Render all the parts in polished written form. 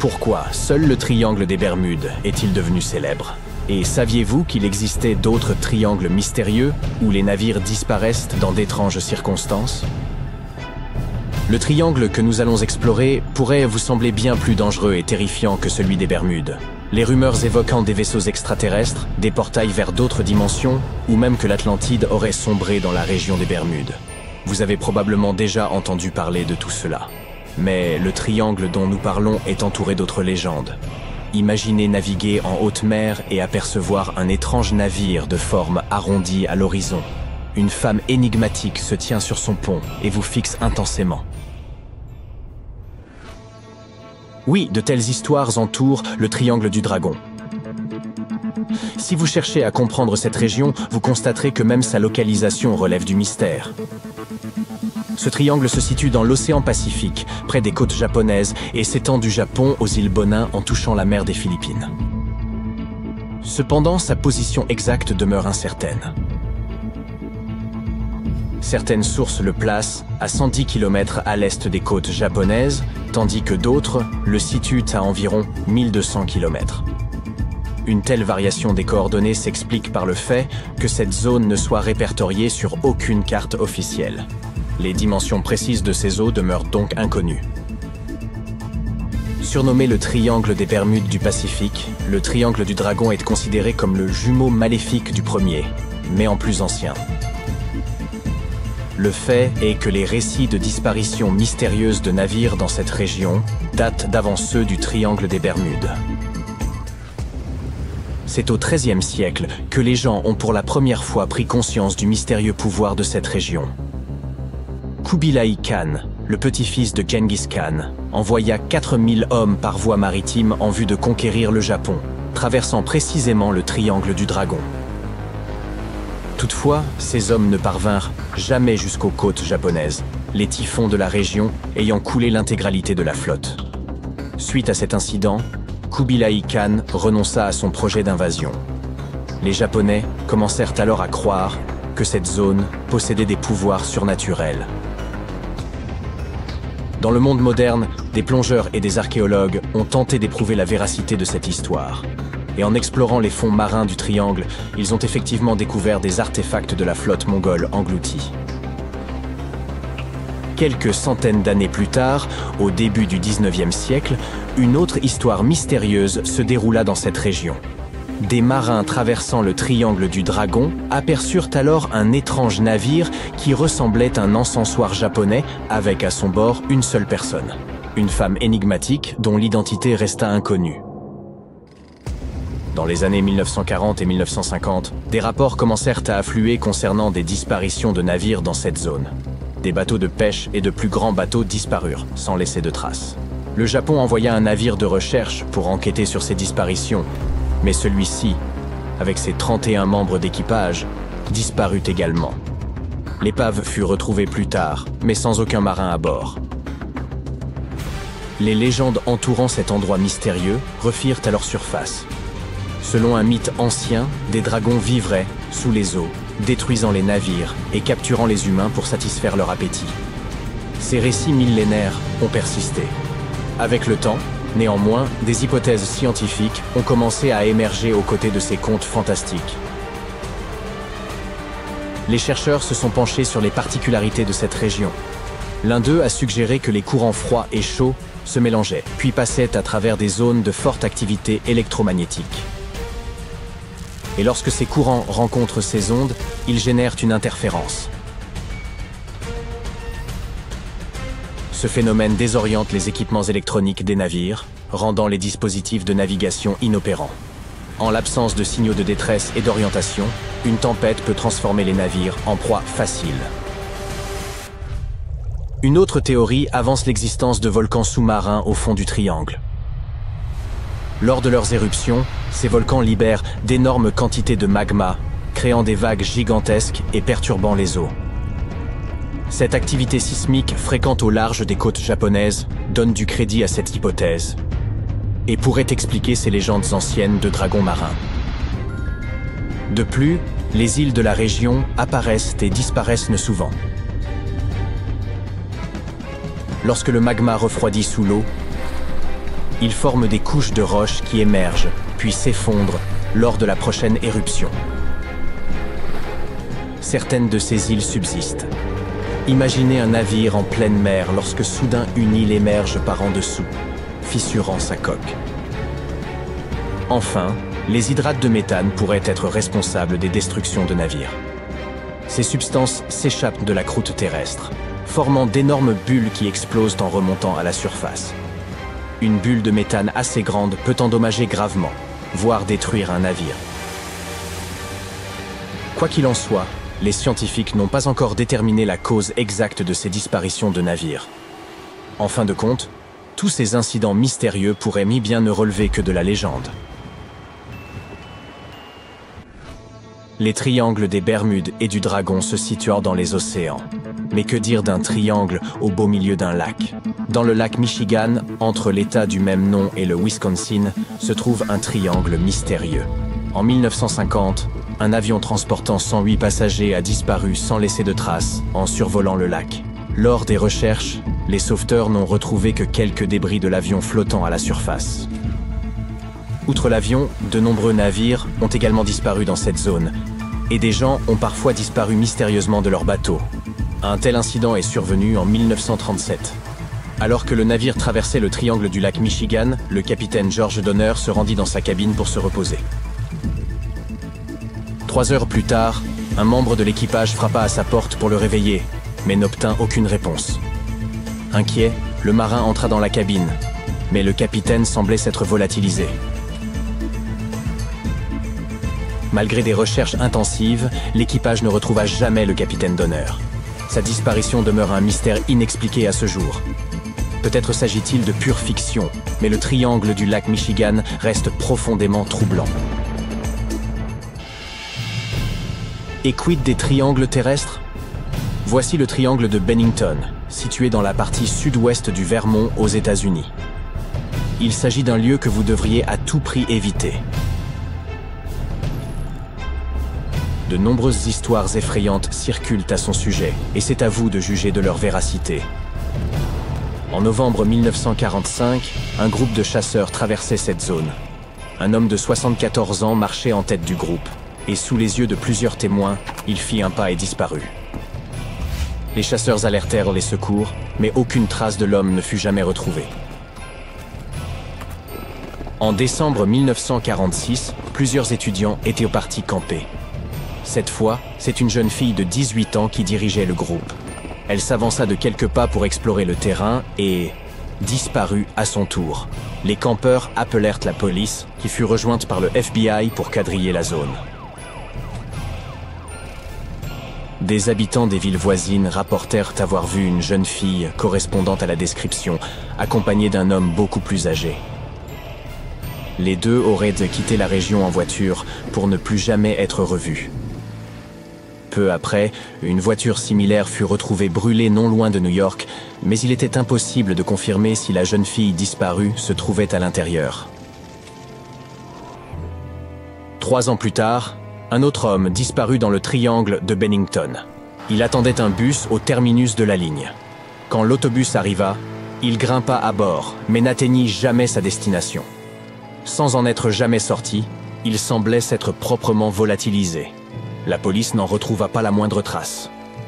Pourquoi seul le triangle des Bermudes est-il devenu célèbre? Et saviez-vous qu'il existait d'autres triangles mystérieux où les navires disparaissent dans d'étranges circonstances? Le triangle que nous allons explorer pourrait vous sembler bien plus dangereux et terrifiant que celui des Bermudes. Les rumeurs évoquant des vaisseaux extraterrestres, des portails vers d'autres dimensions, ou même que l'Atlantide aurait sombré dans la région des Bermudes. Vous avez probablement déjà entendu parler de tout cela. Mais le triangle dont nous parlons est entouré d'autres légendes. Imaginez naviguer en haute mer et apercevoir un étrange navire de forme arrondie à l'horizon. Une femme énigmatique se tient sur son pont et vous fixe intensément. Oui, de telles histoires entourent le triangle du dragon. Si vous cherchez à comprendre cette région, vous constaterez que même sa localisation relève du mystère. Ce triangle se situe dans l'océan Pacifique, près des côtes japonaises, et s'étend du Japon aux îles Bonin en touchant la mer des Philippines. Cependant, sa position exacte demeure incertaine. Certaines sources le placent à 110 km à l'est des côtes japonaises, tandis que d'autres le situent à environ 1200 km. Une telle variation des coordonnées s'explique par le fait que cette zone ne soit répertoriée sur aucune carte officielle. Les dimensions précises de ces eaux demeurent donc inconnues. Surnommé le triangle des Bermudes du Pacifique, le triangle du dragon est considéré comme le jumeau maléfique du premier, mais en plus ancien. Le fait est que les récits de disparitions mystérieuses de navires dans cette région datent d'avant ceux du triangle des Bermudes. C'est au XIIIe siècle que les gens ont pour la première fois pris conscience du mystérieux pouvoir de cette région. Kubilai Khan, le petit-fils de Genghis Khan, envoya 4000 hommes par voie maritime en vue de conquérir le Japon, traversant précisément le triangle du dragon. Toutefois, ces hommes ne parvinrent jamais jusqu'aux côtes japonaises, les typhons de la région ayant coulé l'intégralité de la flotte. Suite à cet incident, Kubilai Khan renonça à son projet d'invasion. Les Japonais commencèrent alors à croire que cette zone possédait des pouvoirs surnaturels. Dans le monde moderne, des plongeurs et des archéologues ont tenté d'éprouver la véracité de cette histoire. Et en explorant les fonds marins du triangle, ils ont effectivement découvert des artefacts de la flotte mongole engloutie. Quelques centaines d'années plus tard, au début du XIXe siècle, une autre histoire mystérieuse se déroula dans cette région. Des marins traversant le triangle du dragon aperçurent alors un étrange navire qui ressemblait à un encensoir japonais avec à son bord une seule personne. Une femme énigmatique dont l'identité resta inconnue. Dans les années 1940 et 1950, des rapports commencèrent à affluer concernant des disparitions de navires dans cette zone. Des bateaux de pêche et de plus grands bateaux disparurent, sans laisser de traces. Le Japon envoya un navire de recherche pour enquêter sur ces disparitions, mais celui-ci, avec ses 31 membres d'équipage, disparut également. L'épave fut retrouvée plus tard, mais sans aucun marin à bord. Les légendes entourant cet endroit mystérieux refirent alors surface. Selon un mythe ancien, des dragons vivraient sous les eaux, détruisant les navires et capturant les humains pour satisfaire leur appétit. Ces récits millénaires ont persisté. Avec le temps, néanmoins, des hypothèses scientifiques ont commencé à émerger aux côtés de ces contes fantastiques. Les chercheurs se sont penchés sur les particularités de cette région. L'un d'eux a suggéré que les courants froids et chauds se mélangeaient, puis passaient à travers des zones de forte activité électromagnétique. Et lorsque ces courants rencontrent ces ondes, ils génèrent une interférence. Ce phénomène désoriente les équipements électroniques des navires, rendant les dispositifs de navigation inopérants. En l'absence de signaux de détresse et d'orientation, une tempête peut transformer les navires en proie facile. Une autre théorie avance l'existence de volcans sous-marins au fond du triangle. Lors de leurs éruptions, ces volcans libèrent d'énormes quantités de magma, créant des vagues gigantesques et perturbant les eaux. Cette activité sismique fréquente au large des côtes japonaises donne du crédit à cette hypothèse et pourrait expliquer ces légendes anciennes de dragons marins. De plus, les îles de la région apparaissent et disparaissent souvent. Lorsque le magma refroidit sous l'eau, Ils forment des couches de roches qui émergent, puis s'effondrent lors de la prochaine éruption. Certaines de ces îles subsistent. Imaginez un navire en pleine mer lorsque soudain une île émerge par en dessous, fissurant sa coque. Enfin, les hydrates de méthane pourraient être responsables des destructions de navires. Ces substances s'échappent de la croûte terrestre, formant d'énormes bulles qui explosent en remontant à la surface. Une bulle de méthane assez grande peut endommager gravement, voire détruire un navire. Quoi qu'il en soit, les scientifiques n'ont pas encore déterminé la cause exacte de ces disparitions de navires. En fin de compte, tous ces incidents mystérieux pourraient bien ne relever que de la légende. Les triangles des Bermudes et du Dragon se situent dans les océans. Mais que dire d'un triangle au beau milieu d'un lac? Dans le lac Michigan, entre l'État du même nom et le Wisconsin, se trouve un triangle mystérieux. En 1950, un avion transportant 108 passagers a disparu sans laisser de traces en survolant le lac. Lors des recherches, les sauveteurs n'ont retrouvé que quelques débris de l'avion flottant à la surface. Outre l'avion, de nombreux navires ont également disparu dans cette zone, et des gens ont parfois disparu mystérieusement de leur bateau. Un tel incident est survenu en 1937. Alors que le navire traversait le triangle du lac Michigan, le capitaine George Donner se rendit dans sa cabine pour se reposer. 3 heures plus tard, un membre de l'équipage frappa à sa porte pour le réveiller, mais n'obtint aucune réponse. Inquiet, le marin entra dans la cabine, mais le capitaine semblait s'être volatilisé. Malgré des recherches intensives, l'équipage ne retrouva jamais le capitaine Donner. Sa disparition demeure un mystère inexpliqué à ce jour. Peut-être s'agit-il de pure fiction, mais le triangle du lac Michigan reste profondément troublant. Et quid des triangles terrestres? Voici le triangle de Bennington, situé dans la partie sud-ouest du Vermont aux États-Unis. Il s'agit d'un lieu que vous devriez à tout prix éviter. De nombreuses histoires effrayantes circulent à son sujet, et c'est à vous de juger de leur véracité. En novembre 1945, un groupe de chasseurs traversait cette zone. Un homme de 74 ans marchait en tête du groupe, et sous les yeux de plusieurs témoins, il fit un pas et disparut. Les chasseurs alertèrent les secours, mais aucune trace de l'homme ne fut jamais retrouvée. En décembre 1946, plusieurs étudiants étaient partis camper. Cette fois, c'est une jeune fille de 18 ans qui dirigeait le groupe. Elle s'avança de quelques pas pour explorer le terrain et disparut à son tour. Les campeurs appelèrent la police, qui fut rejointe par le FBI pour quadriller la zone. Des habitants des villes voisines rapportèrent avoir vu une jeune fille correspondant à la description, accompagnée d'un homme beaucoup plus âgé. Les deux auraient quitté la région en voiture pour ne plus jamais être revus. Peu après, une voiture similaire fut retrouvée brûlée non loin de New York, mais il était impossible de confirmer si la jeune fille disparue se trouvait à l'intérieur. 3 ans plus tard, un autre homme disparut dans le triangle de Bennington. Il attendait un bus au terminus de la ligne. Quand l'autobus arriva, il grimpa à bord, mais n'atteignit jamais sa destination. Sans en être jamais sorti, il semblait s'être proprement volatilisé. La police n'en retrouva pas la moindre trace.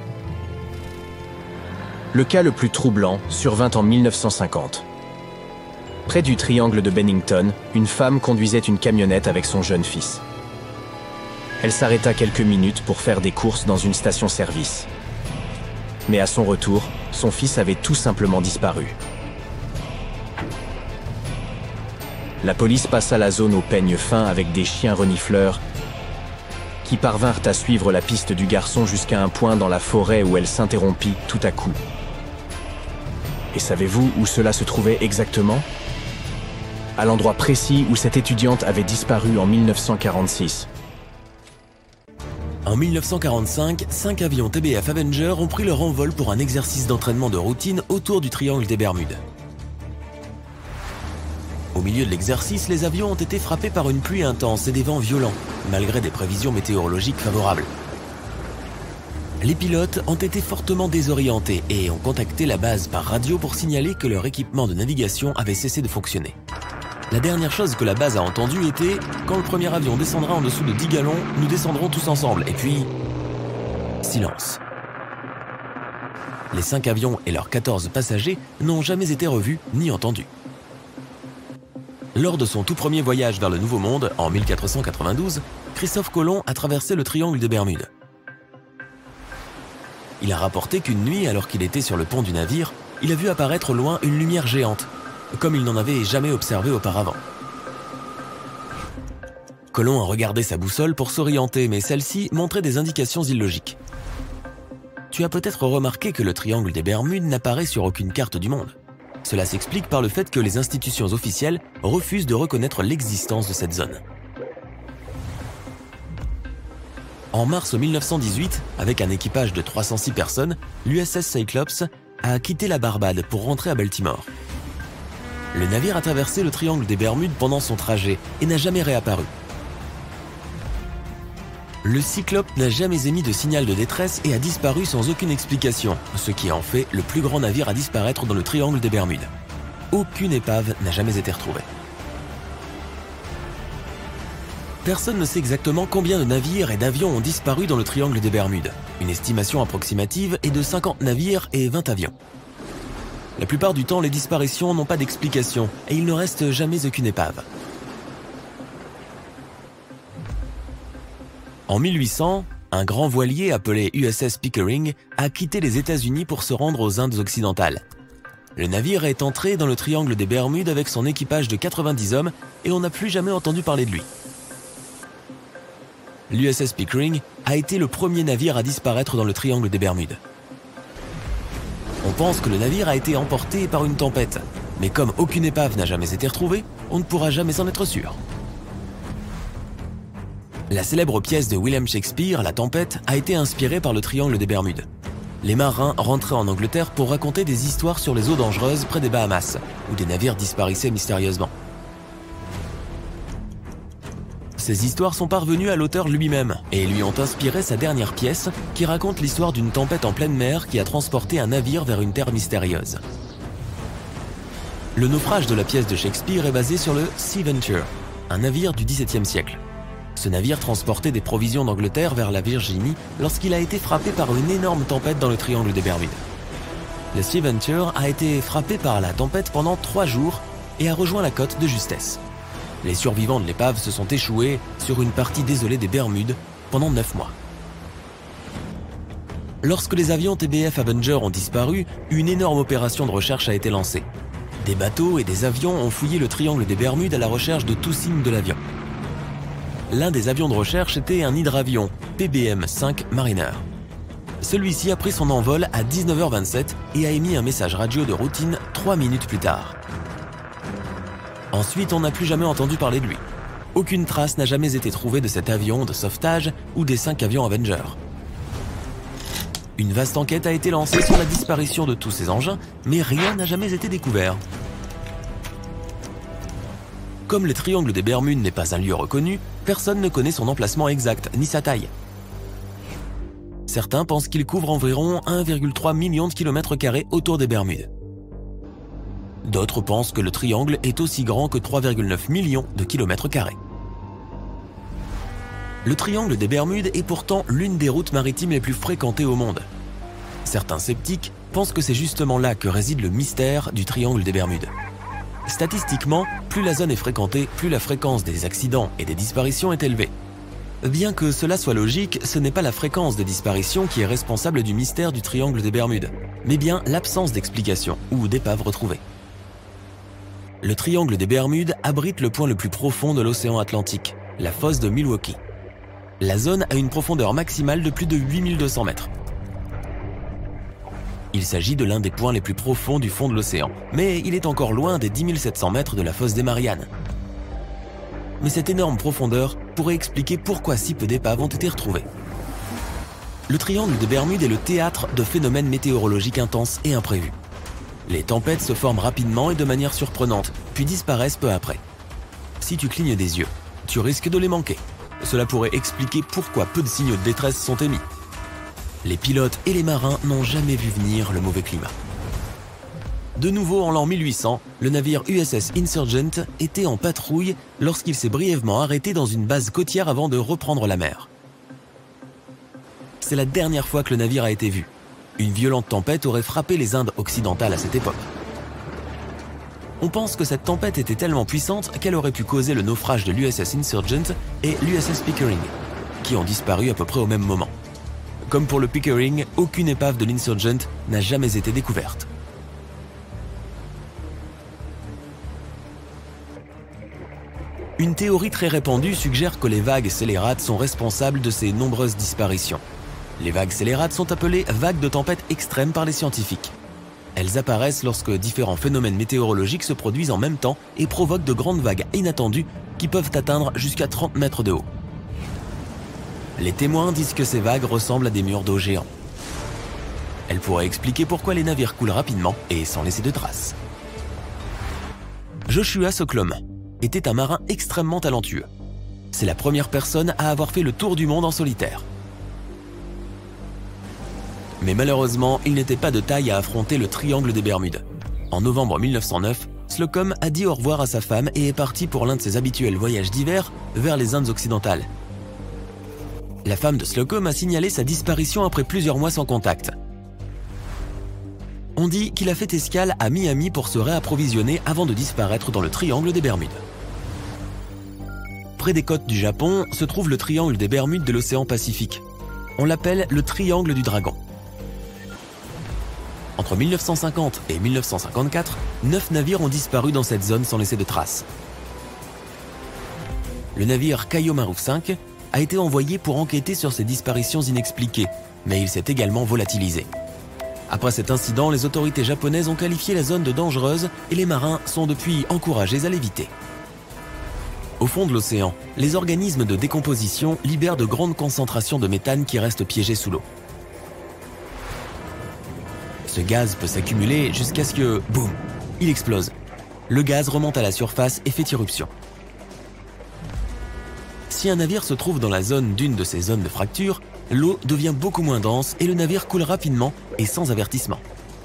Le cas le plus troublant survint en 1950. Près du triangle de Bennington, une femme conduisait une camionnette avec son jeune fils. Elle s'arrêta quelques minutes pour faire des courses dans une station-service. Mais à son retour, son fils avait tout simplement disparu. La police passa la zone au peigne fin avec des chiens renifleurs qui parvinrent à suivre la piste du garçon jusqu'à un point dans la forêt où elle s'interrompit tout à coup. Et savez-vous où cela se trouvait exactement? À l'endroit précis où cette étudiante avait disparu en 1946. En 1945, 5 avions TBF Avenger ont pris leur envol pour un exercice d'entraînement de routine autour du triangle des Bermudes. Au milieu de l'exercice, les avions ont été frappés par une pluie intense et des vents violents, malgré des prévisions météorologiques favorables. Les pilotes ont été fortement désorientés et ont contacté la base par radio pour signaler que leur équipement de navigation avait cessé de fonctionner. La dernière chose que la base a entendue était « Quand le premier avion descendra en dessous de 10 gallons, nous descendrons tous ensemble. » Et puis... silence. Les 5 avions et leurs 14 passagers n'ont jamais été revus ni entendus. Lors de son tout premier voyage vers le Nouveau Monde, en 1492, Christophe Colomb a traversé le triangle des Bermudes. Il a rapporté qu'une nuit, alors qu'il était sur le pont du navire, il a vu apparaître au loin une lumière géante, comme il n'en avait jamais observé auparavant. Colomb a regardé sa boussole pour s'orienter, mais celle-ci montrait des indications illogiques. Tu as peut-être remarqué que le triangle des Bermudes n'apparaît sur aucune carte du monde. Cela s'explique par le fait que les institutions officielles refusent de reconnaître l'existence de cette zone. En mars 1918, avec un équipage de 306 personnes, l'USS Cyclops a quitté la Barbade pour rentrer à Baltimore. Le navire a traversé le triangle des Bermudes pendant son trajet et n'a jamais réapparu. Le Cyclope n'a jamais émis de signal de détresse et a disparu sans aucune explication, ce qui en fait le plus grand navire à disparaître dans le triangle des Bermudes. Aucune épave n'a jamais été retrouvée. Personne ne sait exactement combien de navires et d'avions ont disparu dans le triangle des Bermudes. Une estimation approximative est de 50 navires et 20 avions. La plupart du temps, les disparitions n'ont pas d'explication et il ne reste jamais aucune épave. En 1800, un grand voilier appelé USS Pickering a quitté les États-Unis pour se rendre aux Indes occidentales. Le navire est entré dans le triangle des Bermudes avec son équipage de 90 hommes et on n'a plus jamais entendu parler de lui. L'USS Pickering a été le premier navire à disparaître dans le triangle des Bermudes. On pense que le navire a été emporté par une tempête, mais comme aucune épave n'a jamais été retrouvée, on ne pourra jamais en être sûr. La célèbre pièce de William Shakespeare, La Tempête, a été inspirée par le triangle des Bermudes. Les marins rentraient en Angleterre pour raconter des histoires sur les eaux dangereuses près des Bahamas, où des navires disparaissaient mystérieusement. Ces histoires sont parvenues à l'auteur lui-même et lui ont inspiré sa dernière pièce qui raconte l'histoire d'une tempête en pleine mer qui a transporté un navire vers une terre mystérieuse. Le naufrage de la pièce de Shakespeare est basé sur le Sea Venture, un navire du XVIIe siècle. Ce navire transportait des provisions d'Angleterre vers la Virginie lorsqu'il a été frappé par une énorme tempête dans le triangle des Bermudes. Le Sea Venture a été frappé par la tempête pendant 3 jours et a rejoint la côte de justesse. Les survivants de l'épave se sont échoués sur une partie désolée des Bermudes pendant 9 mois. Lorsque les avions TBF Avenger ont disparu, une énorme opération de recherche a été lancée. Des bateaux et des avions ont fouillé le triangle des Bermudes à la recherche de tout signe de l'avion. L'un des avions de recherche était un hydravion PBM-5 Mariner. Celui-ci a pris son envol à 19h27 et a émis un message radio de routine 3 minutes plus tard. Ensuite, on n'a plus jamais entendu parler de lui. Aucune trace n'a jamais été trouvée de cet avion de sauvetage ou des 5 avions Avenger. Une vaste enquête a été lancée sur la disparition de tous ces engins, mais rien n'a jamais été découvert. Comme le triangle des Bermudes n'est pas un lieu reconnu, personne ne connaît son emplacement exact ni sa taille. Certains pensent qu'il couvre environ 1,3 million de kilomètres carrés autour des Bermudes. D'autres pensent que le triangle est aussi grand que 3,9 millions de kilomètres carrés. Le triangle des Bermudes est pourtant l'une des routes maritimes les plus fréquentées au monde. Certains sceptiques pensent que c'est justement là que réside le mystère du triangle des Bermudes. Statistiquement, plus la zone est fréquentée, plus la fréquence des accidents et des disparitions est élevée. Bien que cela soit logique, ce n'est pas la fréquence des disparitions qui est responsable du mystère du triangle des Bermudes, mais bien l'absence d'explication ou d'épaves retrouvées. Le triangle des Bermudes abrite le point le plus profond de l'océan Atlantique, la fosse de Milwaukee. La zone a une profondeur maximale de plus de 8200 mètres. Il s'agit de l'un des points les plus profonds du fond de l'océan, mais il est encore loin des 10 700 mètres de la fosse des Mariannes. Mais cette énorme profondeur pourrait expliquer pourquoi si peu d'épaves ont été retrouvées. Le triangle des Bermudes est le théâtre de phénomènes météorologiques intenses et imprévus. Les tempêtes se forment rapidement et de manière surprenante, puis disparaissent peu après. Si tu clignes des yeux, tu risques de les manquer. Cela pourrait expliquer pourquoi peu de signaux de détresse sont émis. Les pilotes et les marins n'ont jamais vu venir le mauvais climat. De nouveau en l'an 1800, le navire USS Insurgent était en patrouille lorsqu'il s'est brièvement arrêté dans une base côtière avant de reprendre la mer. C'est la dernière fois que le navire a été vu. Une violente tempête aurait frappé les Indes occidentales à cette époque. On pense que cette tempête était tellement puissante qu'elle aurait pu causer le naufrage de l'USS Insurgent et l'USS Pickering, qui ont disparu à peu près au même moment. Comme pour le Pickering, aucune épave de l'Insurgent n'a jamais été découverte. Une théorie très répandue suggère que les vagues scélérates sont responsables de ces nombreuses disparitions. Les vagues scélérates sont appelées vagues de tempête extrêmes par les scientifiques. Elles apparaissent lorsque différents phénomènes météorologiques se produisent en même temps et provoquent de grandes vagues inattendues qui peuvent atteindre jusqu'à 30 mètres de haut. Les témoins disent que ces vagues ressemblent à des murs d'eau géants. Elles pourraient expliquer pourquoi les navires coulent rapidement et sans laisser de traces. Joshua Socklom était un marin extrêmement talentueux. C'est la première personne à avoir fait le tour du monde en solitaire. Mais malheureusement, il n'était pas de taille à affronter le triangle des Bermudes. En novembre 1909, Slocum a dit au revoir à sa femme et est parti pour l'un de ses habituels voyages d'hiver vers les Indes occidentales. La femme de Slocum a signalé sa disparition après plusieurs mois sans contact. On dit qu'il a fait escale à Miami pour se réapprovisionner avant de disparaître dans le triangle des Bermudes. Près des côtes du Japon se trouve le triangle des Bermudes de l'océan Pacifique. On l'appelle le triangle du dragon. Entre 1950 et 1954, 9 navires ont disparu dans cette zone sans laisser de traces. Le navire Kaiomaru 5 a été envoyé pour enquêter sur ces disparitions inexpliquées, mais il s'est également volatilisé. Après cet incident, les autorités japonaises ont qualifié la zone de dangereuse et les marins sont depuis encouragés à l'éviter. Au fond de l'océan, les organismes de décomposition libèrent de grandes concentrations de méthane qui restent piégées sous l'eau. Ce gaz peut s'accumuler jusqu'à ce que, boum, il explose. Le gaz remonte à la surface et fait irruption. Si un navire se trouve dans la zone d'une de ces zones de fracture, l'eau devient beaucoup moins dense et le navire coule rapidement et sans avertissement.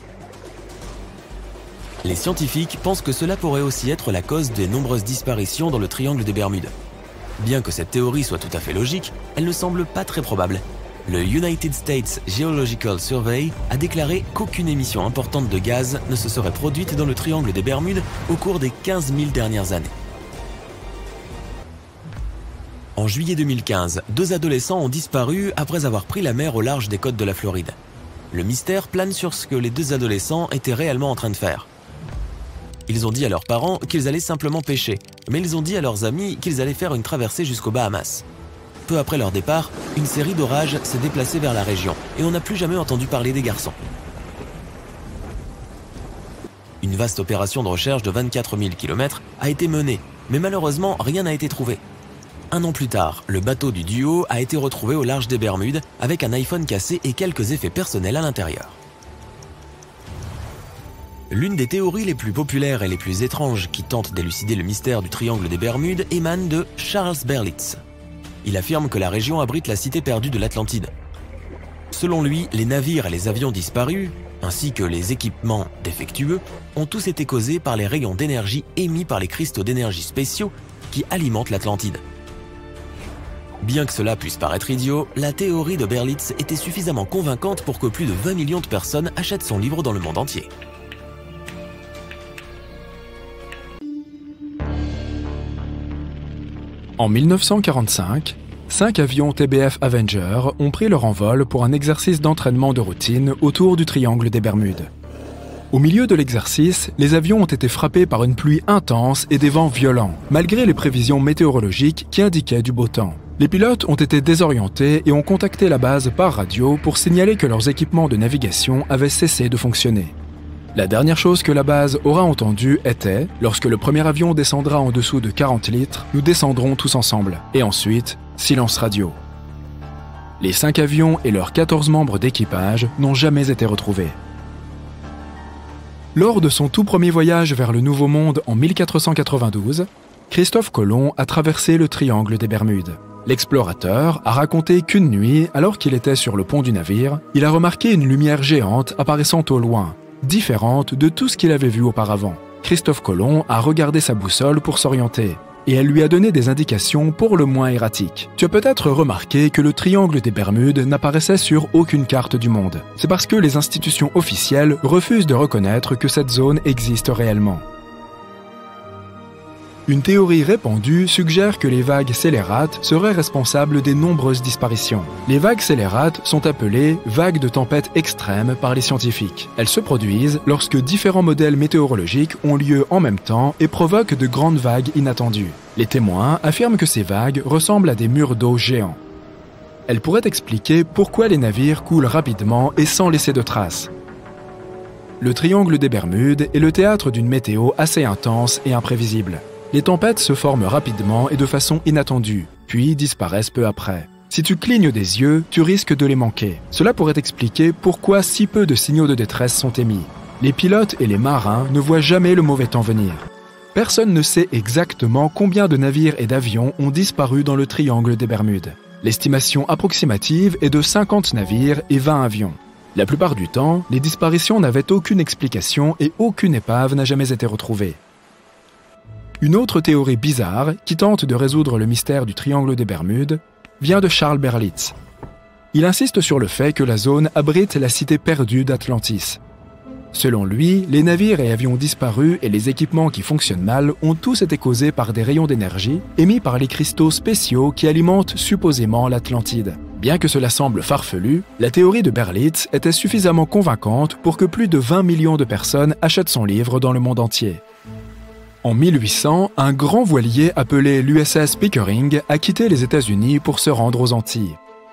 Les scientifiques pensent que cela pourrait aussi être la cause des nombreuses disparitions dans le triangle des Bermudes. Bien que cette théorie soit tout à fait logique, elle ne semble pas très probable. Le United States Geological Survey a déclaré qu'aucune émission importante de gaz ne se serait produite dans le triangle des Bermudes au cours des 15 000 dernières années. En juillet 2015, 2 adolescents ont disparu après avoir pris la mer au large des côtes de la Floride. Le mystère plane sur ce que les 2 adolescents étaient réellement en train de faire. Ils ont dit à leurs parents qu'ils allaient simplement pêcher, mais ils ont dit à leurs amis qu'ils allaient faire une traversée jusqu'aux Bahamas. Peu après leur départ, une série d'orages s'est déplacée vers la région et on n'a plus jamais entendu parler des garçons. Une vaste opération de recherche de 24 000 km a été menée, mais malheureusement rien n'a été trouvé. 1 an plus tard, le bateau du duo a été retrouvé au large des Bermudes avec un iPhone cassé et quelques effets personnels à l'intérieur. L'une des théories les plus populaires et les plus étranges qui tentent d'élucider le mystère du triangle des Bermudes émane de Charles Berlitz. Il affirme que la région abrite la cité perdue de l'Atlantide. Selon lui, les navires et les avions disparus, ainsi que les équipements défectueux, ont tous été causés par les rayons d'énergie émis par les cristaux d'énergie spéciaux qui alimentent l'Atlantide. Bien que cela puisse paraître idiot, la théorie de Berlitz était suffisamment convaincante pour que plus de 20 millions de personnes achètent son livre dans le monde entier. En 1945, 5 avions TBF Avenger ont pris leur envol pour un exercice d'entraînement de routine autour du triangle des Bermudes. Au milieu de l'exercice, les avions ont été frappés par une pluie intense et des vents violents, malgré les prévisions météorologiques qui indiquaient du beau temps. Les pilotes ont été désorientés et ont contacté la base par radio pour signaler que leurs équipements de navigation avaient cessé de fonctionner. La dernière chose que la base aura entendue était « Lorsque le premier avion descendra en dessous de 40 litres, nous descendrons tous ensemble. » Et ensuite, silence radio. Les 5 avions et leurs 14 membres d'équipage n'ont jamais été retrouvés. Lors de son tout premier voyage vers le Nouveau Monde en 1492, Christophe Colomb a traversé le triangle des Bermudes. L'explorateur a raconté qu'une nuit, alors qu'il était sur le pont du navire, il a remarqué une lumière géante apparaissant au loin. différente de tout ce qu'il avait vu auparavant. Christophe Colomb a regardé sa boussole pour s'orienter, et elle lui a donné des indications pour le moins erratiques. Tu as peut-être remarqué que le triangle des Bermudes n'apparaissait sur aucune carte du monde. C'est parce que les institutions officielles refusent de reconnaître que cette zone existe réellement. Une théorie répandue suggère que les vagues scélérates seraient responsables des nombreuses disparitions. Les vagues scélérates sont appelées vagues de tempête extrêmes par les scientifiques. Elles se produisent lorsque différents modèles météorologiques ont lieu en même temps et provoquent de grandes vagues inattendues. Les témoins affirment que ces vagues ressemblent à des murs d'eau géants. Elles pourraient expliquer pourquoi les navires coulent rapidement et sans laisser de traces. Le triangle des Bermudes est le théâtre d'une météo assez intense et imprévisible. Les tempêtes se forment rapidement et de façon inattendue, puis disparaissent peu après. Si tu clignes des yeux, tu risques de les manquer. Cela pourrait expliquer pourquoi si peu de signaux de détresse sont émis. Les pilotes et les marins ne voient jamais le mauvais temps venir. Personne ne sait exactement combien de navires et d'avions ont disparu dans le triangle des Bermudes. L'estimation approximative est de 50 navires et 20 avions. La plupart du temps, les disparitions n'avaient aucune explication et aucune épave n'a jamais été retrouvée. Une autre théorie bizarre, qui tente de résoudre le mystère du triangle des Bermudes, vient de Charles Berlitz. Il insiste sur le fait que la zone abrite la cité perdue d'Atlantis. Selon lui, les navires et avions disparus et les équipements qui fonctionnent mal ont tous été causés par des rayons d'énergie émis par les cristaux spéciaux qui alimentent supposément l'Atlantide. Bien que cela semble farfelu, la théorie de Berlitz était suffisamment convaincante pour que plus de 20 millions de personnes achètent son livre dans le monde entier. En 1800, un grand voilier appelé l'USS Pickering a quitté les États-Unis pour se rendre aux Antilles.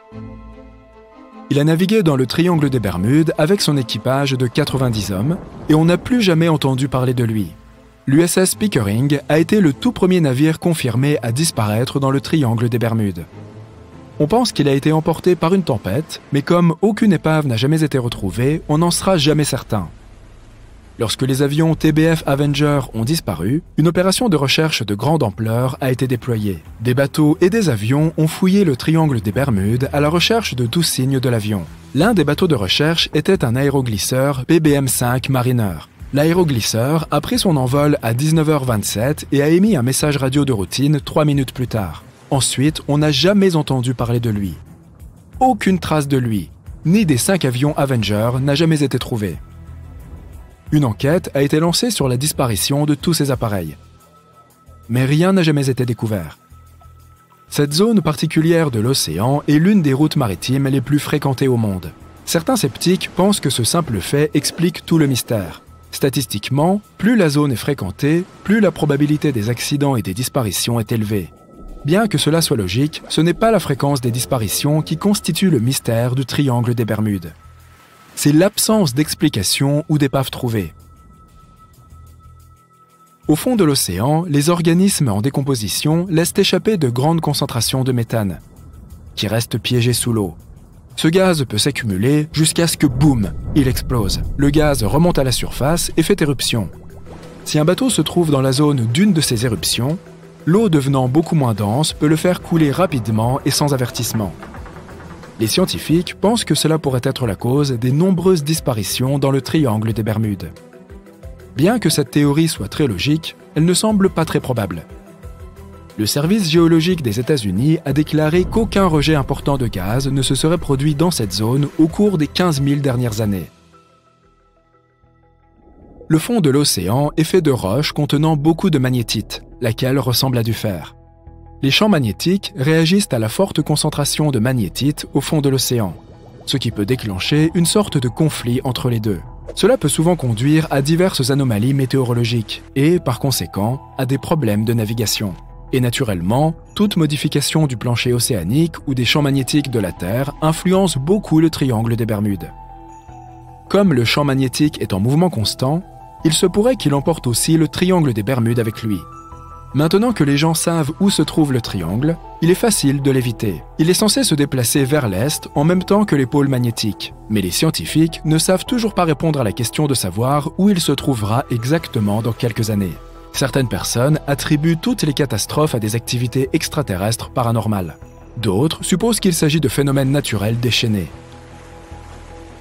Il a navigué dans le triangle des Bermudes avec son équipage de 90 hommes et on n'a plus jamais entendu parler de lui. L'USS Pickering a été le tout premier navire confirmé à disparaître dans le triangle des Bermudes. On pense qu'il a été emporté par une tempête, mais comme aucune épave n'a jamais été retrouvée, on n'en sera jamais certain. Lorsque les avions TBF Avenger ont disparu, une opération de recherche de grande ampleur a été déployée. Des bateaux et des avions ont fouillé le triangle des Bermudes à la recherche de tout signe de l'avion. L'un des bateaux de recherche était un aéroglisseur PBM-5 Mariner. L'aéroglisseur a pris son envol à 19h27 et a émis un message radio de routine 3 minutes plus tard. Ensuite, on n'a jamais entendu parler de lui. Aucune trace de lui, ni des 5 avions Avenger n'a jamais été trouvée. Une enquête a été lancée sur la disparition de tous ces appareils. Mais rien n'a jamais été découvert. Cette zone particulière de l'océan est l'une des routes maritimes les plus fréquentées au monde. Certains sceptiques pensent que ce simple fait explique tout le mystère. Statistiquement, plus la zone est fréquentée, plus la probabilité des accidents et des disparitions est élevée. Bien que cela soit logique, ce n'est pas la fréquence des disparitions qui constitue le mystère du triangle des Bermudes. C'est l'absence d'explication ou d'épave trouvée. Au fond de l'océan, les organismes en décomposition laissent échapper de grandes concentrations de méthane, qui restent piégées sous l'eau. Ce gaz peut s'accumuler jusqu'à ce que, boum, il explose. Le gaz remonte à la surface et fait éruption. Si un bateau se trouve dans la zone d'une de ces éruptions, l'eau devenant beaucoup moins dense peut le faire couler rapidement et sans avertissement. Les scientifiques pensent que cela pourrait être la cause des nombreuses disparitions dans le triangle des Bermudes. Bien que cette théorie soit très logique, elle ne semble pas très probable. Le service géologique des États-Unis a déclaré qu'aucun rejet important de gaz ne se serait produit dans cette zone au cours des 15 000 dernières années. Le fond de l'océan est fait de roches contenant beaucoup de magnétite, laquelle ressemble à du fer. Les champs magnétiques réagissent à la forte concentration de magnétite au fond de l'océan, ce qui peut déclencher une sorte de conflit entre les deux. Cela peut souvent conduire à diverses anomalies météorologiques et, par conséquent, à des problèmes de navigation. Et naturellement, toute modification du plancher océanique ou des champs magnétiques de la Terre influence beaucoup le triangle des Bermudes. Comme le champ magnétique est en mouvement constant, il se pourrait qu'il emporte aussi le triangle des Bermudes avec lui. Maintenant que les gens savent où se trouve le triangle, il est facile de l'éviter. Il est censé se déplacer vers l'est en même temps que les pôles magnétiques. Mais les scientifiques ne savent toujours pas répondre à la question de savoir où il se trouvera exactement dans quelques années. Certaines personnes attribuent toutes les catastrophes à des activités extraterrestres paranormales. D'autres supposent qu'il s'agit de phénomènes naturels déchaînés.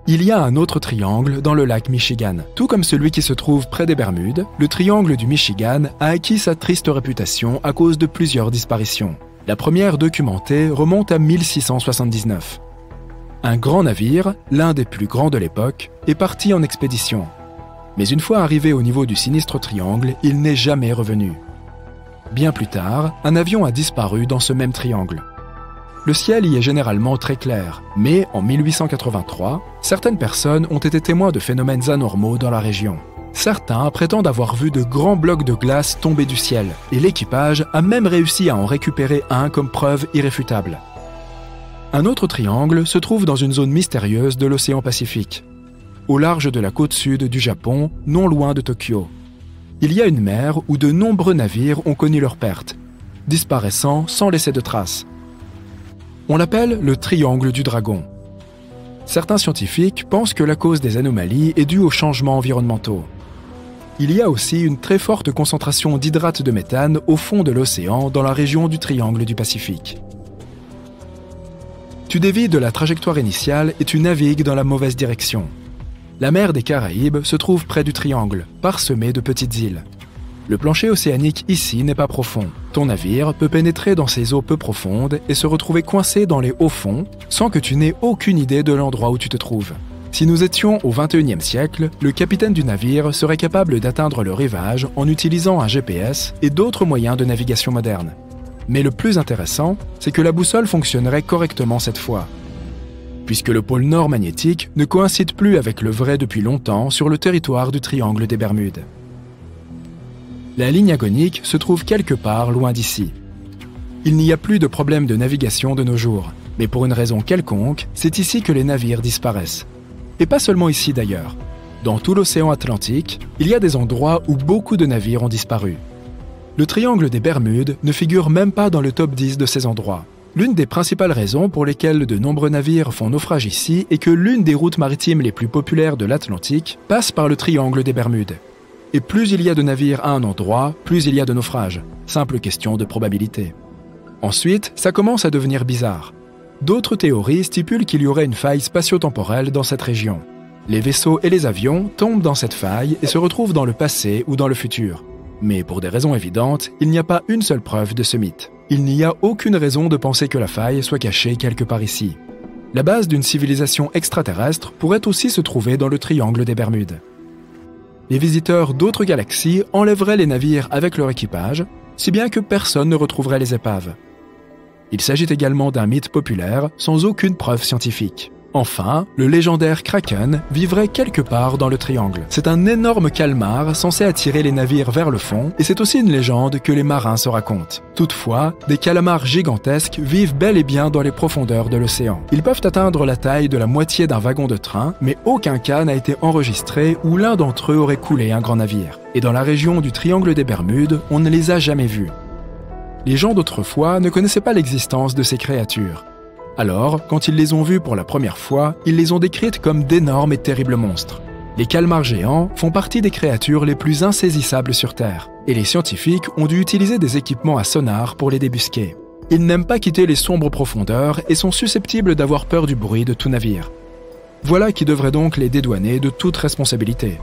Il y a un autre triangle dans le lac Michigan. Tout comme celui qui se trouve près des Bermudes, le triangle du Michigan a acquis sa triste réputation à cause de plusieurs disparitions. La première documentée remonte à 1679. Un grand navire, l'un des plus grands de l'époque, est parti en expédition. Mais une fois arrivé au niveau du sinistre triangle, il n'est jamais revenu. Bien plus tard, un avion a disparu dans ce même triangle. Le ciel y est généralement très clair, mais en 1883, certaines personnes ont été témoins de phénomènes anormaux dans la région. Certains prétendent avoir vu de grands blocs de glace tomber du ciel, et l'équipage a même réussi à en récupérer un comme preuve irréfutable. Un autre triangle se trouve dans une zone mystérieuse de l'océan Pacifique, au large de la côte sud du Japon, non loin de Tokyo. Il y a une mer où de nombreux navires ont connu leur perte, disparaissant sans laisser de traces. On l'appelle le triangle du dragon. Certains scientifiques pensent que la cause des anomalies est due aux changements environnementaux. Il y a aussi une très forte concentration d'hydrate de méthane au fond de l'océan dans la région du triangle du Pacifique. Tu dévies de la trajectoire initiale et tu navigues dans la mauvaise direction. La mer des Caraïbes se trouve près du triangle, parsemée de petites îles. Le plancher océanique ici n'est pas profond. Ton navire peut pénétrer dans ces eaux peu profondes et se retrouver coincé dans les hauts fonds sans que tu n'aies aucune idée de l'endroit où tu te trouves. Si nous étions au XXIe siècle, le capitaine du navire serait capable d'atteindre le rivage en utilisant un GPS et d'autres moyens de navigation modernes. Mais le plus intéressant, c'est que la boussole fonctionnerait correctement cette fois, puisque le pôle nord magnétique ne coïncide plus avec le vrai depuis longtemps sur le territoire du triangle des Bermudes. La ligne agonique se trouve quelque part loin d'ici. Il n'y a plus de problème de navigation de nos jours, mais pour une raison quelconque, c'est ici que les navires disparaissent. Et pas seulement ici d'ailleurs. Dans tout l'océan Atlantique, il y a des endroits où beaucoup de navires ont disparu. Le triangle des Bermudes ne figure même pas dans le top 10 de ces endroits. L'une des principales raisons pour lesquelles de nombreux navires font naufrage ici est que l'une des routes maritimes les plus populaires de l'Atlantique passe par le triangle des Bermudes. Et plus il y a de navires à un endroit, plus il y a de naufrages. Simple question de probabilité. Ensuite, ça commence à devenir bizarre. D'autres théories stipulent qu'il y aurait une faille spatio-temporelle dans cette région. Les vaisseaux et les avions tombent dans cette faille et se retrouvent dans le passé ou dans le futur. Mais pour des raisons évidentes, il n'y a pas une seule preuve de ce mythe. Il n'y a aucune raison de penser que la faille soit cachée quelque part ici. La base d'une civilisation extraterrestre pourrait aussi se trouver dans le triangle des Bermudes. Les visiteurs d'autres galaxies enlèveraient les navires avec leur équipage, si bien que personne ne retrouverait les épaves. Il s'agit également d'un mythe populaire sans aucune preuve scientifique. Enfin, le légendaire Kraken vivrait quelque part dans le triangle. C'est un énorme calmar censé attirer les navires vers le fond, et c'est aussi une légende que les marins se racontent. Toutefois, des calamars gigantesques vivent bel et bien dans les profondeurs de l'océan. Ils peuvent atteindre la taille de la moitié d'un wagon de train, mais aucun cas n'a été enregistré où l'un d'entre eux aurait coulé un grand navire. Et dans la région du triangle des Bermudes, on ne les a jamais vus. Les gens d'autrefois ne connaissaient pas l'existence de ces créatures. Alors, quand ils les ont vues pour la première fois, ils les ont décrites comme d'énormes et terribles monstres. Les calmars géants font partie des créatures les plus insaisissables sur Terre, et les scientifiques ont dû utiliser des équipements à sonar pour les débusquer. Ils n'aiment pas quitter les sombres profondeurs et sont susceptibles d'avoir peur du bruit de tout navire. Voilà qui devrait donc les dédouaner de toute responsabilité.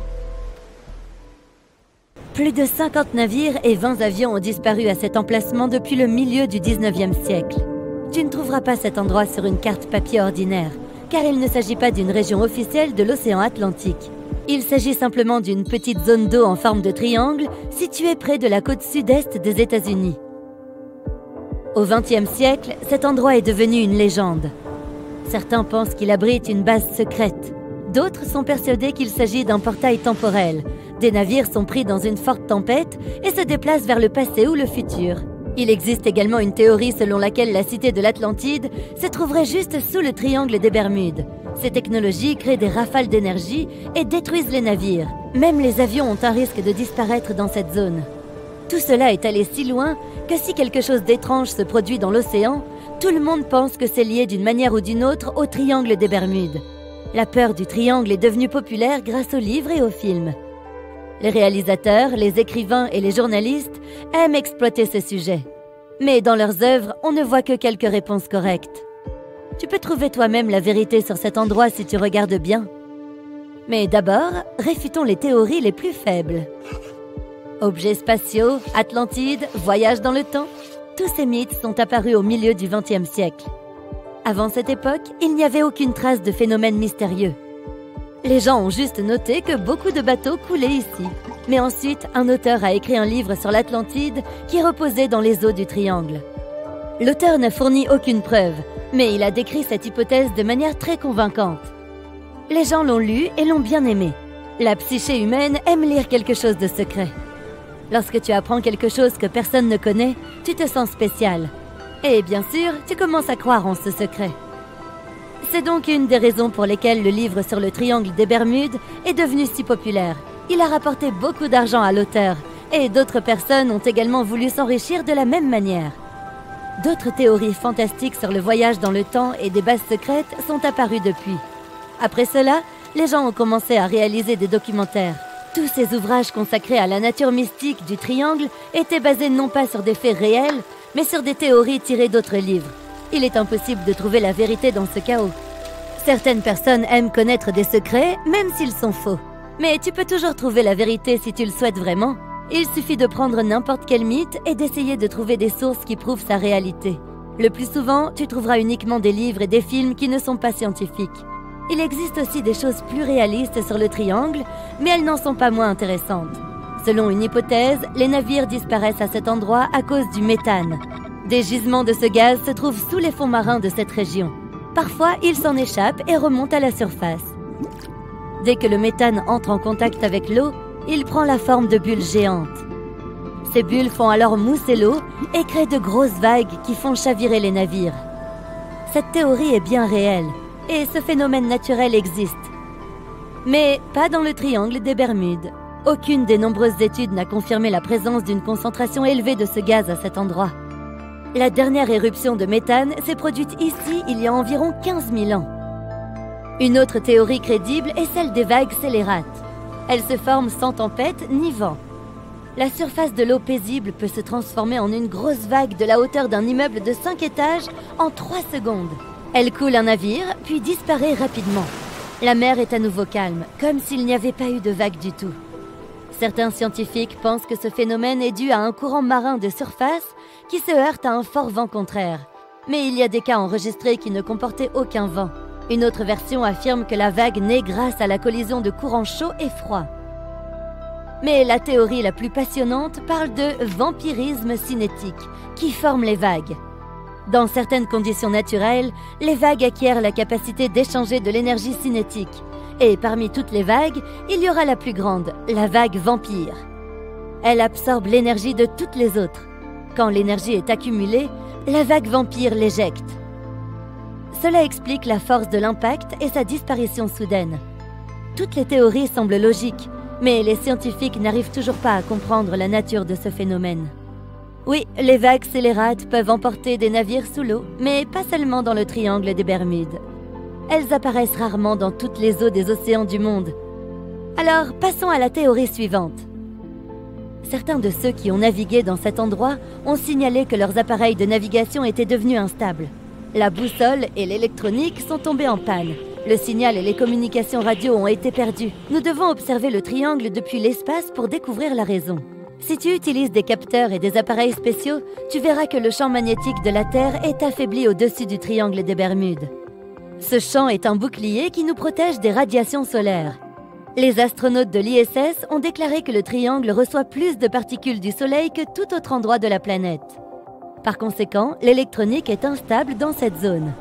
Plus de 50 navires et 20 avions ont disparu à cet emplacement depuis le milieu du 19e siècle. Tu ne trouveras pas cet endroit sur une carte papier ordinaire, car il ne s'agit pas d'une région officielle de l'océan Atlantique. Il s'agit simplement d'une petite zone d'eau en forme de triangle située près de la côte sud-est des États-Unis. Au XXe siècle, cet endroit est devenu une légende. Certains pensent qu'il abrite une base secrète. D'autres sont persuadés qu'il s'agit d'un portail temporel. Des navires sont pris dans une forte tempête et se déplacent vers le passé ou le futur. Il existe également une théorie selon laquelle la cité de l'Atlantide se trouverait juste sous le triangle des Bermudes. Ces technologies créent des rafales d'énergie et détruisent les navires. Même les avions ont un risque de disparaître dans cette zone. Tout cela est allé si loin que si quelque chose d'étrange se produit dans l'océan, tout le monde pense que c'est lié d'une manière ou d'une autre au triangle des Bermudes. La peur du triangle est devenue populaire grâce aux livres et aux films. Les réalisateurs, les écrivains et les journalistes aiment exploiter ce sujet. Mais dans leurs œuvres, on ne voit que quelques réponses correctes. Tu peux trouver toi-même la vérité sur cet endroit si tu regardes bien. Mais d'abord, réfutons les théories les plus faibles. Objets spatiaux, Atlantide, voyage dans le temps, tous ces mythes sont apparus au milieu du XXe siècle. Avant cette époque, il n'y avait aucune trace de phénomène mystérieux. Les gens ont juste noté que beaucoup de bateaux coulaient ici. Mais ensuite, un auteur a écrit un livre sur l'Atlantide qui reposait dans les eaux du Triangle. L'auteur n'a fourni aucune preuve, mais il a décrit cette hypothèse de manière très convaincante. Les gens l'ont lu et l'ont bien aimé. La psyché humaine aime lire quelque chose de secret. Lorsque tu apprends quelque chose que personne ne connaît, tu te sens spécial. Et bien sûr, tu commences à croire en ce secret. C'est donc une des raisons pour lesquelles le livre sur le triangle des Bermudes est devenu si populaire. Il a rapporté beaucoup d'argent à l'auteur, et d'autres personnes ont également voulu s'enrichir de la même manière. D'autres théories fantastiques sur le voyage dans le temps et des bases secrètes sont apparues depuis. Après cela, les gens ont commencé à réaliser des documentaires. Tous ces ouvrages consacrés à la nature mystique du triangle étaient basés non pas sur des faits réels, mais sur des théories tirées d'autres livres. Il est impossible de trouver la vérité dans ce chaos. Certaines personnes aiment connaître des secrets, même s'ils sont faux. Mais tu peux toujours trouver la vérité si tu le souhaites vraiment. Il suffit de prendre n'importe quel mythe et d'essayer de trouver des sources qui prouvent sa réalité. Le plus souvent, tu trouveras uniquement des livres et des films qui ne sont pas scientifiques. Il existe aussi des choses plus réalistes sur le triangle, mais elles n'en sont pas moins intéressantes. Selon une hypothèse, les navires disparaissent à cet endroit à cause du méthane. Des gisements de ce gaz se trouvent sous les fonds marins de cette région. Parfois, ils s'en échappent et remontent à la surface. Dès que le méthane entre en contact avec l'eau, il prend la forme de bulles géantes. Ces bulles font alors mousser l'eau et créent de grosses vagues qui font chavirer les navires. Cette théorie est bien réelle. Et ce phénomène naturel existe. Mais pas dans le triangle des Bermudes. Aucune des nombreuses études n'a confirmé la présence d'une concentration élevée de ce gaz à cet endroit. La dernière éruption de méthane s'est produite ici il y a environ 15 000 ans. Une autre théorie crédible est celle des vagues scélérates. Elles se forment sans tempête ni vent. La surface de l'eau paisible peut se transformer en une grosse vague de la hauteur d'un immeuble de 5 étages en 3 secondes. Elle coule un navire, puis disparaît rapidement. La mer est à nouveau calme, comme s'il n'y avait pas eu de vague du tout. Certains scientifiques pensent que ce phénomène est dû à un courant marin de surface qui se heurte à un fort vent contraire. Mais il y a des cas enregistrés qui ne comportaient aucun vent. Une autre version affirme que la vague naît grâce à la collision de courants chauds et froids. Mais la théorie la plus passionnante parle de vampirisme cinétique, qui forme les vagues. Dans certaines conditions naturelles, les vagues acquièrent la capacité d'échanger de l'énergie cinétique. Et parmi toutes les vagues, il y aura la plus grande, la vague vampire. Elle absorbe l'énergie de toutes les autres. Quand l'énergie est accumulée, la vague vampire l'éjecte. Cela explique la force de l'impact et sa disparition soudaine. Toutes les théories semblent logiques, mais les scientifiques n'arrivent toujours pas à comprendre la nature de ce phénomène. Oui, les vagues scélérates peuvent emporter des navires sous l'eau, mais pas seulement dans le triangle des Bermudes. Elles apparaissent rarement dans toutes les eaux des océans du monde. Alors, passons à la théorie suivante. Certains de ceux qui ont navigué dans cet endroit ont signalé que leurs appareils de navigation étaient devenus instables. La boussole et l'électronique sont tombés en panne. Le signal et les communications radio ont été perdus. Nous devons observer le triangle depuis l'espace pour découvrir la raison. Si tu utilises des capteurs et des appareils spéciaux, tu verras que le champ magnétique de la Terre est affaibli au-dessus du triangle des Bermudes. Ce champ est un bouclier qui nous protège des radiations solaires. Les astronautes de l'ISS ont déclaré que le triangle reçoit plus de particules du Soleil que tout autre endroit de la planète. Par conséquent, l'électronique est instable dans cette zone.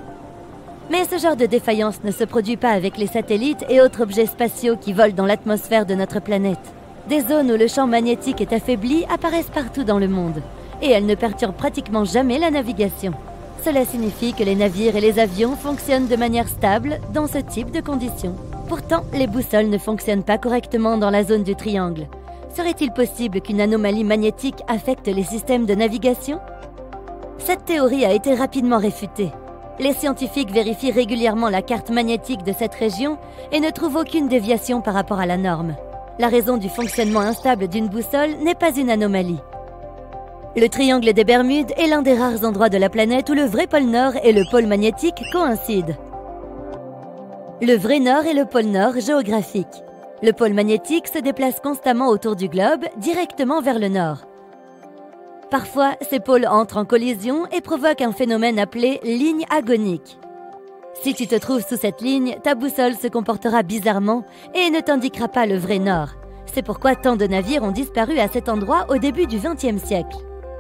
Mais ce genre de défaillance ne se produit pas avec les satellites et autres objets spatiaux qui volent dans l'atmosphère de notre planète. Des zones où le champ magnétique est affaibli apparaissent partout dans le monde, et elles ne perturbent pratiquement jamais la navigation. Cela signifie que les navires et les avions fonctionnent de manière stable dans ce type de conditions. Pourtant, les boussoles ne fonctionnent pas correctement dans la zone du triangle. Serait-il possible qu'une anomalie magnétique affecte les systèmes de navigation? Cette théorie a été rapidement réfutée. Les scientifiques vérifient régulièrement la carte magnétique de cette région et ne trouvent aucune déviation par rapport à la norme. La raison du fonctionnement instable d'une boussole n'est pas une anomalie. Le triangle des Bermudes est l'un des rares endroits de la planète où le vrai pôle Nord et le pôle magnétique coïncident. Le vrai Nord est le pôle Nord géographique. Le pôle magnétique se déplace constamment autour du globe, directement vers le Nord. Parfois, ces pôles entrent en collision et provoquent un phénomène appelé ligne agonique. Si tu te trouves sous cette ligne, ta boussole se comportera bizarrement et ne t'indiquera pas le vrai Nord. C'est pourquoi tant de navires ont disparu à cet endroit au début du XXe siècle.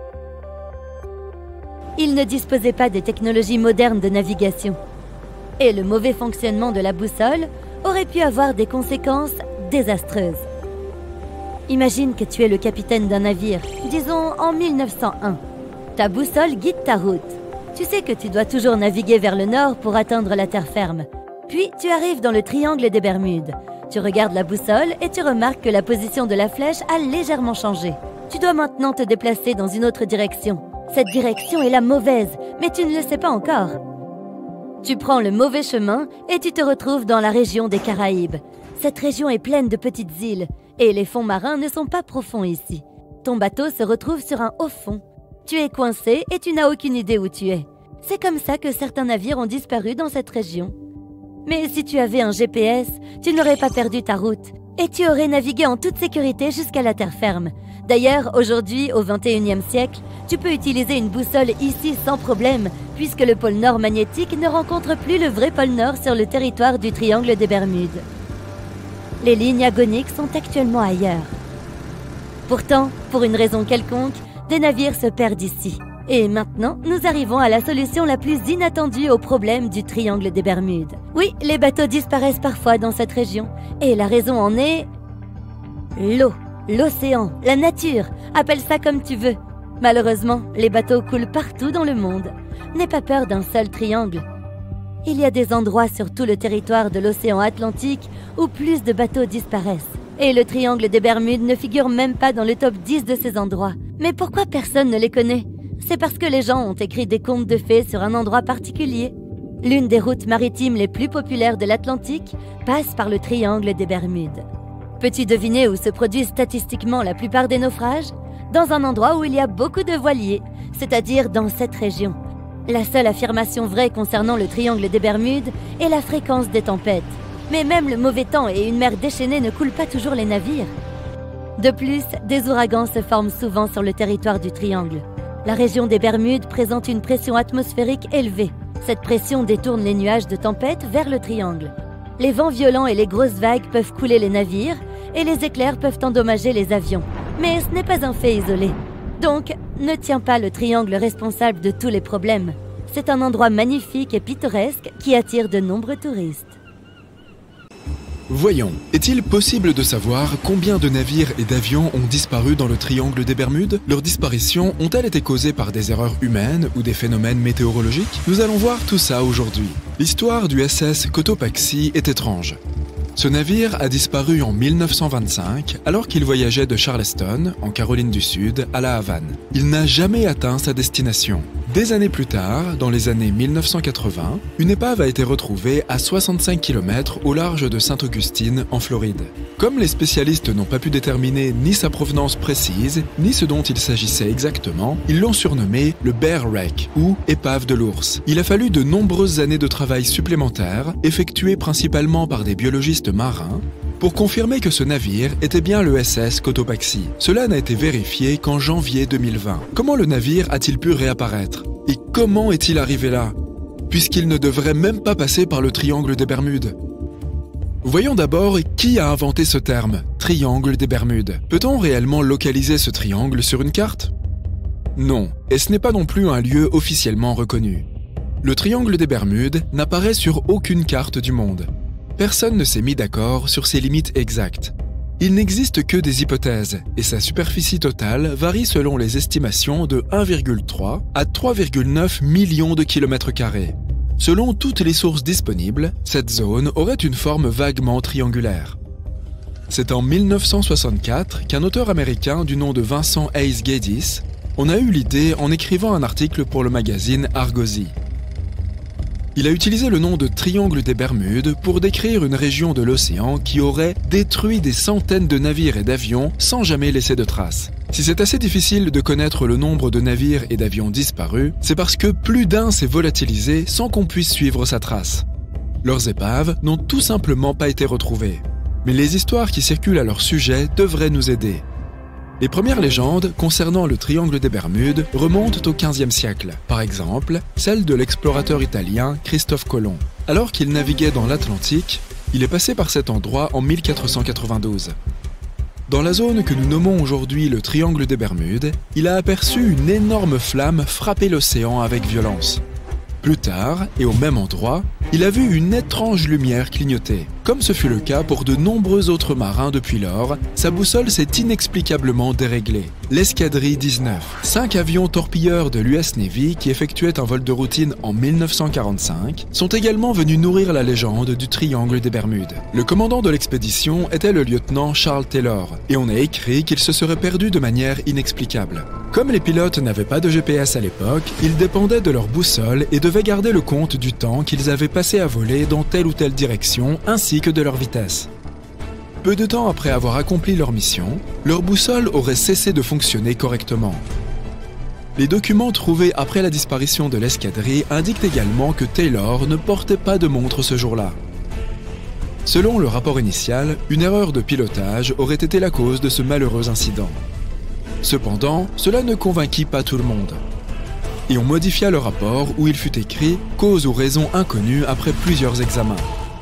Ils ne disposaient pas des technologies modernes de navigation. Et le mauvais fonctionnement de la boussole aurait pu avoir des conséquences désastreuses. Imagine que tu es le capitaine d'un navire, disons en 1901. Ta boussole guide ta route. Tu sais que tu dois toujours naviguer vers le nord pour atteindre la terre ferme. Puis tu arrives dans le triangle des Bermudes. Tu regardes la boussole et tu remarques que la position de la flèche a légèrement changé. Tu dois maintenant te déplacer dans une autre direction. Cette direction est la mauvaise, mais tu ne le sais pas encore. Tu prends le mauvais chemin et tu te retrouves dans la région des Caraïbes. Cette région est pleine de petites îles et les fonds marins ne sont pas profonds ici. Ton bateau se retrouve sur un haut fond. Tu es coincé et tu n'as aucune idée où tu es. C'est comme ça que certains navires ont disparu dans cette région. Mais si tu avais un GPS, tu n'aurais pas perdu ta route et tu aurais navigué en toute sécurité jusqu'à la terre ferme. D'ailleurs, aujourd'hui, au XXIe siècle, tu peux utiliser une boussole ici sans problème, puisque le pôle Nord magnétique ne rencontre plus le vrai pôle Nord sur le territoire du triangle des Bermudes. Les lignes agoniques sont actuellement ailleurs. Pourtant, pour une raison quelconque, des navires se perdent ici. Et maintenant, nous arrivons à la solution la plus inattendue au problème du triangle des Bermudes. Oui, les bateaux disparaissent parfois dans cette région, et la raison en est... l'eau. L'océan, la nature, appelle ça comme tu veux. Malheureusement, les bateaux coulent partout dans le monde. N'aie pas peur d'un seul triangle. Il y a des endroits sur tout le territoire de l'océan Atlantique où plus de bateaux disparaissent. Et le triangle des Bermudes ne figure même pas dans le top 10 de ces endroits. Mais pourquoi personne ne les connaît? C'est parce que les gens ont écrit des contes de fées sur un endroit particulier. L'une des routes maritimes les plus populaires de l'Atlantique passe par le triangle des Bermudes. Peux-tu deviner où se produisent statistiquement la plupart des naufrages? Dans un endroit où il y a beaucoup de voiliers, c'est-à-dire dans cette région. La seule affirmation vraie concernant le triangle des Bermudes est la fréquence des tempêtes. Mais même le mauvais temps et une mer déchaînée ne coulent pas toujours les navires. De plus, des ouragans se forment souvent sur le territoire du triangle. La région des Bermudes présente une pression atmosphérique élevée. Cette pression détourne les nuages de tempête vers le triangle. Les vents violents et les grosses vagues peuvent couler les navires et les éclairs peuvent endommager les avions. Mais ce n'est pas un fait isolé. Donc, ne tiens pas le triangle responsable de tous les problèmes. C'est un endroit magnifique et pittoresque qui attire de nombreux touristes. Voyons, est-il possible de savoir combien de navires et d'avions ont disparu dans le triangle des Bermudes? Leurs disparitions ont-elles été causées par des erreurs humaines ou des phénomènes météorologiques? Nous allons voir tout ça aujourd'hui. L'histoire du SS Cotopaxi est étrange. Ce navire a disparu en 1925 alors qu'il voyageait de Charleston, en Caroline du Sud, à La Havane. Il n'a jamais atteint sa destination. Des années plus tard, dans les années 1980, une épave a été retrouvée à 65 km au large de Sainte-Augustine, en Floride. Comme les spécialistes n'ont pas pu déterminer ni sa provenance précise, ni ce dont il s'agissait exactement, ils l'ont surnommé le Bear Wreck, ou épave de l'ours. Il a fallu de nombreuses années de travail supplémentaires, effectuées principalement par des biologistes marins, pour confirmer que ce navire était bien le SS Cotopaxi. Cela n'a été vérifié qu'en janvier 2020. Comment le navire a-t-il pu réapparaître? Et comment est-il arrivé là? Puisqu'il ne devrait même pas passer par le triangle des Bermudes. Voyons d'abord qui a inventé ce terme, triangle des Bermudes. Peut-on réellement localiser ce triangle sur une carte? Non, et ce n'est pas non plus un lieu officiellement reconnu. Le triangle des Bermudes n'apparaît sur aucune carte du monde. Personne ne s'est mis d'accord sur ses limites exactes. Il n'existe que des hypothèses, et sa superficie totale varie selon les estimations de 1,3 à 3,9 millions de kilomètres carrés. Selon toutes les sources disponibles, cette zone aurait une forme vaguement triangulaire. C'est en 1964 qu'un auteur américain du nom de Vincent Hayes Geddes en a eu l'idée en écrivant un article pour le magazine Argosy. Il a utilisé le nom de triangle des Bermudes pour décrire une région de l'océan qui aurait détruit des centaines de navires et d'avions sans jamais laisser de traces. Si c'est assez difficile de connaître le nombre de navires et d'avions disparus, c'est parce que plus d'un s'est volatilisé sans qu'on puisse suivre sa trace. Leurs épaves n'ont tout simplement pas été retrouvées. Mais les histoires qui circulent à leur sujet devraient nous aider. Les premières légendes concernant le triangle des Bermudes remontent au XVe siècle. Par exemple, celle de l'explorateur italien Christophe Colomb. Alors qu'il naviguait dans l'Atlantique, il est passé par cet endroit en 1492. Dans la zone que nous nommons aujourd'hui le triangle des Bermudes, il a aperçu une énorme flamme frapper l'océan avec violence. Plus tard, et au même endroit, il a vu une étrange lumière clignoter. Comme ce fut le cas pour de nombreux autres marins depuis lors, sa boussole s'est inexplicablement déréglée. L'escadrille 19, 5 avions torpilleurs de l'US Navy qui effectuaient un vol de routine en 1945, sont également venus nourrir la légende du triangle des Bermudes. Le commandant de l'expédition était le lieutenant Charles Taylor, et on a écrit qu'il se serait perdu de manière inexplicable. Comme les pilotes n'avaient pas de GPS à l'époque, ils dépendaient de leur boussole et devaient garder le compte du temps qu'ils avaient passé à voler dans telle ou telle direction, ainsi que de leur vitesse. Peu de temps après avoir accompli leur mission, leur boussole aurait cessé de fonctionner correctement. Les documents trouvés après la disparition de l'escadrille indiquent également que Taylor ne portait pas de montre ce jour-là. Selon le rapport initial, une erreur de pilotage aurait été la cause de ce malheureux incident. Cependant, cela ne convainquit pas tout le monde. Et on modifia le rapport où il fut écrit « cause ou raison inconnue » après plusieurs examens.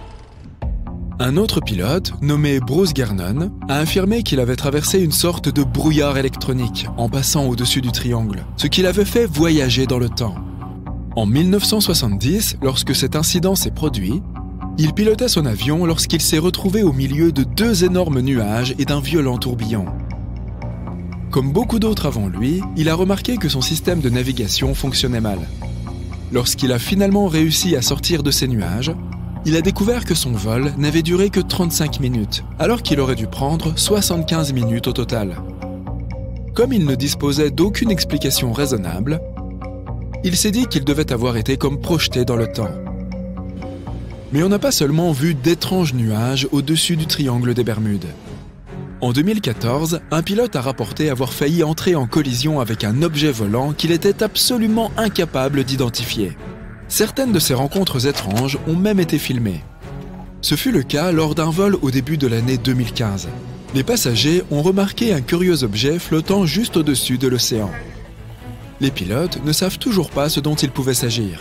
Un autre pilote, nommé Bruce Gernon, a affirmé qu'il avait traversé une sorte de brouillard électronique en passant au-dessus du triangle, ce qui l'avait fait voyager dans le temps. En 1970, lorsque cet incident s'est produit, il pilotait son avion lorsqu'il s'est retrouvé au milieu de 2 énormes nuages et d'un violent tourbillon. Comme beaucoup d'autres avant lui, il a remarqué que son système de navigation fonctionnait mal. Lorsqu'il a finalement réussi à sortir de ces nuages, il a découvert que son vol n'avait duré que 35 minutes, alors qu'il aurait dû prendre 75 minutes au total. Comme il ne disposait d'aucune explication raisonnable, il s'est dit qu'il devait avoir été comme projeté dans le temps. Mais on n'a pas seulement vu d'étranges nuages au-dessus du triangle des Bermudes. En 2014, un pilote a rapporté avoir failli entrer en collision avec un objet volant qu'il était absolument incapable d'identifier. Certaines de ces rencontres étranges ont même été filmées. Ce fut le cas lors d'un vol au début de l'année 2015. Les passagers ont remarqué un curieux objet flottant juste au-dessus de l'océan. Les pilotes ne savent toujours pas ce dont il pouvait s'agir.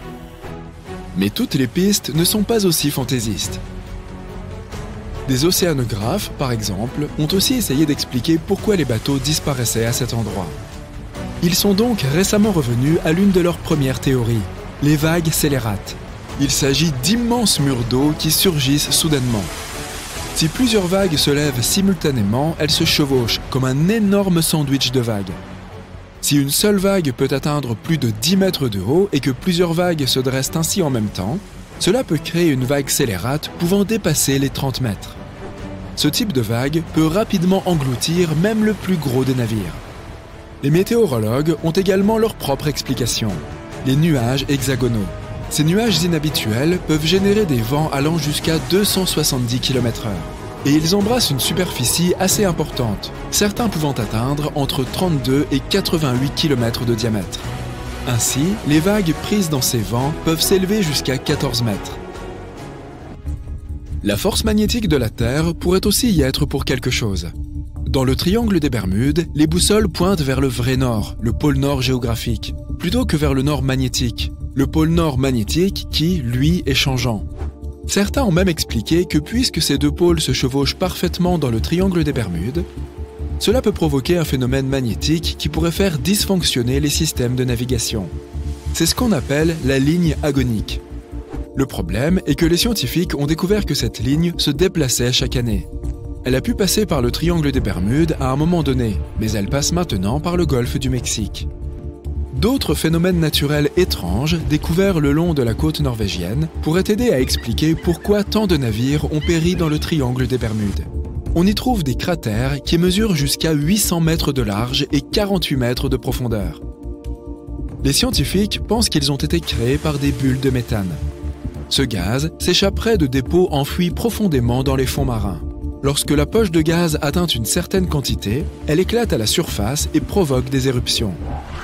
Mais toutes les pistes ne sont pas aussi fantaisistes. Des océanographes, par exemple, ont aussi essayé d'expliquer pourquoi les bateaux disparaissaient à cet endroit. Ils sont donc récemment revenus à l'une de leurs premières théories, les vagues scélérates. Il s'agit d'immenses murs d'eau qui surgissent soudainement. Si plusieurs vagues se lèvent simultanément, elles se chevauchent comme un énorme sandwich de vagues. Si une seule vague peut atteindre plus de 10 mètres de haut et que plusieurs vagues se dressent ainsi en même temps, cela peut créer une vague scélérate pouvant dépasser les 30 mètres. Ce type de vague peut rapidement engloutir même le plus gros des navires. Les météorologues ont également leur propre explication, les nuages hexagonaux. Ces nuages inhabituels peuvent générer des vents allant jusqu'à 270 km/h. Et ils embrassent une superficie assez importante, certains pouvant atteindre entre 32 et 88 km de diamètre. Ainsi, les vagues prises dans ces vents peuvent s'élever jusqu'à 14 mètres. La force magnétique de la Terre pourrait aussi y être pour quelque chose. Dans le triangle des Bermudes, les boussoles pointent vers le vrai nord, le pôle nord géographique, plutôt que vers le nord magnétique, le pôle nord magnétique qui, lui, est changeant. Certains ont même expliqué que puisque ces 2 pôles se chevauchent parfaitement dans le triangle des Bermudes, cela peut provoquer un phénomène magnétique qui pourrait faire dysfonctionner les systèmes de navigation. C'est ce qu'on appelle la ligne agonique. Le problème est que les scientifiques ont découvert que cette ligne se déplaçait chaque année. Elle a pu passer par le triangle des Bermudes à un moment donné, mais elle passe maintenant par le golfe du Mexique. D'autres phénomènes naturels étranges découverts le long de la côte norvégienne pourraient aider à expliquer pourquoi tant de navires ont péri dans le triangle des Bermudes. On y trouve des cratères qui mesurent jusqu'à 800 mètres de large et 48 mètres de profondeur. Les scientifiques pensent qu'ils ont été créés par des bulles de méthane. Ce gaz s'échapperait de dépôts enfouis profondément dans les fonds marins. Lorsque la poche de gaz atteint une certaine quantité, elle éclate à la surface et provoque des éruptions.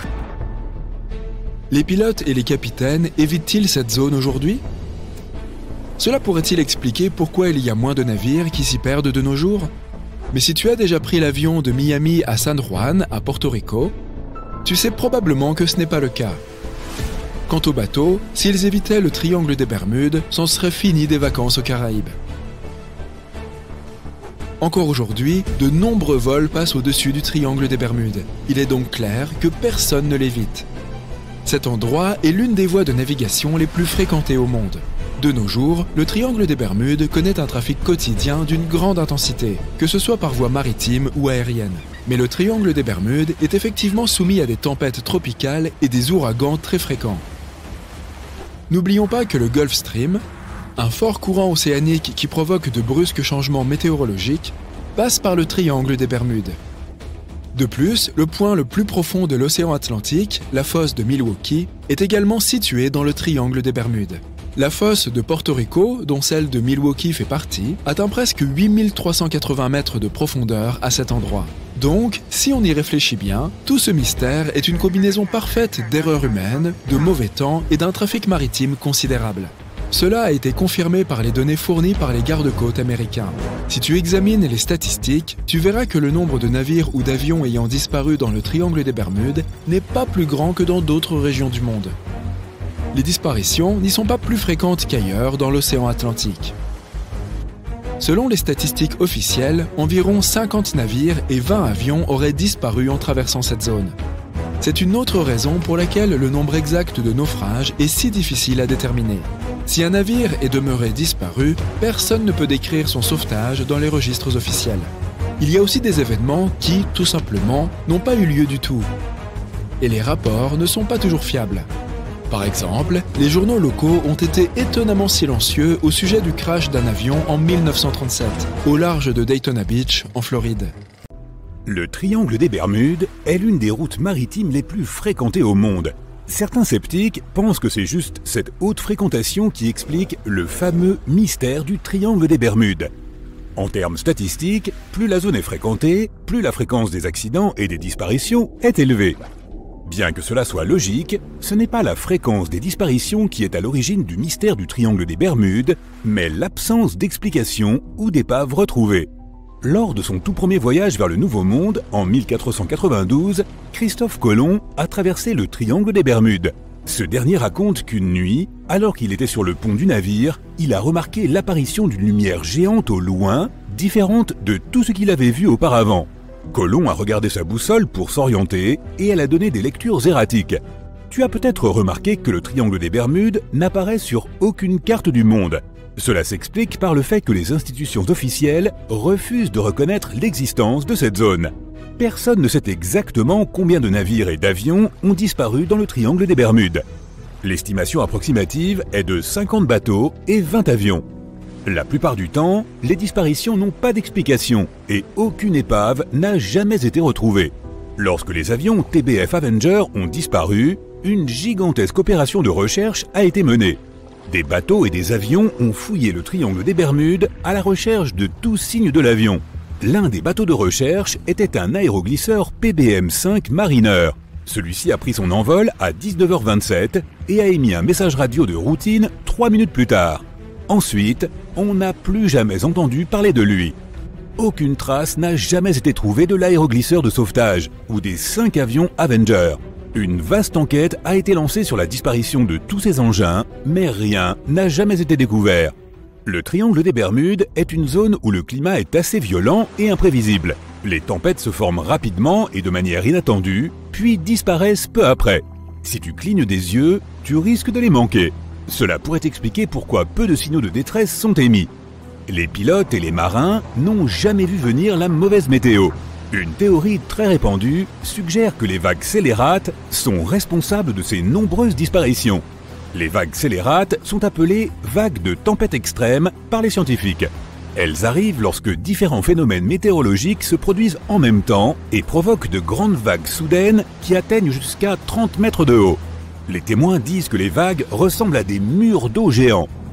Les pilotes et les capitaines évitent-ils cette zone aujourd'hui? Cela pourrait-il expliquer pourquoi il y a moins de navires qui s'y perdent de nos jours? Mais si tu as déjà pris l'avion de Miami à San Juan, à Porto Rico, tu sais probablement que ce n'est pas le cas. Quant aux bateaux, s'ils évitaient le triangle des Bermudes, c'en serait fini des vacances aux Caraïbes. Encore aujourd'hui, de nombreux vols passent au-dessus du triangle des Bermudes. Il est donc clair que personne ne l'évite. Cet endroit est l'une des voies de navigation les plus fréquentées au monde. De nos jours, le triangle des Bermudes connaît un trafic quotidien d'une grande intensité, que ce soit par voie maritime ou aérienne. Mais le triangle des Bermudes est effectivement soumis à des tempêtes tropicales et des ouragans très fréquents. N'oublions pas que le Gulf Stream, un fort courant océanique qui provoque de brusques changements météorologiques, passe par le triangle des Bermudes. De plus, le point le plus profond de l'océan Atlantique, la fosse de Milwaukee, est également situé dans le triangle des Bermudes. La fosse de Porto Rico, dont celle de Milwaukee fait partie, atteint presque 8380 mètres de profondeur à cet endroit. Donc, si on y réfléchit bien, tout ce mystère est une combinaison parfaite d'erreurs humaines, de mauvais temps et d'un trafic maritime considérable. Cela a été confirmé par les données fournies par les gardes-côtes américains. Si tu examines les statistiques, tu verras que le nombre de navires ou d'avions ayant disparu dans le triangle des Bermudes n'est pas plus grand que dans d'autres régions du monde. Les disparitions n'y sont pas plus fréquentes qu'ailleurs dans l'océan Atlantique. Selon les statistiques officielles, environ 50 navires et 20 avions auraient disparu en traversant cette zone. C'est une autre raison pour laquelle le nombre exact de naufrages est si difficile à déterminer. Si un navire est demeuré disparu, personne ne peut décrire son sauvetage dans les registres officiels. Il y a aussi des événements qui, tout simplement, n'ont pas eu lieu du tout. Et les rapports ne sont pas toujours fiables. Par exemple, les journaux locaux ont été étonnamment silencieux au sujet du crash d'un avion en 1937, au large de Daytona Beach, en Floride. Le triangle des Bermudes est l'une des routes maritimes les plus fréquentées au monde. Certains sceptiques pensent que c'est juste cette haute fréquentation qui explique le fameux mystère du triangle des Bermudes. En termes statistiques, plus la zone est fréquentée, plus la fréquence des accidents et des disparitions est élevée. Bien que cela soit logique, ce n'est pas la fréquence des disparitions qui est à l'origine du mystère du triangle des Bermudes, mais l'absence d'explication ou d'épaves retrouvées. Lors de son tout premier voyage vers le Nouveau Monde, en 1492, Christophe Colomb a traversé le triangle des Bermudes. Ce dernier raconte qu'une nuit, alors qu'il était sur le pont du navire, il a remarqué l'apparition d'une lumière géante au loin, différente de tout ce qu'il avait vu auparavant. Colomb a regardé sa boussole pour s'orienter et elle a donné des lectures erratiques. Tu as peut-être remarqué que le triangle des Bermudes n'apparaît sur aucune carte du monde. Cela s'explique par le fait que les institutions officielles refusent de reconnaître l'existence de cette zone. Personne ne sait exactement combien de navires et d'avions ont disparu dans le triangle des Bermudes. L'estimation approximative est de 50 bateaux et 20 avions. La plupart du temps, les disparitions n'ont pas d'explication et aucune épave n'a jamais été retrouvée. Lorsque les avions TBF Avenger ont disparu, une gigantesque opération de recherche a été menée. Des bateaux et des avions ont fouillé le triangle des Bermudes à la recherche de tout signe de l'avion. L'un des bateaux de recherche était un aéroglisseur PBM-5 Mariner. Celui-ci a pris son envol à 19h27 et a émis un message radio de routine 3 minutes plus tard. Ensuite, on n'a plus jamais entendu parler de lui. Aucune trace n'a jamais été trouvée de l'aéroglisseur de sauvetage ou des 5 avions Avenger. Une vaste enquête a été lancée sur la disparition de tous ces engins, mais rien n'a jamais été découvert. Le triangle des Bermudes est une zone où le climat est assez violent et imprévisible. Les tempêtes se forment rapidement et de manière inattendue, puis disparaissent peu après. Si tu clignes des yeux, tu risques de les manquer. Cela pourrait expliquer pourquoi peu de signaux de détresse sont émis. Les pilotes et les marins n'ont jamais vu venir la mauvaise météo. Une théorie très répandue suggère que les vagues scélérates sont responsables de ces nombreuses disparitions. Les vagues scélérates sont appelées vagues de tempête extrême par les scientifiques. Elles arrivent lorsque différents phénomènes météorologiques se produisent en même temps et provoquent de grandes vagues soudaines qui atteignent jusqu'à 30 mètres de haut. Les témoins disent que les vagues ressemblent à des murs d'eau géants.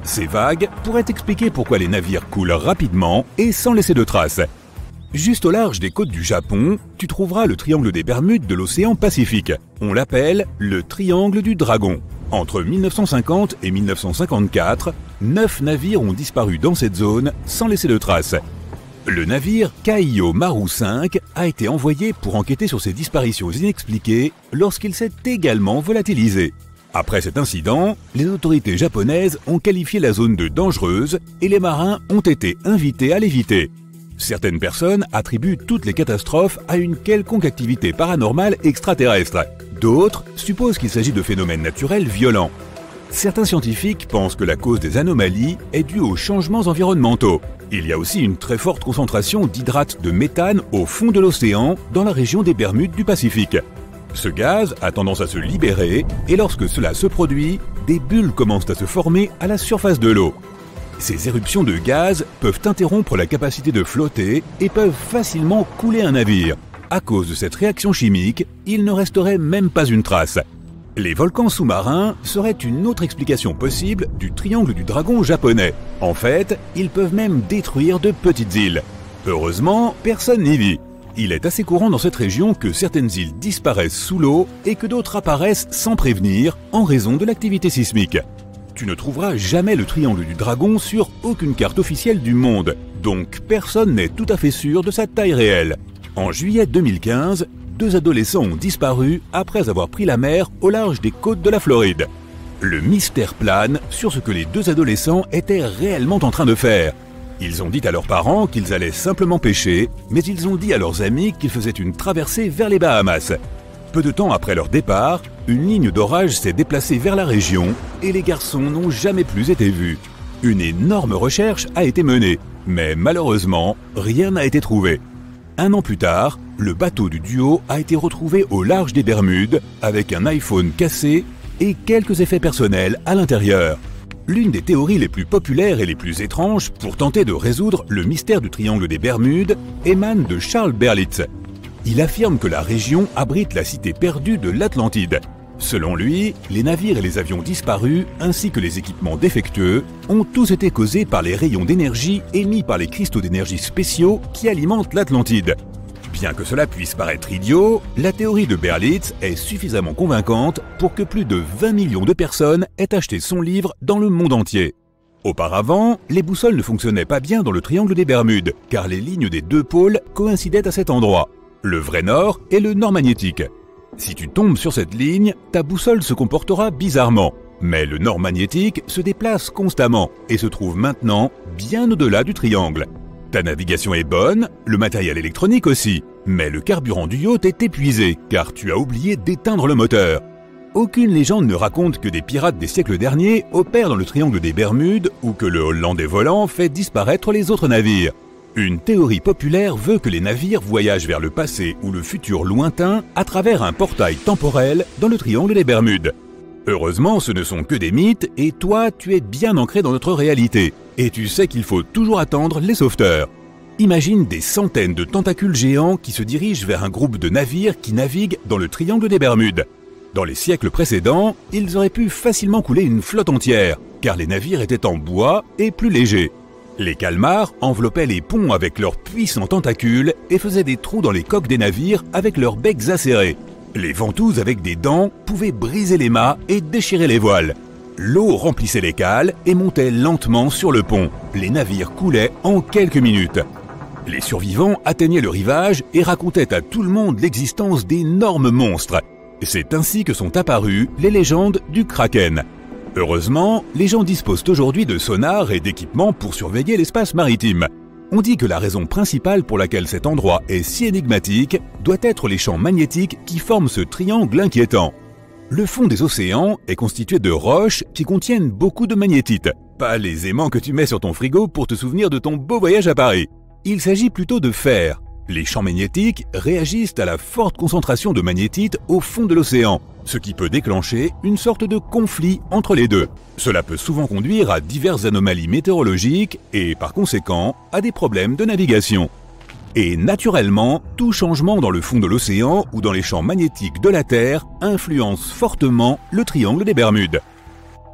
Ces vagues pourraient expliquer pourquoi les navires coulent rapidement et sans laisser de traces. Juste au large des côtes du Japon, tu trouveras le triangle des Bermudes de l'océan Pacifique. On l'appelle le triangle du Dragon. Entre 1950 et 1954, 9 navires ont disparu dans cette zone sans laisser de traces. Le navire Kaiyo Maru 5 a été envoyé pour enquêter sur ces disparitions inexpliquées lorsqu'il s'est également volatilisé. Après cet incident, les autorités japonaises ont qualifié la zone de dangereuse et les marins ont été invités à l'éviter. Certaines personnes attribuent toutes les catastrophes à une quelconque activité paranormale extraterrestre. D'autres supposent qu'il s'agit de phénomènes naturels violents. Certains scientifiques pensent que la cause des anomalies est due aux changements environnementaux. Il y a aussi une très forte concentration d'hydrate de méthane au fond de l'océan dans la région des Bermudes du Pacifique. Ce gaz a tendance à se libérer et lorsque cela se produit, des bulles commencent à se former à la surface de l'eau. Ces éruptions de gaz peuvent interrompre la capacité de flotter et peuvent facilement couler un navire. À cause de cette réaction chimique, il ne resterait même pas une trace. Les volcans sous-marins seraient une autre explication possible du triangle du dragon japonais. En fait, ils peuvent même détruire de petites îles. Heureusement, personne n'y vit. Il est assez courant dans cette région que certaines îles disparaissent sous l'eau et que d'autres apparaissent sans prévenir en raison de l'activité sismique. Tu ne trouveras jamais le triangle du dragon sur aucune carte officielle du monde, donc personne n'est tout à fait sûr de sa taille réelle. En juillet 2015, 2 adolescents ont disparu après avoir pris la mer au large des côtes de la Floride. Le mystère plane sur ce que les 2 adolescents étaient réellement en train de faire. Ils ont dit à leurs parents qu'ils allaient simplement pêcher, mais ils ont dit à leurs amis qu'ils faisaient une traversée vers les Bahamas. Peu de temps après leur départ, une ligne d'orage s'est déplacée vers la région et les garçons n'ont jamais plus été vus. Une énorme recherche a été menée, mais malheureusement, rien n'a été trouvé. 1 an plus tard, le bateau du duo a été retrouvé au large des Bermudes avec un iPhone cassé et quelques effets personnels à l'intérieur. L'une des théories les plus populaires et les plus étranges pour tenter de résoudre le mystère du triangle des Bermudes émane de Charles Berlitz. Il affirme que la région abrite la cité perdue de l'Atlantide. Selon lui, les navires et les avions disparus, ainsi que les équipements défectueux, ont tous été causés par les rayons d'énergie émis par les cristaux d'énergie spéciaux qui alimentent l'Atlantide. Bien que cela puisse paraître idiot, la théorie de Berlitz est suffisamment convaincante pour que plus de 20 millions de personnes aient acheté son livre dans le monde entier. Auparavant, les boussoles ne fonctionnaient pas bien dans le triangle des Bermudes, car les lignes des 2 pôles coïncidaient à cet endroit, le vrai nord et le nord magnétique. Si tu tombes sur cette ligne, ta boussole se comportera bizarrement. Mais le nord magnétique se déplace constamment et se trouve maintenant bien au-delà du triangle. Ta navigation est bonne, le matériel électronique aussi, mais le carburant du yacht est épuisé car tu as oublié d'éteindre le moteur. Aucune légende ne raconte que des pirates des siècles derniers opèrent dans le triangle des Bermudes ou que le Hollandais volant fait disparaître les autres navires. Une théorie populaire veut que les navires voyagent vers le passé ou le futur lointain à travers un portail temporel dans le triangle des Bermudes. Heureusement, ce ne sont que des mythes et toi, tu es bien ancré dans notre réalité. Et tu sais qu'il faut toujours attendre les sauveteurs. Imagine des centaines de tentacules géants qui se dirigent vers un groupe de navires qui naviguent dans le triangle des Bermudes. Dans les siècles précédents, ils auraient pu facilement couler une flotte entière, car les navires étaient en bois et plus légers. Les calmars enveloppaient les ponts avec leurs puissants tentacules et faisaient des trous dans les coques des navires avec leurs becs acérés. Les ventouses avec des dents pouvaient briser les mâts et déchirer les voiles. L'eau remplissait les cales et montait lentement sur le pont. Les navires coulaient en quelques minutes. Les survivants atteignaient le rivage et racontaient à tout le monde l'existence d'énormes monstres. C'est ainsi que sont apparues les légendes du Kraken. Heureusement, les gens disposent aujourd'hui de sonars et d'équipements pour surveiller l'espace maritime. On dit que la raison principale pour laquelle cet endroit est si énigmatique doit être les champs magnétiques qui forment ce triangle inquiétant. Le fond des océans est constitué de roches qui contiennent beaucoup de magnétite. Pas les aimants que tu mets sur ton frigo pour te souvenir de ton beau voyage à Paris. Il s'agit plutôt de fer. Les champs magnétiques réagissent à la forte concentration de magnétite au fond de l'océan, ce qui peut déclencher une sorte de conflit entre les deux. Cela peut souvent conduire à diverses anomalies météorologiques et, par conséquent, à des problèmes de navigation. Et naturellement, tout changement dans le fond de l'océan ou dans les champs magnétiques de la Terre influence fortement le triangle des Bermudes.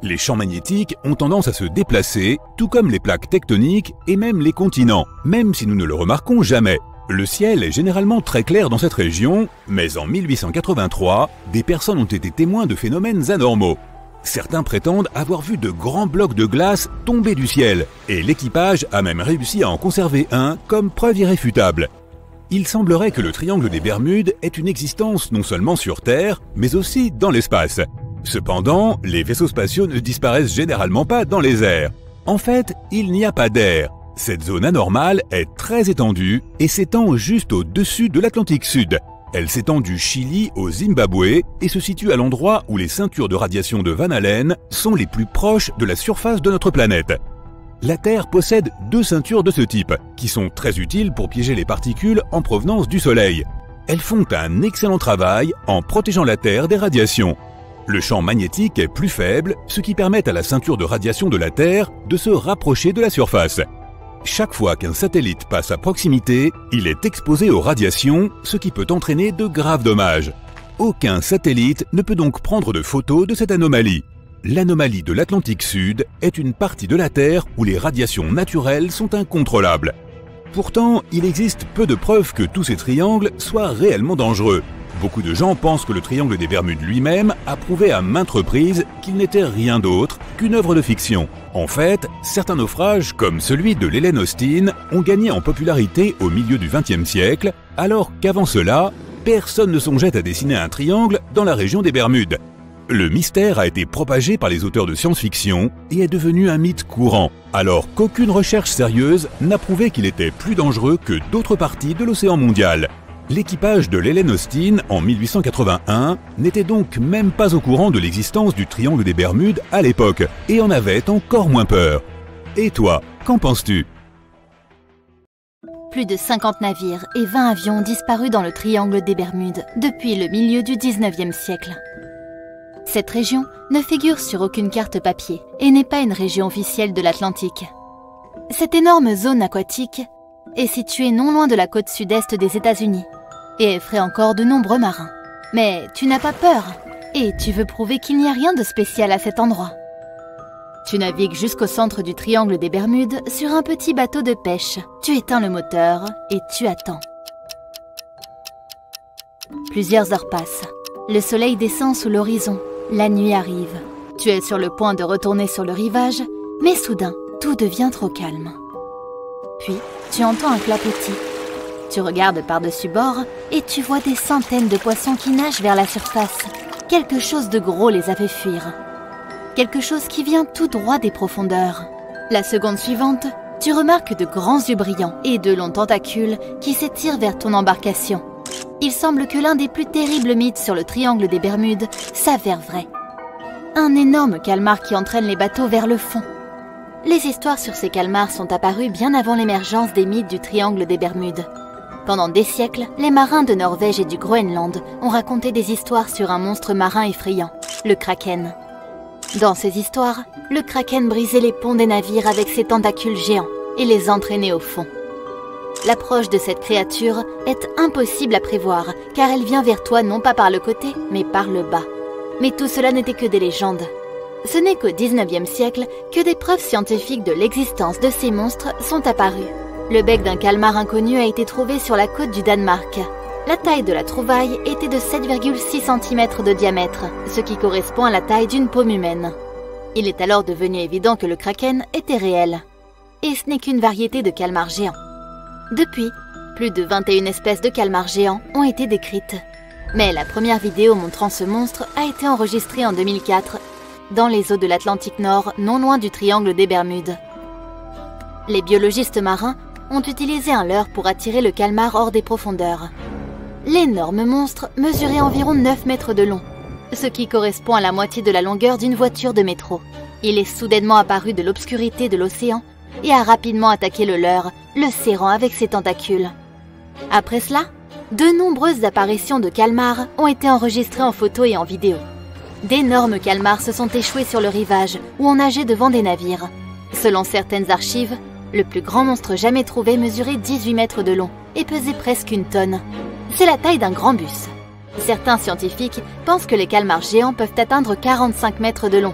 Les champs magnétiques ont tendance à se déplacer, tout comme les plaques tectoniques et même les continents, même si nous ne le remarquons jamais. Le ciel est généralement très clair dans cette région, mais en 1883, des personnes ont été témoins de phénomènes anormaux. Certains prétendent avoir vu de grands blocs de glace tomber du ciel, et l'équipage a même réussi à en conserver un comme preuve irréfutable. Il semblerait que le triangle des Bermudes ait une existence non seulement sur Terre, mais aussi dans l'espace. Cependant, les vaisseaux spatiaux ne disparaissent généralement pas dans les airs. En fait, il n'y a pas d'air. Cette zone anormale est très étendue et s'étend juste au-dessus de l'Atlantique Sud. Elle s'étend du Chili au Zimbabwe et se situe à l'endroit où les ceintures de radiation de Van Allen sont les plus proches de la surface de notre planète. La Terre possède 2 ceintures de ce type, qui sont très utiles pour piéger les particules en provenance du Soleil. Elles font un excellent travail en protégeant la Terre des radiations. Le champ magnétique est plus faible, ce qui permet à la ceinture de radiation de la Terre de se rapprocher de la surface. Chaque fois qu'un satellite passe à proximité, il est exposé aux radiations, ce qui peut entraîner de graves dommages. Aucun satellite ne peut donc prendre de photos de cette anomalie. L'anomalie de l'Atlantique Sud est une partie de la Terre où les radiations naturelles sont incontrôlables. Pourtant, il existe peu de preuves que tous ces triangles soient réellement dangereux. Beaucoup de gens pensent que le triangle des Bermudes lui-même a prouvé à maintes reprises qu'il n'était rien d'autre qu'une œuvre de fiction. En fait, certains naufrages, comme celui de l'Helen Austin, ont gagné en popularité au milieu du XXe siècle, alors qu'avant cela, personne ne songeait à dessiner un triangle dans la région des Bermudes. Le mystère a été propagé par les auteurs de science-fiction et est devenu un mythe courant, alors qu'aucune recherche sérieuse n'a prouvé qu'il était plus dangereux que d'autres parties de l'océan mondial. L'équipage de l'Helen Austin, en 1881, n'était donc même pas au courant de l'existence du triangle des Bermudes à l'époque, et en avait encore moins peur. Et toi, qu'en penses-tu ? Plus de 50 navires et 20 avions ont disparu dans le triangle des Bermudes depuis le milieu du 19e siècle. Cette région ne figure sur aucune carte papier et n'est pas une région officielle de l'Atlantique. Cette énorme zone aquatique est située non loin de la côte sud-est des États-Unis et effraie encore de nombreux marins. Mais tu n'as pas peur et tu veux prouver qu'il n'y a rien de spécial à cet endroit. Tu navigues jusqu'au centre du triangle des Bermudes sur un petit bateau de pêche. Tu éteins le moteur et tu attends. Plusieurs heures passent. Le soleil descend sous l'horizon. La nuit arrive. Tu es sur le point de retourner sur le rivage, mais soudain, tout devient trop calme. Puis, tu entends un clapotis. Tu regardes par-dessus bord et tu vois des centaines de poissons qui nagent vers la surface. Quelque chose de gros les a fait fuir. Quelque chose qui vient tout droit des profondeurs. La seconde suivante, tu remarques de grands yeux brillants et de longs tentacules qui s'étirent vers ton embarcation. Il semble que l'un des plus terribles mythes sur le triangle des Bermudes s'avère vrai. Un énorme calmar qui entraîne les bateaux vers le fond. Les histoires sur ces calmars sont apparues bien avant l'émergence des mythes du triangle des Bermudes. Pendant des siècles, les marins de Norvège et du Groenland ont raconté des histoires sur un monstre marin effrayant, le kraken. Dans ces histoires, le kraken brisait les ponts des navires avec ses tentacules géants et les entraînait au fond. L'approche de cette créature est impossible à prévoir car elle vient vers toi non pas par le côté mais par le bas. Mais tout cela n'était que des légendes. Ce n'est qu'au 19e siècle que des preuves scientifiques de l'existence de ces monstres sont apparues. Le bec d'un calmar inconnu a été trouvé sur la côte du Danemark. La taille de la trouvaille était de 7,6 cm de diamètre, ce qui correspond à la taille d'une paume humaine. Il est alors devenu évident que le kraken était réel. Et ce n'est qu'une variété de calmars géants. Depuis, plus de 21 espèces de calmars géants ont été décrites. Mais la première vidéo montrant ce monstre a été enregistrée en 2004 dans les eaux de l'Atlantique Nord, non loin du triangle des Bermudes. Les biologistes marins ont utilisé un leurre pour attirer le calmar hors des profondeurs. L'énorme monstre mesurait environ 9 mètres de long, ce qui correspond à la moitié de la longueur d'une voiture de métro. Il est soudainement apparu de l'obscurité de l'océan et a rapidement attaqué le leurre, le serrant avec ses tentacules. Après cela, de nombreuses apparitions de calmars ont été enregistrées en photo et en vidéo. D'énormes calmars se sont échoués sur le rivage ou ont nagé devant des navires. Selon certaines archives, le plus grand monstre jamais trouvé mesurait 18 mètres de long et pesait presque 1 tonne. C'est la taille d'un grand bus. Certains scientifiques pensent que les calmars géants peuvent atteindre 45 mètres de long.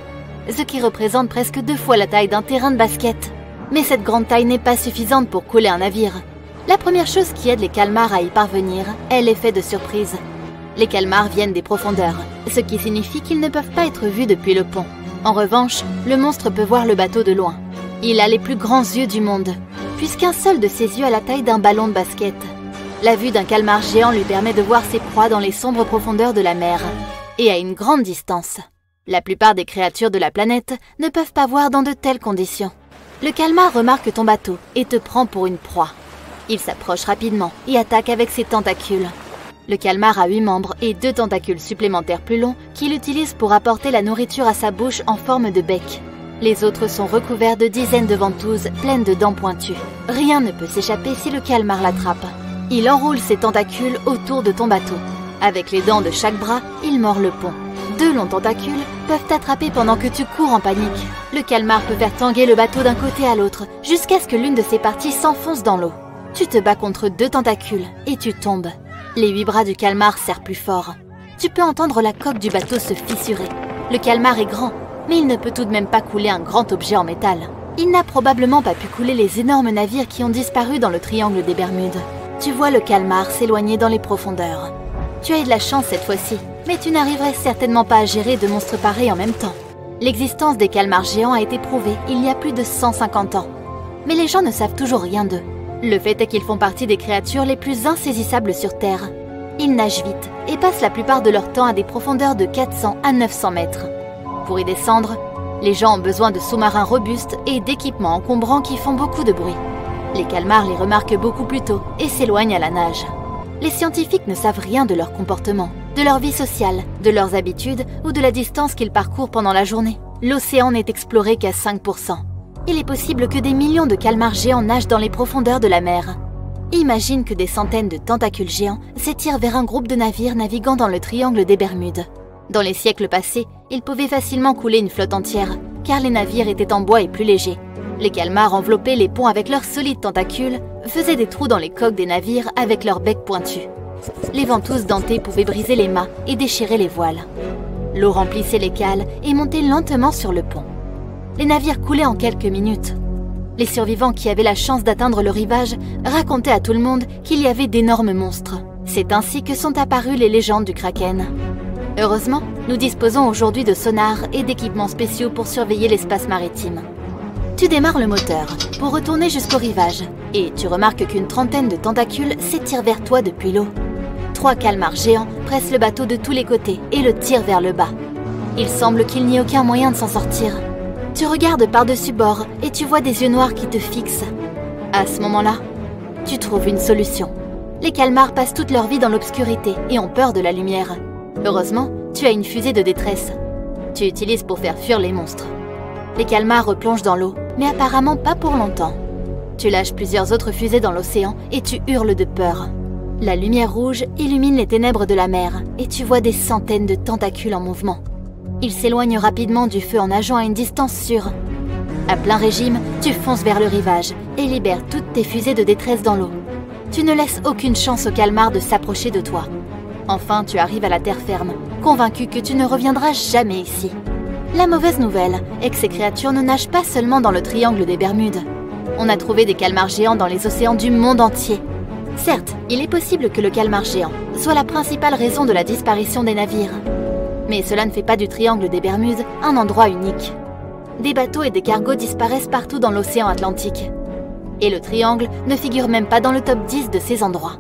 ce qui représente presque 2 fois la taille d'un terrain de basket. Mais cette grande taille n'est pas suffisante pour couler un navire. La première chose qui aide les calmars à y parvenir est l'effet de surprise. Les calmars viennent des profondeurs, ce qui signifie qu'ils ne peuvent pas être vus depuis le pont. En revanche, le monstre peut voir le bateau de loin. Il a les plus grands yeux du monde, puisqu'un seul de ses yeux a la taille d'un ballon de basket. La vue d'un calmar géant lui permet de voir ses proies dans les sombres profondeurs de la mer, et à une grande distance. La plupart des créatures de la planète ne peuvent pas voir dans de telles conditions. Le calmar remarque ton bateau et te prend pour une proie. Il s'approche rapidement et attaque avec ses tentacules. Le calmar a 8 membres et 2 tentacules supplémentaires plus longs qu'il utilise pour apporter la nourriture à sa bouche en forme de bec. Les autres sont recouverts de dizaines de ventouses pleines de dents pointues. Rien ne peut s'échapper si le calmar l'attrape. Il enroule ses tentacules autour de ton bateau. Avec les dents de chaque bras, il mord le pont. 2 longs tentacules peuvent t'attraper pendant que tu cours en panique. Le calmar peut faire tanguer le bateau d'un côté à l'autre jusqu'à ce que l'une de ses parties s'enfonce dans l'eau. Tu te bats contre 2 tentacules et tu tombes. Les 8 bras du calmar serrent plus fort. Tu peux entendre la coque du bateau se fissurer. Le calmar est grand, mais il ne peut tout de même pas couler un grand objet en métal. Il n'a probablement pas pu couler les énormes navires qui ont disparu dans le triangle des Bermudes. Tu vois le calmar s'éloigner dans les profondeurs. Tu as eu de la chance cette fois-ci, mais tu n'arriverais certainement pas à gérer 2 monstres pareils en même temps. L'existence des calmars géants a été prouvée il y a plus de 150 ans. Mais les gens ne savent toujours rien d'eux. Le fait est qu'ils font partie des créatures les plus insaisissables sur Terre. Ils nagent vite et passent la plupart de leur temps à des profondeurs de 400 à 900 mètres. Pour y descendre, les gens ont besoin de sous-marins robustes et d'équipements encombrants qui font beaucoup de bruit. Les calmars les remarquent beaucoup plus tôt et s'éloignent à la nage. Les scientifiques ne savent rien de leur comportement, de leur vie sociale, de leurs habitudes ou de la distance qu'ils parcourent pendant la journée. L'océan n'est exploré qu'à 5%. Il est possible que des millions de calmars géants nagent dans les profondeurs de la mer. Imagine que des centaines de tentacules géants s'étirent vers un groupe de navires naviguant dans le triangle des Bermudes. Dans les siècles passés, ils pouvaient facilement couler une flotte entière, car les navires étaient en bois et plus légers. Les calmars enveloppaient les ponts avec leurs solides tentacules, faisaient des trous dans les coques des navires avec leurs becs pointus. Les ventouses dentées pouvaient briser les mâts et déchirer les voiles. L'eau remplissait les cales et montait lentement sur le pont. Les navires coulaient en quelques minutes. Les survivants qui avaient la chance d'atteindre le rivage racontaient à tout le monde qu'il y avait d'énormes monstres. C'est ainsi que sont apparues les légendes du Kraken. Heureusement, nous disposons aujourd'hui de sonars et d'équipements spéciaux pour surveiller l'espace maritime. Tu démarres le moteur pour retourner jusqu'au rivage et tu remarques qu'une trentaine de tentacules s'étirent vers toi depuis l'eau. 3 calmars géants pressent le bateau de tous les côtés et le tirent vers le bas. Il semble qu'il n'y ait aucun moyen de s'en sortir. Tu regardes par-dessus bord et tu vois des yeux noirs qui te fixent. À ce moment-là, tu trouves une solution. Les calmars passent toute leur vie dans l'obscurité et ont peur de la lumière. Heureusement, tu as une fusée de détresse. Tu utilises pour faire fuir les monstres. Les calmars replongent dans l'eau, mais apparemment pas pour longtemps. Tu lâches plusieurs autres fusées dans l'océan et tu hurles de peur. La lumière rouge illumine les ténèbres de la mer et tu vois des centaines de tentacules en mouvement. Ils s'éloignent rapidement du feu en nageant à une distance sûre. À plein régime, tu fonces vers le rivage et libères toutes tes fusées de détresse dans l'eau. Tu ne laisses aucune chance aux calmars de s'approcher de toi. Enfin, tu arrives à la terre ferme, convaincu que tu ne reviendras jamais ici. La mauvaise nouvelle est que ces créatures ne nagent pas seulement dans le triangle des Bermudes. On a trouvé des calmars géants dans les océans du monde entier. Certes, il est possible que le calmar géant soit la principale raison de la disparition des navires. Mais cela ne fait pas du triangle des Bermudes un endroit unique. Des bateaux et des cargos disparaissent partout dans l'océan Atlantique. Et le triangle ne figure même pas dans le top 10 de ces endroits.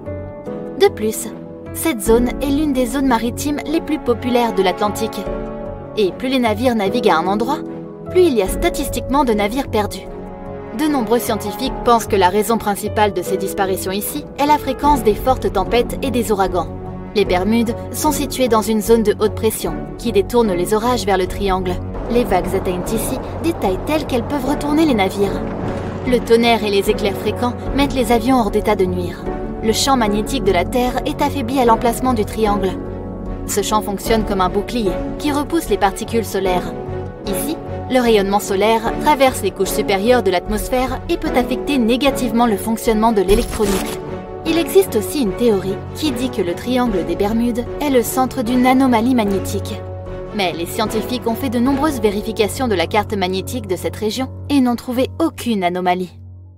De plus, cette zone est l'une des zones maritimes les plus populaires de l'Atlantique. Et plus les navires naviguent à un endroit, plus il y a statistiquement de navires perdus. De nombreux scientifiques pensent que la raison principale de ces disparitions ici est la fréquence des fortes tempêtes et des ouragans. Les Bermudes sont situées dans une zone de haute pression qui détourne les orages vers le triangle. Les vagues atteignent ici des tailles telles qu'elles peuvent retourner les navires. Le tonnerre et les éclairs fréquents mettent les avions hors d'état de nuire. Le champ magnétique de la Terre est affaibli à l'emplacement du triangle. Ce champ fonctionne comme un bouclier qui repousse les particules solaires. Ici, le rayonnement solaire traverse les couches supérieures de l'atmosphère et peut affecter négativement le fonctionnement de l'électronique. Il existe aussi une théorie qui dit que le triangle des Bermudes est le centre d'une anomalie magnétique. Mais les scientifiques ont fait de nombreuses vérifications de la carte magnétique de cette région et n'ont trouvé aucune anomalie.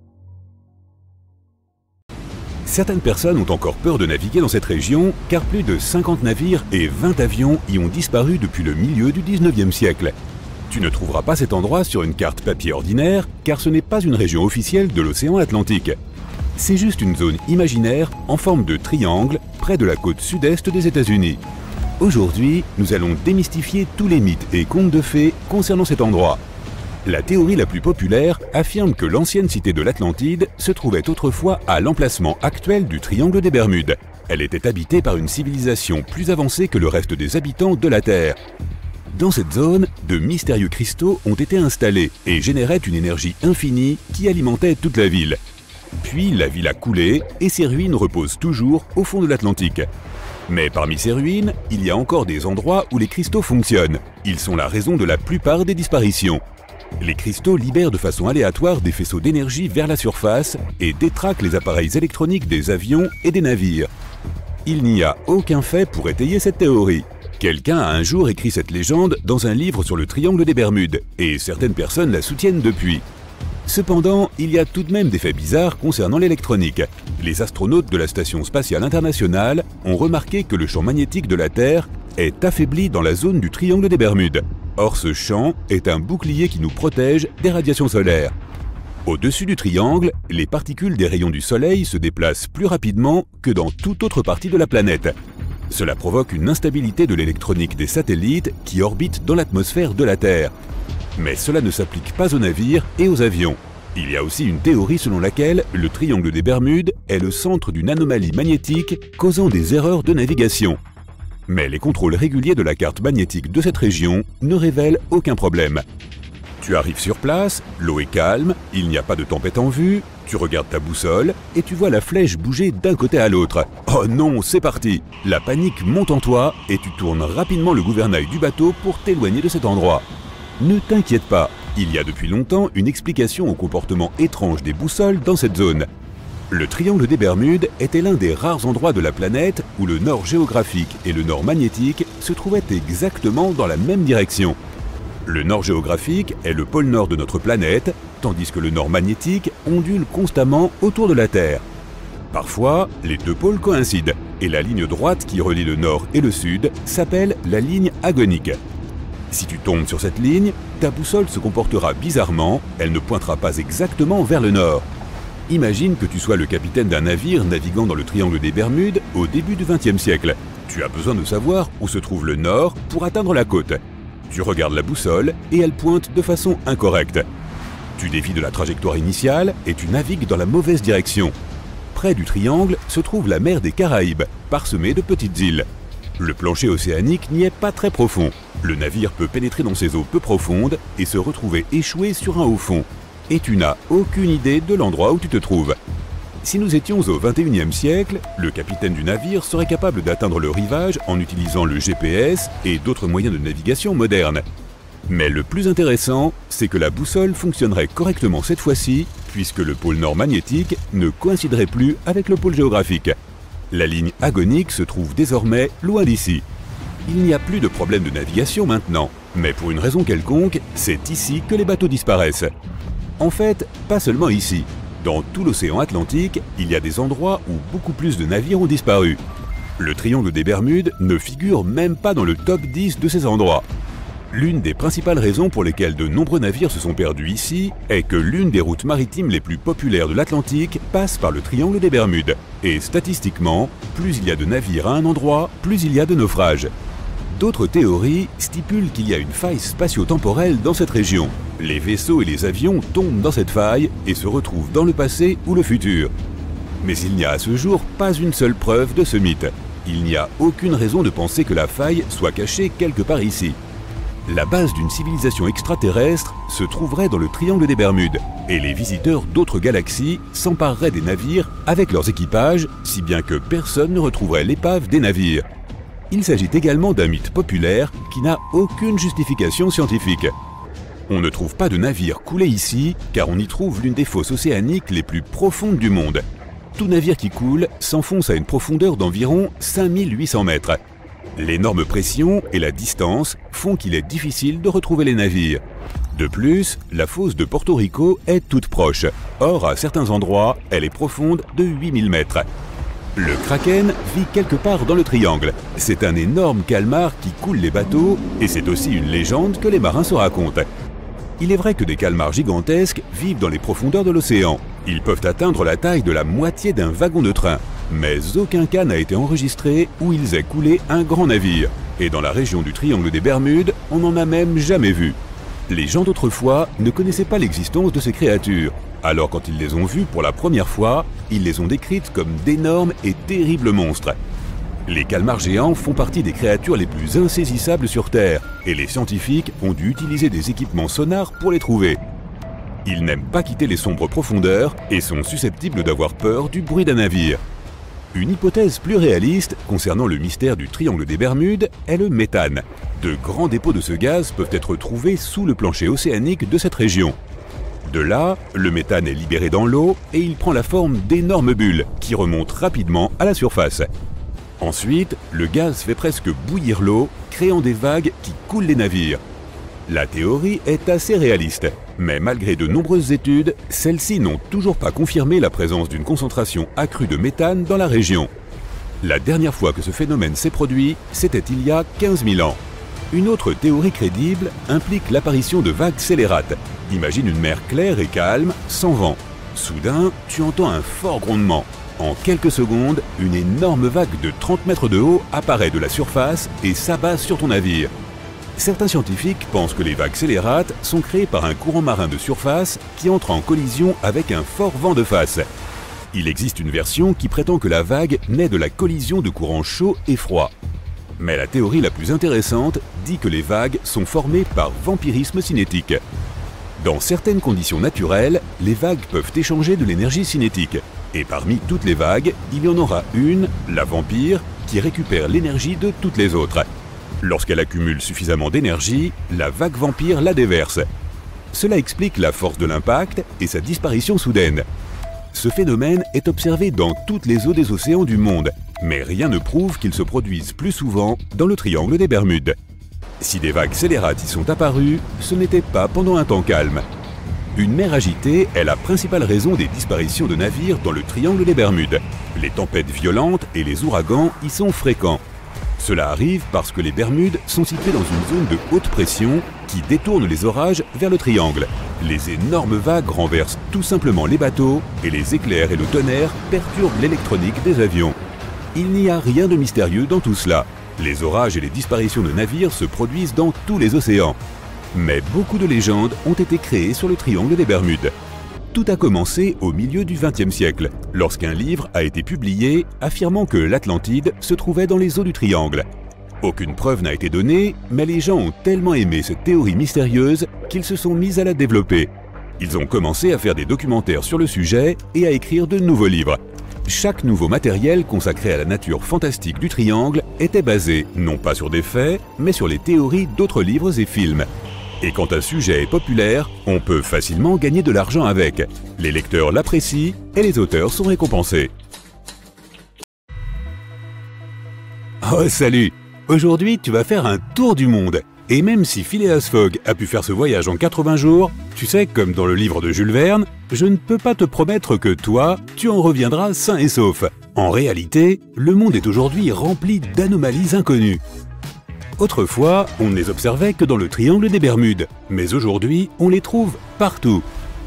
Certaines personnes ont encore peur de naviguer dans cette région car plus de 50 navires et 20 avions y ont disparu depuis le milieu du 19e siècle. Tu ne trouveras pas cet endroit sur une carte papier ordinaire car ce n'est pas une région officielle de l'océan Atlantique. C'est juste une zone imaginaire en forme de triangle près de la côte sud-est des États-Unis. Aujourd'hui, nous allons démystifier tous les mythes et contes de fées concernant cet endroit. La théorie la plus populaire affirme que l'ancienne cité de l'Atlantide se trouvait autrefois à l'emplacement actuel du triangle des Bermudes. Elle était habitée par une civilisation plus avancée que le reste des habitants de la Terre. Dans cette zone, de mystérieux cristaux ont été installés et généraient une énergie infinie qui alimentait toute la ville. Puis la ville a coulé et ses ruines reposent toujours au fond de l'Atlantique. Mais parmi ces ruines, il y a encore des endroits où les cristaux fonctionnent. Ils sont la raison de la plupart des disparitions. Les cristaux libèrent de façon aléatoire des faisceaux d'énergie vers la surface et détraquent les appareils électroniques des avions et des navires. Il n'y a aucun fait pour étayer cette théorie. Quelqu'un a un jour écrit cette légende dans un livre sur le triangle des Bermudes, et certaines personnes la soutiennent depuis. Cependant, il y a tout de même des faits bizarres concernant l'électronique. Les astronautes de la Station spatiale internationale ont remarqué que le champ magnétique de la Terre est affaibli dans la zone du triangle des Bermudes. Or, ce champ est un bouclier qui nous protège des radiations solaires. Au-dessus du triangle, les particules des rayons du Soleil se déplacent plus rapidement que dans toute autre partie de la planète. Cela provoque une instabilité de l'électronique des satellites qui orbitent dans l'atmosphère de la Terre. Mais cela ne s'applique pas aux navires et aux avions. Il y a aussi une théorie selon laquelle le triangle des Bermudes est le centre d'une anomalie magnétique causant des erreurs de navigation. Mais les contrôles réguliers de la carte magnétique de cette région ne révèlent aucun problème. Tu arrives sur place, l'eau est calme, il n'y a pas de tempête en vue, tu regardes ta boussole et tu vois la flèche bouger d'un côté à l'autre. Oh non, c'est parti! La panique monte en toi et tu tournes rapidement le gouvernail du bateau pour t'éloigner de cet endroit. Ne t'inquiète pas, il y a depuis longtemps une explication au comportement étrange des boussoles dans cette zone. Le triangle des Bermudes était l'un des rares endroits de la planète où le nord géographique et le nord magnétique se trouvaient exactement dans la même direction. Le nord géographique est le pôle nord de notre planète, tandis que le nord magnétique ondule constamment autour de la Terre. Parfois, les deux pôles coïncident, et la ligne droite qui relie le nord et le sud s'appelle la ligne agonique. Si tu tombes sur cette ligne, ta boussole se comportera bizarrement, elle ne pointera pas exactement vers le nord. Imagine que tu sois le capitaine d'un navire naviguant dans le triangle des Bermudes au début du XXe siècle. Tu as besoin de savoir où se trouve le nord pour atteindre la côte. Tu regardes la boussole et elle pointe de façon incorrecte. Tu dévies de la trajectoire initiale et tu navigues dans la mauvaise direction. Près du triangle se trouve la mer des Caraïbes, parsemée de petites îles. Le plancher océanique n'y est pas très profond. Le navire peut pénétrer dans ces eaux peu profondes et se retrouver échoué sur un haut fond. Et tu n'as aucune idée de l'endroit où tu te trouves. Si nous étions au XXIe siècle, le capitaine du navire serait capable d'atteindre le rivage en utilisant le GPS et d'autres moyens de navigation modernes. Mais le plus intéressant, c'est que la boussole fonctionnerait correctement cette fois-ci, puisque le pôle nord magnétique ne coïnciderait plus avec le pôle géographique. La ligne agonique se trouve désormais loin d'ici. Il n'y a plus de problème de navigation maintenant, mais pour une raison quelconque, c'est ici que les bateaux disparaissent. En fait, pas seulement ici. Dans tout l'océan Atlantique, il y a des endroits où beaucoup plus de navires ont disparu. Le triangle des Bermudes ne figure même pas dans le top 10 de ces endroits. L'une des principales raisons pour lesquelles de nombreux navires se sont perdus ici est que l'une des routes maritimes les plus populaires de l'Atlantique passe par le triangle des Bermudes. Et statistiquement, plus il y a de navires à un endroit, plus il y a de naufrages. D'autres théories stipulent qu'il y a une faille spatio-temporelle dans cette région. Les vaisseaux et les avions tombent dans cette faille et se retrouvent dans le passé ou le futur. Mais il n'y a à ce jour pas une seule preuve de ce mythe. Il n'y a aucune raison de penser que la faille soit cachée quelque part ici. La base d'une civilisation extraterrestre se trouverait dans le triangle des Bermudes, et les visiteurs d'autres galaxies s'empareraient des navires avec leurs équipages, si bien que personne ne retrouverait l'épave des navires. Il s'agit également d'un mythe populaire qui n'a aucune justification scientifique. On ne trouve pas de navire coulé ici, car on y trouve l'une des fosses océaniques les plus profondes du monde. Tout navire qui coule s'enfonce à une profondeur d'environ 5800 mètres. L'énorme pression et la distance font qu'il est difficile de retrouver les navires. De plus, la fosse de Porto Rico est toute proche. Or, à certains endroits, elle est profonde de 8000 mètres. Le Kraken vit quelque part dans le triangle. C'est un énorme calmar qui coule les bateaux et c'est aussi une légende que les marins se racontent. Il est vrai que des calmars gigantesques vivent dans les profondeurs de l'océan. Ils peuvent atteindre la taille de la moitié d'un wagon de train. Mais aucun cas n'a été enregistré où ils aient coulé un grand navire. Et dans la région du Triangle des Bermudes, on n'en a même jamais vu. Les gens d'autrefois ne connaissaient pas l'existence de ces créatures. Alors quand ils les ont vues pour la première fois, ils les ont décrites comme d'énormes et terribles monstres. Les calmars géants font partie des créatures les plus insaisissables sur Terre, et les scientifiques ont dû utiliser des équipements sonars pour les trouver. Ils n'aiment pas quitter les sombres profondeurs et sont susceptibles d'avoir peur du bruit d'un navire. Une hypothèse plus réaliste concernant le mystère du Triangle des Bermudes est le méthane. De grands dépôts de ce gaz peuvent être trouvés sous le plancher océanique de cette région. De là, le méthane est libéré dans l'eau et il prend la forme d'énormes bulles qui remontent rapidement à la surface. Ensuite, le gaz fait presque bouillir l'eau, créant des vagues qui coulent les navires. La théorie est assez réaliste, mais malgré de nombreuses études, celles-ci n'ont toujours pas confirmé la présence d'une concentration accrue de méthane dans la région. La dernière fois que ce phénomène s'est produit, c'était il y a 15 000 ans. Une autre théorie crédible implique l'apparition de vagues scélérates. Imagine une mer claire et calme, sans vent. Soudain, tu entends un fort grondement. En quelques secondes, une énorme vague de 30 mètres de haut apparaît de la surface et s'abat sur ton navire. Certains scientifiques pensent que les vagues scélérates sont créées par un courant marin de surface qui entre en collision avec un fort vent de face. Il existe une version qui prétend que la vague naît de la collision de courants chauds et froids. Mais la théorie la plus intéressante dit que les vagues sont formées par vampirisme cinétique. Dans certaines conditions naturelles, les vagues peuvent échanger de l'énergie cinétique. Et parmi toutes les vagues, il y en aura une, la vampire, qui récupère l'énergie de toutes les autres. Lorsqu'elle accumule suffisamment d'énergie, la vague vampire la déverse. Cela explique la force de l'impact et sa disparition soudaine. Ce phénomène est observé dans toutes les eaux des océans du monde, mais rien ne prouve qu'il se produise plus souvent dans le Triangle des Bermudes. Si des vagues scélérates y sont apparues, ce n'était pas pendant un temps calme. Une mer agitée est la principale raison des disparitions de navires dans le Triangle des Bermudes. Les tempêtes violentes et les ouragans y sont fréquents. Cela arrive parce que les Bermudes sont situées dans une zone de haute pression qui détourne les orages vers le triangle. Les énormes vagues renversent tout simplement les bateaux et les éclairs et le tonnerre perturbent l'électronique des avions. Il n'y a rien de mystérieux dans tout cela. Les orages et les disparitions de navires se produisent dans tous les océans. Mais beaucoup de légendes ont été créées sur le Triangle des Bermudes. Tout a commencé au milieu du XXe siècle, lorsqu'un livre a été publié affirmant que l'Atlantide se trouvait dans les eaux du Triangle. Aucune preuve n'a été donnée, mais les gens ont tellement aimé cette théorie mystérieuse qu'ils se sont mis à la développer. Ils ont commencé à faire des documentaires sur le sujet et à écrire de nouveaux livres. Chaque nouveau matériel consacré à la nature fantastique du Triangle était basé non pas sur des faits, mais sur les théories d'autres livres et films. Et quand un sujet est populaire, on peut facilement gagner de l'argent avec. Les lecteurs l'apprécient et les auteurs sont récompensés. Oh salut! Aujourd'hui tu vas faire un tour du monde. Et même si Phileas Fogg a pu faire ce voyage en 80 jours, tu sais, comme dans le livre de Jules Verne, je ne peux pas te promettre que toi, tu en reviendras sain et sauf. En réalité, le monde est aujourd'hui rempli d'anomalies inconnues. Autrefois, on ne les observait que dans le Triangle des Bermudes, mais aujourd'hui, on les trouve partout.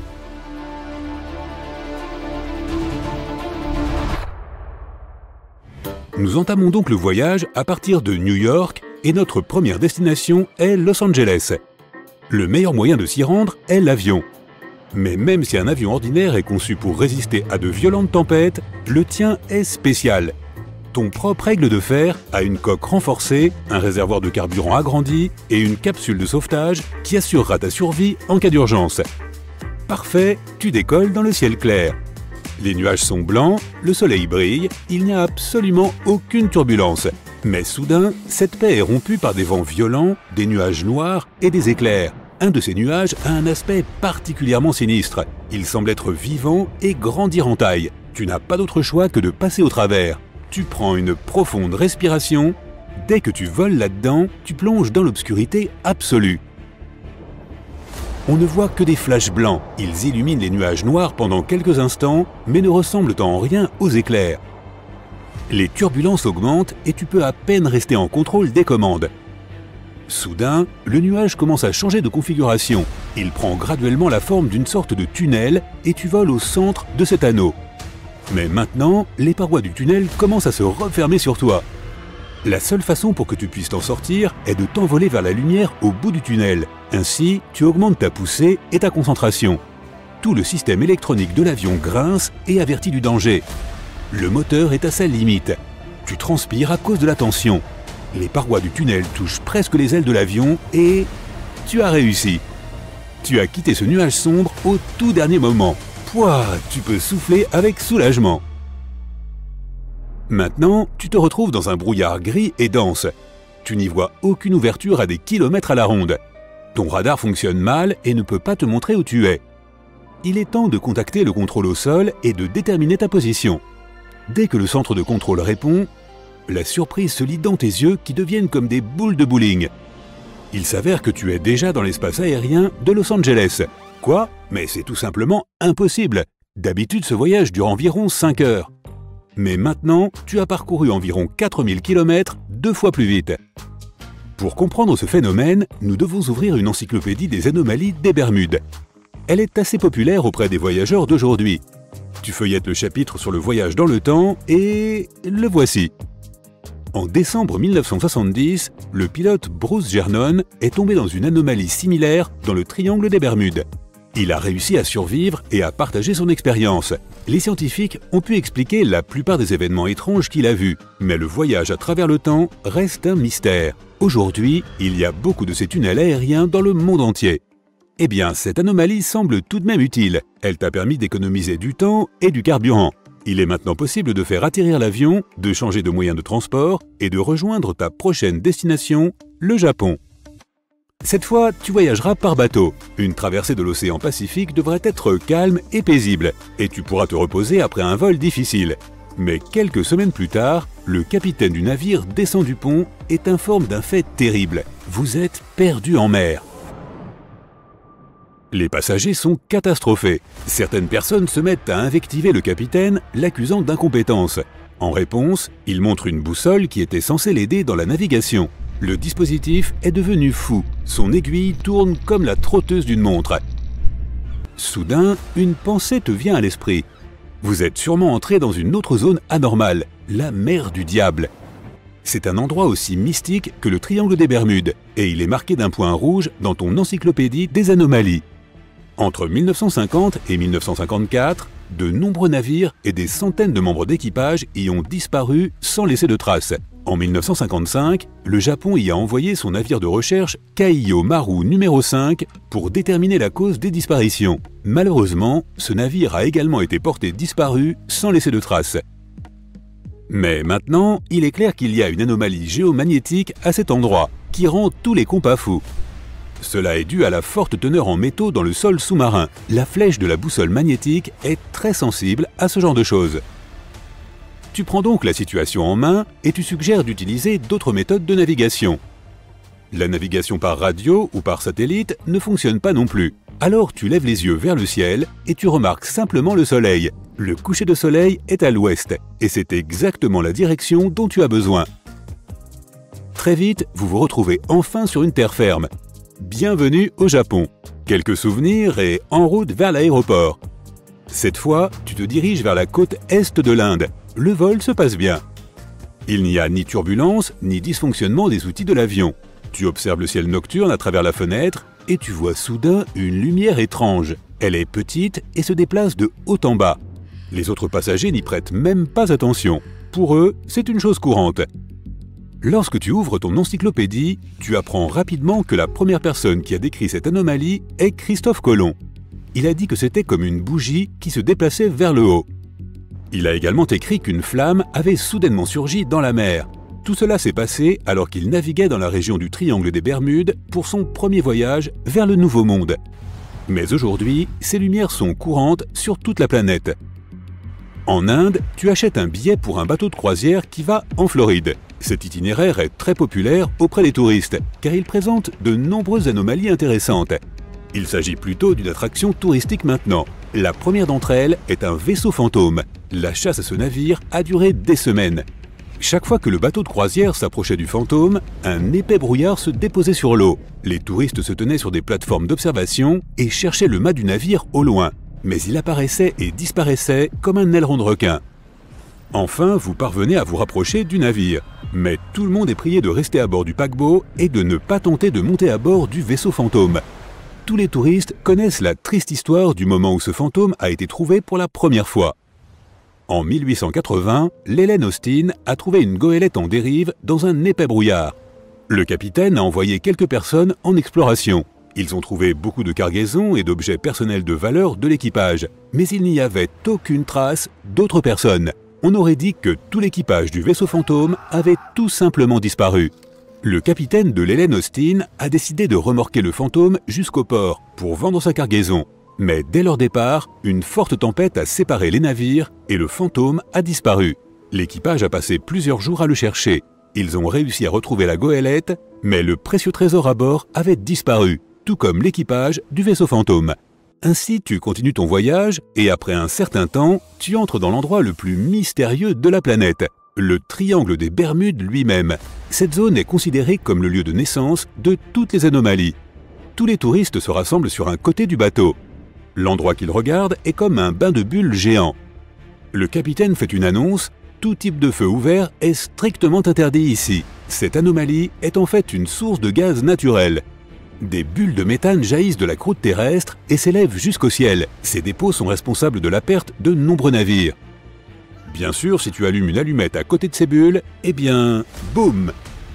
Nous entamons donc le voyage à partir de New York et notre première destination est Los Angeles. Le meilleur moyen de s'y rendre est l'avion. Mais même si un avion ordinaire est conçu pour résister à de violentes tempêtes, le tien est spécial. Ton propre aigle de fer a une coque renforcée, un réservoir de carburant agrandi et une capsule de sauvetage qui assurera ta survie en cas d'urgence. Parfait, tu décolles dans le ciel clair. Les nuages sont blancs, le soleil brille, il n'y a absolument aucune turbulence. Mais soudain, cette paix est rompue par des vents violents, des nuages noirs et des éclairs. Un de ces nuages a un aspect particulièrement sinistre. Il semble être vivant et grandir en taille. Tu n'as pas d'autre choix que de passer au travers. Tu prends une profonde respiration, Dès que tu voles là-dedans, tu plonges dans l'obscurité absolue. On ne voit que des flashs blancs. Ils illuminent les nuages noirs pendant quelques instants, mais ne ressemblent en rien aux éclairs. Les turbulences augmentent et tu peux à peine rester en contrôle des commandes. Soudain, le nuage commence à changer de configuration. Il prend graduellement la forme d'une sorte de tunnel et tu voles au centre de cet anneau. Mais maintenant, les parois du tunnel commencent à se refermer sur toi. La seule façon pour que tu puisses t'en sortir est de t'envoler vers la lumière au bout du tunnel. Ainsi, tu augmentes ta poussée et ta concentration. Tout le système électronique de l'avion grince et avertit du danger. Le moteur est à sa limite. Tu transpires à cause de la tension. Les parois du tunnel touchent presque les ailes de l'avion et tu as réussi. Tu as quitté ce nuage sombre au tout dernier moment. Pouah, tu peux souffler avec soulagement. Maintenant, tu te retrouves dans un brouillard gris et dense. Tu n'y vois aucune ouverture à des kilomètres à la ronde. Ton radar fonctionne mal et ne peut pas te montrer où tu es. Il est temps de contacter le contrôle au sol et de déterminer ta position. Dès que le centre de contrôle répond, la surprise se lit dans tes yeux qui deviennent comme des boules de bowling. Il s'avère que tu es déjà dans l'espace aérien de Los Angeles. Quoi? Mais c'est tout simplement impossible. D'habitude, ce voyage dure environ 5 heures. Mais maintenant, tu as parcouru environ 4000 km 2 fois plus vite. Pour comprendre ce phénomène, nous devons ouvrir une encyclopédie des anomalies des Bermudes. Elle est assez populaire auprès des voyageurs d'aujourd'hui. Tu feuillettes le chapitre sur le voyage dans le temps et le voici. En décembre 1970, le pilote Bruce Gernon est tombé dans une anomalie similaire dans le triangle des Bermudes. Il a réussi à survivre et à partager son expérience. Les scientifiques ont pu expliquer la plupart des événements étranges qu'il a vus, mais le voyage à travers le temps reste un mystère. Aujourd'hui, il y a beaucoup de ces tunnels aériens dans le monde entier. Eh bien, cette anomalie semble tout de même utile. Elle t'a permis d'économiser du temps et du carburant. Il est maintenant possible de faire atterrir l'avion, de changer de moyen de transport et de rejoindre ta prochaine destination, le Japon. Cette fois, tu voyageras par bateau. Une traversée de l'océan Pacifique devrait être calme et paisible, et tu pourras te reposer après un vol difficile. Mais quelques semaines plus tard, le capitaine du navire descend du pont et t'informe d'un fait terrible. Vous êtes perdu en mer. Les passagers sont catastrophés. Certaines personnes se mettent à invectiver le capitaine, l'accusant d'incompétence. En réponse, il montre une boussole qui était censée l'aider dans la navigation. Le dispositif est devenu fou. Son aiguille tourne comme la trotteuse d'une montre. Soudain, une pensée te vient à l'esprit. Vous êtes sûrement entré dans une autre zone anormale, la mer du diable. C'est un endroit aussi mystique que le triangle des Bermudes, et il est marqué d'un point rouge dans ton encyclopédie des anomalies. Entre 1950 et 1954, de nombreux navires et des centaines de membres d'équipage y ont disparu sans laisser de traces. En 1955, le Japon y a envoyé son navire de recherche Kaiyo Maru numéro 5 pour déterminer la cause des disparitions. Malheureusement, ce navire a également été porté disparu sans laisser de traces. Mais maintenant, il est clair qu'il y a une anomalie géomagnétique à cet endroit, qui rend tous les compas fous. Cela est dû à la forte teneur en métaux dans le sol sous-marin. La flèche de la boussole magnétique est très sensible à ce genre de choses. Tu prends donc la situation en main et tu suggères d'utiliser d'autres méthodes de navigation. La navigation par radio ou par satellite ne fonctionne pas non plus. Alors tu lèves les yeux vers le ciel et tu remarques simplement le soleil. Le coucher de soleil est à l'ouest et c'est exactement la direction dont tu as besoin. Très vite, vous vous retrouvez enfin sur une terre ferme. Bienvenue au Japon. Quelques souvenirs et en route vers l'aéroport. Cette fois, tu te diriges vers la côte est de l'Inde. Le vol se passe bien. Il n'y a ni turbulence, ni dysfonctionnement des outils de l'avion. Tu observes le ciel nocturne à travers la fenêtre et tu vois soudain une lumière étrange. Elle est petite et se déplace de haut en bas. Les autres passagers n'y prêtent même pas attention. Pour eux, c'est une chose courante. Lorsque tu ouvres ton encyclopédie, tu apprends rapidement que la première personne qui a décrit cette anomalie est Christophe Colomb. Il a dit que c'était comme une bougie qui se déplaçait vers le haut. Il a également écrit qu'une flamme avait soudainement surgi dans la mer. Tout cela s'est passé alors qu'il naviguait dans la région du triangle des Bermudes pour son premier voyage vers le Nouveau Monde. Mais aujourd'hui, ces lumières sont courantes sur toute la planète. En Inde, tu achètes un billet pour un bateau de croisière qui va en Floride. Cet itinéraire est très populaire auprès des touristes, car il présente de nombreuses anomalies intéressantes. Il s'agit plutôt d'une attraction touristique maintenant. La première d'entre elles est un vaisseau fantôme. La chasse à ce navire a duré des semaines. Chaque fois que le bateau de croisière s'approchait du fantôme, un épais brouillard se déposait sur l'eau. Les touristes se tenaient sur des plateformes d'observation et cherchaient le mât du navire au loin. Mais il apparaissait et disparaissait comme un aileron de requin. Enfin, vous parvenez à vous rapprocher du navire. Mais tout le monde est prié de rester à bord du paquebot et de ne pas tenter de monter à bord du vaisseau fantôme. Tous les touristes connaissent la triste histoire du moment où ce fantôme a été trouvé pour la première fois. En 1880, l'Helen Austin a trouvé une goélette en dérive dans un épais brouillard. Le capitaine a envoyé quelques personnes en exploration. Ils ont trouvé beaucoup de cargaisons et d'objets personnels de valeur de l'équipage, mais il n'y avait aucune trace d'autres personnes. On aurait dit que tout l'équipage du vaisseau fantôme avait tout simplement disparu. Le capitaine de l'Helen Austin a décidé de remorquer le fantôme jusqu'au port pour vendre sa cargaison. Mais dès leur départ, une forte tempête a séparé les navires et le fantôme a disparu. L'équipage a passé plusieurs jours à le chercher. Ils ont réussi à retrouver la goélette, mais le précieux trésor à bord avait disparu, tout comme l'équipage du vaisseau fantôme. Ainsi, tu continues ton voyage et après un certain temps, tu entres dans l'endroit le plus mystérieux de la planète, le triangle des Bermudes lui-même. Cette zone est considérée comme le lieu de naissance de toutes les anomalies. Tous les touristes se rassemblent sur un côté du bateau. L'endroit qu'ils regardent est comme un bain de bulles géant. Le capitaine fait une annonce, tout type de feu ouvert est strictement interdit ici. Cette anomalie est en fait une source de gaz naturel. Des bulles de méthane jaillissent de la croûte terrestre et s'élèvent jusqu'au ciel. Ces dépôts sont responsables de la perte de nombreux navires. Bien sûr, si tu allumes une allumette à côté de ces bulles, eh bien, boum!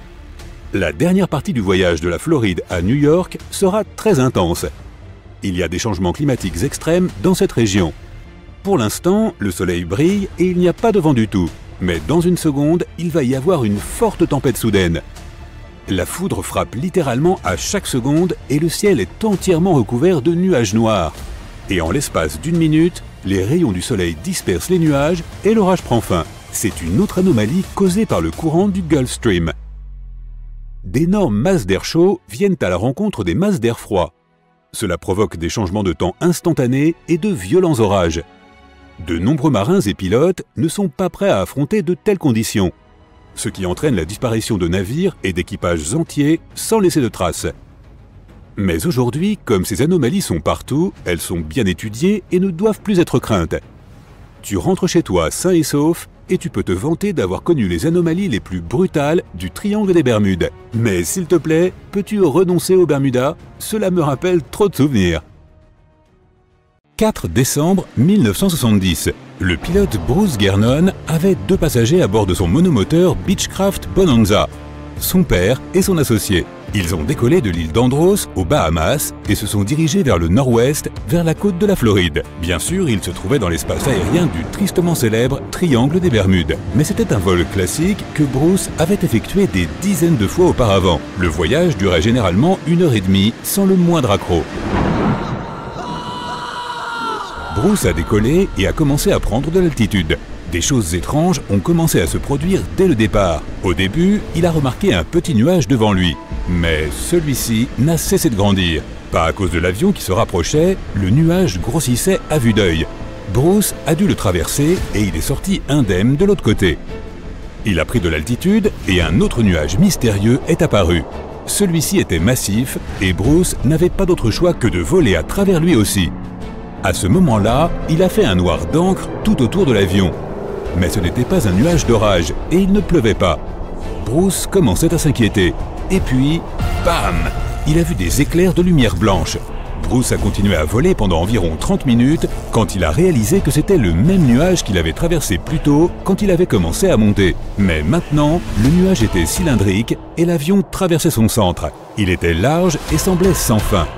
La dernière partie du voyage de la Floride à New York sera très intense. Il y a des changements climatiques extrêmes dans cette région. Pour l'instant, le soleil brille et il n'y a pas de vent du tout. Mais dans une seconde, il va y avoir une forte tempête soudaine. La foudre frappe littéralement à chaque seconde et le ciel est entièrement recouvert de nuages noirs. Et en l'espace d'une minute, les rayons du soleil dispersent les nuages et l'orage prend fin. C'est une autre anomalie causée par le courant du Gulf Stream. D'énormes masses d'air chaud viennent à la rencontre des masses d'air froid. Cela provoque des changements de temps instantanés et de violents orages. De nombreux marins et pilotes ne sont pas prêts à affronter de telles conditions, ce qui entraîne la disparition de navires et d'équipages entiers sans laisser de traces. Mais aujourd'hui, comme ces anomalies sont partout, elles sont bien étudiées et ne doivent plus être craintes. Tu rentres chez toi sain et sauf et tu peux te vanter d'avoir connu les anomalies les plus brutales du triangle des Bermudes. Mais s'il te plaît, peux-tu renoncer aux Bermudas? Cela me rappelle trop de souvenirs. 4 décembre 1970. Le pilote Bruce Gernon avait 2 passagers à bord de son monomoteur Beechcraft Bonanza, son père et son associé. Ils ont décollé de l'île d'Andros, aux Bahamas, et se sont dirigés vers le nord-ouest, vers la côte de la Floride. Bien sûr, ils se trouvaient dans l'espace aérien du tristement célèbre Triangle des Bermudes. Mais c'était un vol classique que Bruce avait effectué des dizaines de fois auparavant. Le voyage durait généralement 1h30, sans le moindre accroc. Bruce a décollé et a commencé à prendre de l'altitude. Des choses étranges ont commencé à se produire dès le départ. Au début, il a remarqué un petit nuage devant lui. Mais celui-ci n'a cessé de grandir. Pas à cause de l'avion qui se rapprochait, le nuage grossissait à vue d'œil. Bruce a dû le traverser et il est sorti indemne de l'autre côté. Il a pris de l'altitude et un autre nuage mystérieux est apparu. Celui-ci était massif et Bruce n'avait pas d'autre choix que de voler à travers lui aussi. À ce moment-là, il a fait un noir d'encre tout autour de l'avion. Mais ce n'était pas un nuage d'orage et il ne pleuvait pas. Bruce commençait à s'inquiéter. Et puis, bam! Il a vu des éclairs de lumière blanche. Bruce a continué à voler pendant environ 30 minutes quand il a réalisé que c'était le même nuage qu'il avait traversé plus tôt quand il avait commencé à monter. Mais maintenant, le nuage était cylindrique et l'avion traversait son centre. Il était large et semblait sans fin.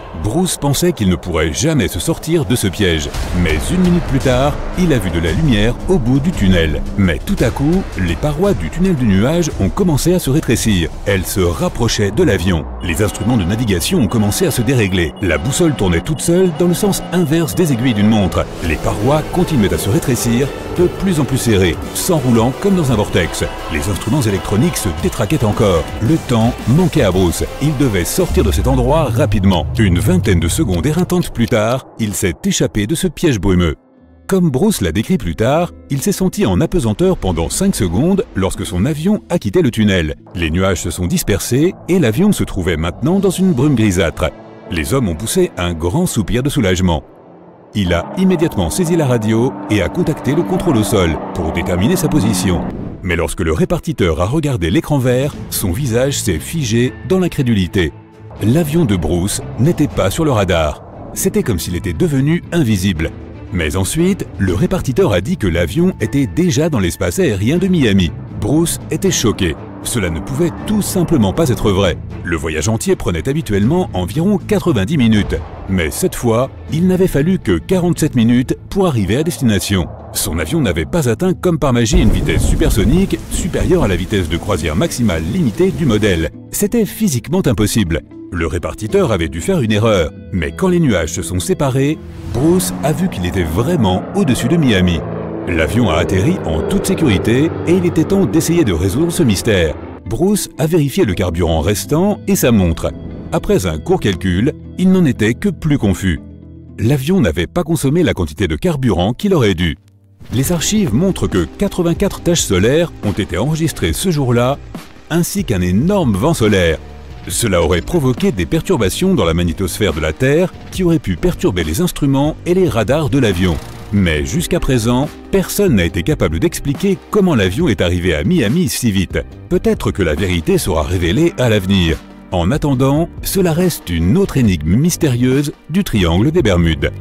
Bruce pensait qu'il ne pourrait jamais se sortir de ce piège. Mais 1 minute plus tard, il a vu de la lumière au bout du tunnel. Mais tout à coup, les parois du tunnel du nuage ont commencé à se rétrécir. Elles se rapprochaient de l'avion. Les instruments de navigation ont commencé à se dérégler. La boussole tournait toute seule dans le sens inverse des aiguilles d'une montre. Les parois continuaient à se rétrécir, de plus en plus serrées, s'enroulant comme dans un vortex. Les instruments électroniques se détraquaient encore. Le temps manquait à Bruce. Il devait sortir de cet endroit rapidement. Une vingtaine de secondes éreintantes plus tard, il s'est échappé de ce piège brumeux. Comme Bruce l'a décrit plus tard, il s'est senti en apesanteur pendant 5 secondes lorsque son avion a quitté le tunnel. Les nuages se sont dispersés et l'avion se trouvait maintenant dans une brume grisâtre. Les hommes ont poussé un grand soupir de soulagement. Il a immédiatement saisi la radio et a contacté le contrôle au sol pour déterminer sa position. Mais lorsque le répartiteur a regardé l'écran vert, son visage s'est figé dans l'incrédulité. L'avion de Bruce n'était pas sur le radar. C'était comme s'il était devenu invisible. Mais ensuite, le répartiteur a dit que l'avion était déjà dans l'espace aérien de Miami. Bruce était choqué. Cela ne pouvait tout simplement pas être vrai. Le voyage entier prenait habituellement environ 90 minutes. Mais cette fois, il n'avait fallu que 47 minutes pour arriver à destination. Son avion n'avait pas atteint comme par magie une vitesse supersonique supérieure à la vitesse de croisière maximale limitée du modèle. C'était physiquement impossible. Le répartiteur avait dû faire une erreur, mais quand les nuages se sont séparés, Bruce a vu qu'il était vraiment au-dessus de Miami. L'avion a atterri en toute sécurité et il était temps d'essayer de résoudre ce mystère. Bruce a vérifié le carburant restant et sa montre. Après un court calcul, il n'en était que plus confus. L'avion n'avait pas consommé la quantité de carburant qu'il aurait dû. Les archives montrent que 84 taches solaires ont été enregistrées ce jour-là, ainsi qu'un énorme vent solaire. Cela aurait provoqué des perturbations dans la magnétosphère de la Terre qui auraient pu perturber les instruments et les radars de l'avion. Mais jusqu'à présent, personne n'a été capable d'expliquer comment l'avion est arrivé à Miami si vite. Peut-être que la vérité sera révélée à l'avenir. En attendant, cela reste une autre énigme mystérieuse du triangle des Bermudes.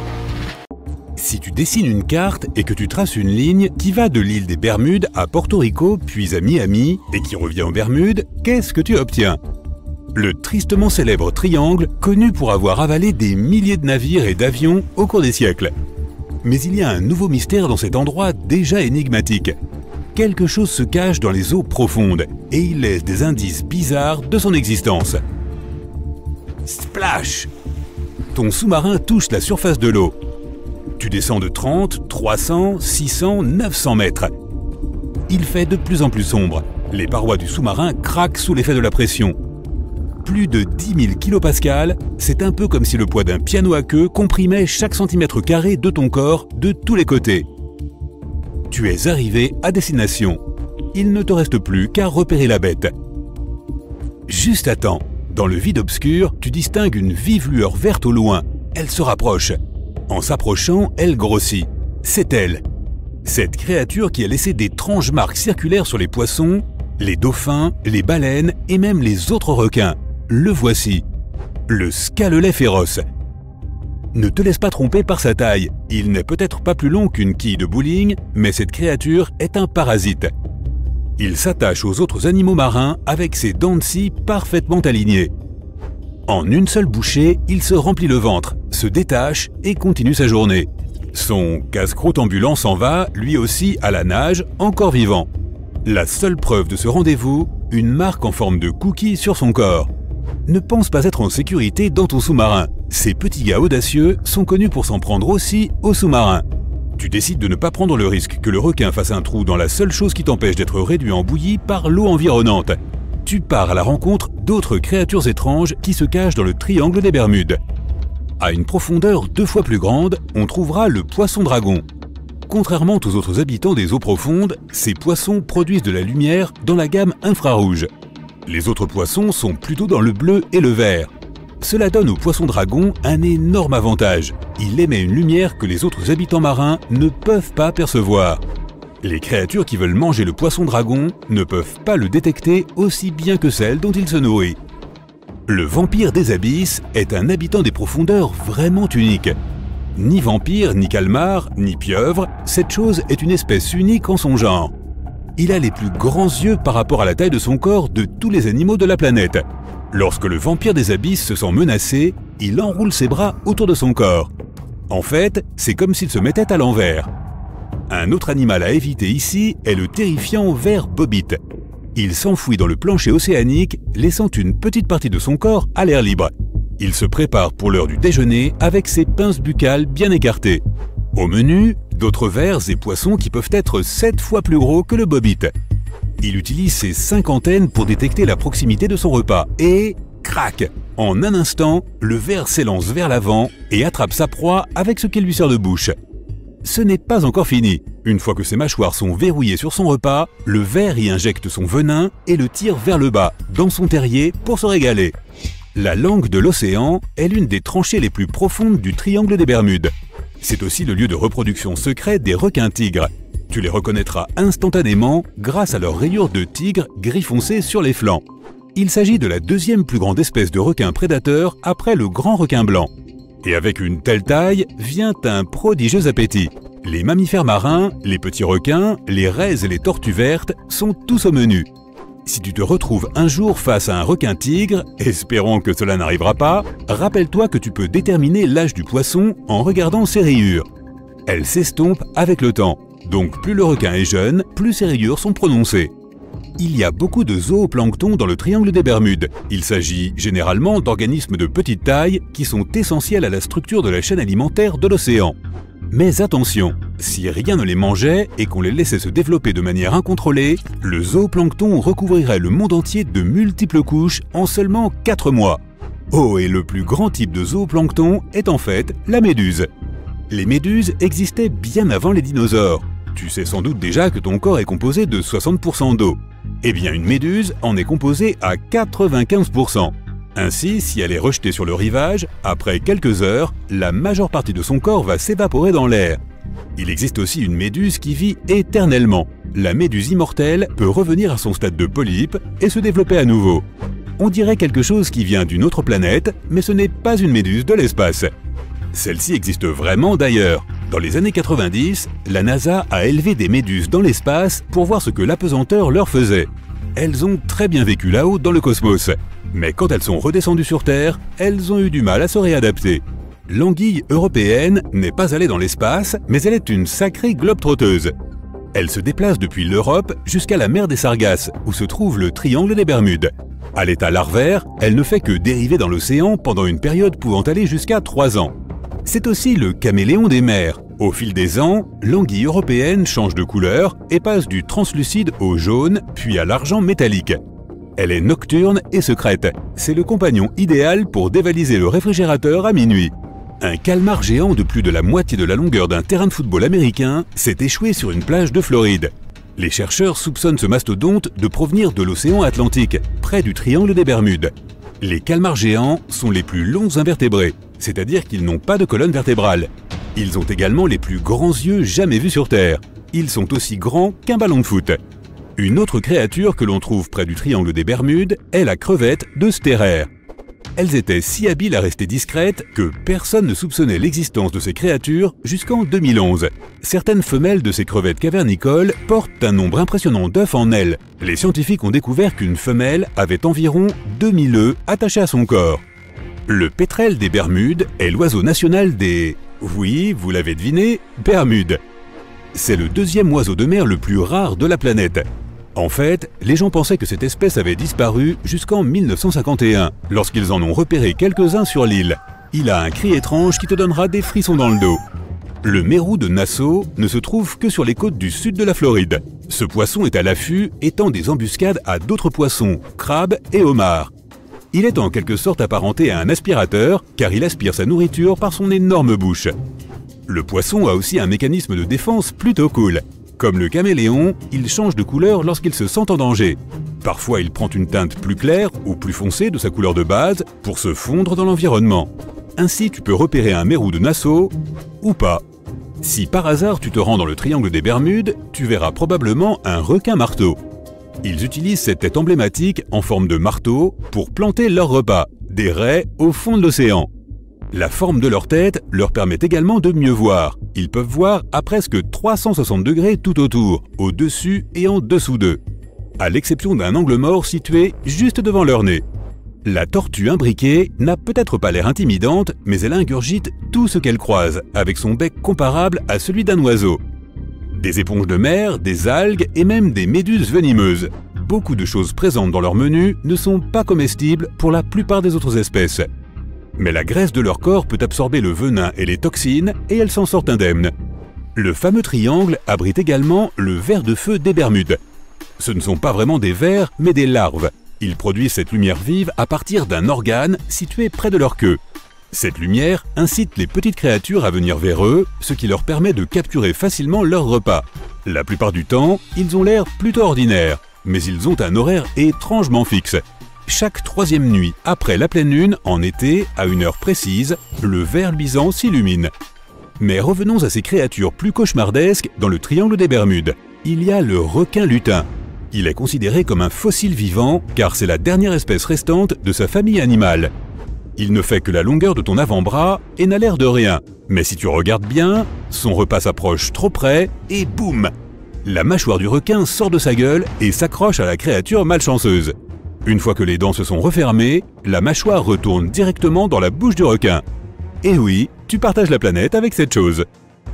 Si tu dessines une carte et que tu traces une ligne qui va de l'île des Bermudes à Porto Rico puis à Miami et qui revient aux Bermudes, qu'est-ce que tu obtiens ? Le tristement célèbre triangle connu pour avoir avalé des milliers de navires et d'avions au cours des siècles. Mais il y a un nouveau mystère dans cet endroit déjà énigmatique. Quelque chose se cache dans les eaux profondes et il laisse des indices bizarres de son existence. Splash! Ton sous-marin touche la surface de l'eau. Tu descends de 30, 300, 600, 900 mètres. Il fait de plus en plus sombre. Les parois du sous-marin craquent sous l'effet de la pression. Plus de 10 000 kPa, c'est un peu comme si le poids d'un piano à queue comprimait chaque centimètre carré de ton corps de tous les côtés. Tu es arrivé à destination. Il ne te reste plus qu'à repérer la bête. Juste à temps. Dans le vide obscur, tu distingues une vive lueur verte au loin. Elle se rapproche. En s'approchant, elle grossit. C'est elle. Cette créature qui a laissé d'étranges marques circulaires sur les poissons, les dauphins, les baleines et même les autres requins. Le voici. Le scalet féroce. Ne te laisse pas tromper par sa taille. Il n'est peut-être pas plus long qu'une quille de bowling, mais cette créature est un parasite. Il s'attache aux autres animaux marins avec ses dents de scie parfaitement alignées. En une seule bouchée, il se remplit le ventre, se détache et continue sa journée. Son casse-croûte ambulant s'en va, lui aussi à la nage, encore vivant. La seule preuve de ce rendez-vous, une marque en forme de cookie sur son corps. Ne pense pas être en sécurité dans ton sous-marin. Ces petits gars audacieux sont connus pour s'en prendre aussi aux sous-marins. Tu décides de ne pas prendre le risque que le requin fasse un trou dans la seule chose qui t'empêche d'être réduit en bouillie par l'eau environnante. Tu pars à la rencontre d'autres créatures étranges qui se cachent dans le triangle des Bermudes. À une profondeur 2 fois plus grande, on trouvera le poisson-dragon. Contrairement aux autres habitants des eaux profondes, ces poissons produisent de la lumière dans la gamme infrarouge. Les autres poissons sont plutôt dans le bleu et le vert. Cela donne au poisson-dragon un énorme avantage. Il émet une lumière que les autres habitants marins ne peuvent pas percevoir. Les créatures qui veulent manger le poisson-dragon ne peuvent pas le détecter aussi bien que celles dont il se nourrit. Le vampire des abysses est un habitant des profondeurs vraiment unique. Ni vampire, ni calmar, ni pieuvre, cette chose est une espèce unique en son genre. Il a les plus grands yeux par rapport à la taille de son corps de tous les animaux de la planète. Lorsque le vampire des abysses se sent menacé, il enroule ses bras autour de son corps. En fait, c'est comme s'il se mettait à l'envers. Un autre animal à éviter ici est le terrifiant ver bobit. Il s'enfouit dans le plancher océanique, laissant une petite partie de son corps à l'air libre. Il se prépare pour l'heure du déjeuner avec ses pinces buccales bien écartées. Au menu, d'autres vers et poissons qui peuvent être 7 fois plus gros que le bobit. Il utilise ses 5 antennes pour détecter la proximité de son repas et... crac! En un instant, le ver s'élance vers l'avant et attrape sa proie avec ce qu'il lui sert de bouche. Ce n'est pas encore fini. Une fois que ses mâchoires sont verrouillées sur son repas, le ver y injecte son venin et le tire vers le bas, dans son terrier, pour se régaler. La langue de l'océan est l'une des tranchées les plus profondes du triangle des Bermudes. C'est aussi le lieu de reproduction secret des requins-tigres. Tu les reconnaîtras instantanément grâce à leurs rayures de tigre gris foncé sur les flancs. Il s'agit de la deuxième plus grande espèce de requin prédateur après le grand requin blanc. Et avec une telle taille vient un prodigieux appétit. Les mammifères marins, les petits requins, les raies et les tortues vertes sont tous au menu. Si tu te retrouves un jour face à un requin-tigre, espérons que cela n'arrivera pas, rappelle-toi que tu peux déterminer l'âge du poisson en regardant ses rayures. Elles s'estompent avec le temps, donc plus le requin est jeune, plus ses rayures sont prononcées. Il y a beaucoup de zooplancton dans le triangle des Bermudes. Il s'agit généralement d'organismes de petite taille qui sont essentiels à la structure de la chaîne alimentaire de l'océan. Mais attention, si rien ne les mangeait et qu'on les laissait se développer de manière incontrôlée, le zooplancton recouvrirait le monde entier de multiples couches en seulement 4 mois. Oh, et le plus grand type de zooplancton est en fait la méduse. Les méduses existaient bien avant les dinosaures. Tu sais sans doute déjà que ton corps est composé de 60% d'eau. Eh bien, une méduse en est composée à 95%. Ainsi, si elle est rejetée sur le rivage, après quelques heures, la majeure partie de son corps va s'évaporer dans l'air. Il existe aussi une méduse qui vit éternellement. La méduse immortelle peut revenir à son stade de polype et se développer à nouveau. On dirait quelque chose qui vient d'une autre planète, mais ce n'est pas une méduse de l'espace. Celle-ci existe vraiment d'ailleurs. Dans les années 90, la NASA a élevé des méduses dans l'espace pour voir ce que l'apesanteur leur faisait. Elles ont très bien vécu là-haut dans le cosmos. Mais quand elles sont redescendues sur Terre, elles ont eu du mal à se réadapter. L'anguille européenne n'est pas allée dans l'espace, mais elle est une sacrée globe-trotteuse. Elle se déplace depuis l'Europe jusqu'à la mer des Sargasses, où se trouve le triangle des Bermudes. À l'état larvaire, elle ne fait que dériver dans l'océan pendant une période pouvant aller jusqu'à 3 ans. C'est aussi le caméléon des mers. Au fil des ans, l'anguille européenne change de couleur et passe du translucide au jaune, puis à l'argent métallique. Elle est nocturne et secrète. C'est le compagnon idéal pour dévaliser le réfrigérateur à minuit. Un calmar géant de plus de la moitié de la longueur d'un terrain de football américain s'est échoué sur une plage de Floride. Les chercheurs soupçonnent ce mastodonte de provenir de l'océan Atlantique, près du triangle des Bermudes. Les calmars géants sont les plus longs invertébrés, c'est-à-dire qu'ils n'ont pas de colonne vertébrale. Ils ont également les plus grands yeux jamais vus sur Terre. Ils sont aussi grands qu'un ballon de foot. Une autre créature que l'on trouve près du triangle des Bermudes est la crevette de Sterrer. Elles étaient si habiles à rester discrètes que personne ne soupçonnait l'existence de ces créatures jusqu'en 2011. Certaines femelles de ces crevettes cavernicoles portent un nombre impressionnant d'œufs en elles. Les scientifiques ont découvert qu'une femelle avait environ 2000 œufs attachés à son corps. Le pétrel des Bermudes est l'oiseau national des... Oui, vous l'avez deviné, Bermudes. C'est le deuxième oiseau de mer le plus rare de la planète. En fait, les gens pensaient que cette espèce avait disparu jusqu'en 1951, lorsqu'ils en ont repéré quelques-uns sur l'île. Il a un cri étrange qui te donnera des frissons dans le dos. Le mérou de Nassau ne se trouve que sur les côtes du sud de la Floride. Ce poisson est à l'affût et tend des embuscades à d'autres poissons, crabes et homards. Il est en quelque sorte apparenté à un aspirateur, car il aspire sa nourriture par son énorme bouche. Le poisson a aussi un mécanisme de défense plutôt cool. Comme le caméléon, il change de couleur lorsqu'il se sent en danger. Parfois, il prend une teinte plus claire ou plus foncée de sa couleur de base pour se fondre dans l'environnement. Ainsi, tu peux repérer un mérou de Nassau ou pas. Si par hasard tu te rends dans le triangle des Bermudes, tu verras probablement un requin-marteau. Ils utilisent cette tête emblématique en forme de marteau pour planter leur repas, des raies au fond de l'océan. La forme de leur tête leur permet également de mieux voir. Ils peuvent voir à presque 360 degrés tout autour, au-dessus et en dessous d'eux, à l'exception d'un angle mort situé juste devant leur nez. La tortue imbriquée n'a peut-être pas l'air intimidante, mais elle ingurgite tout ce qu'elle croise, avec son bec comparable à celui d'un oiseau. Des éponges de mer, des algues et même des méduses venimeuses. Beaucoup de choses présentes dans leur menu ne sont pas comestibles pour la plupart des autres espèces. Mais la graisse de leur corps peut absorber le venin et les toxines et elles s'en sortent indemnes. Le fameux triangle abrite également le ver de feu des Bermudes. Ce ne sont pas vraiment des vers, mais des larves. Ils produisent cette lumière vive à partir d'un organe situé près de leur queue. Cette lumière incite les petites créatures à venir vers eux, ce qui leur permet de capturer facilement leur repas. La plupart du temps, ils ont l'air plutôt ordinaires, mais ils ont un horaire étrangement fixe. Chaque 3e nuit après la pleine lune, en été, à une heure précise, le ver luisant s'illumine. Mais revenons à ces créatures plus cauchemardesques dans le triangle des Bermudes. Il y a le requin lutin. Il est considéré comme un fossile vivant car c'est la dernière espèce restante de sa famille animale. Il ne fait que la longueur de ton avant-bras et n'a l'air de rien. Mais si tu regardes bien, son repas s'approche trop près et boum! La mâchoire du requin sort de sa gueule et s'accroche à la créature malchanceuse. Une fois que les dents se sont refermées, la mâchoire retourne directement dans la bouche du requin. Et oui, tu partages la planète avec cette chose.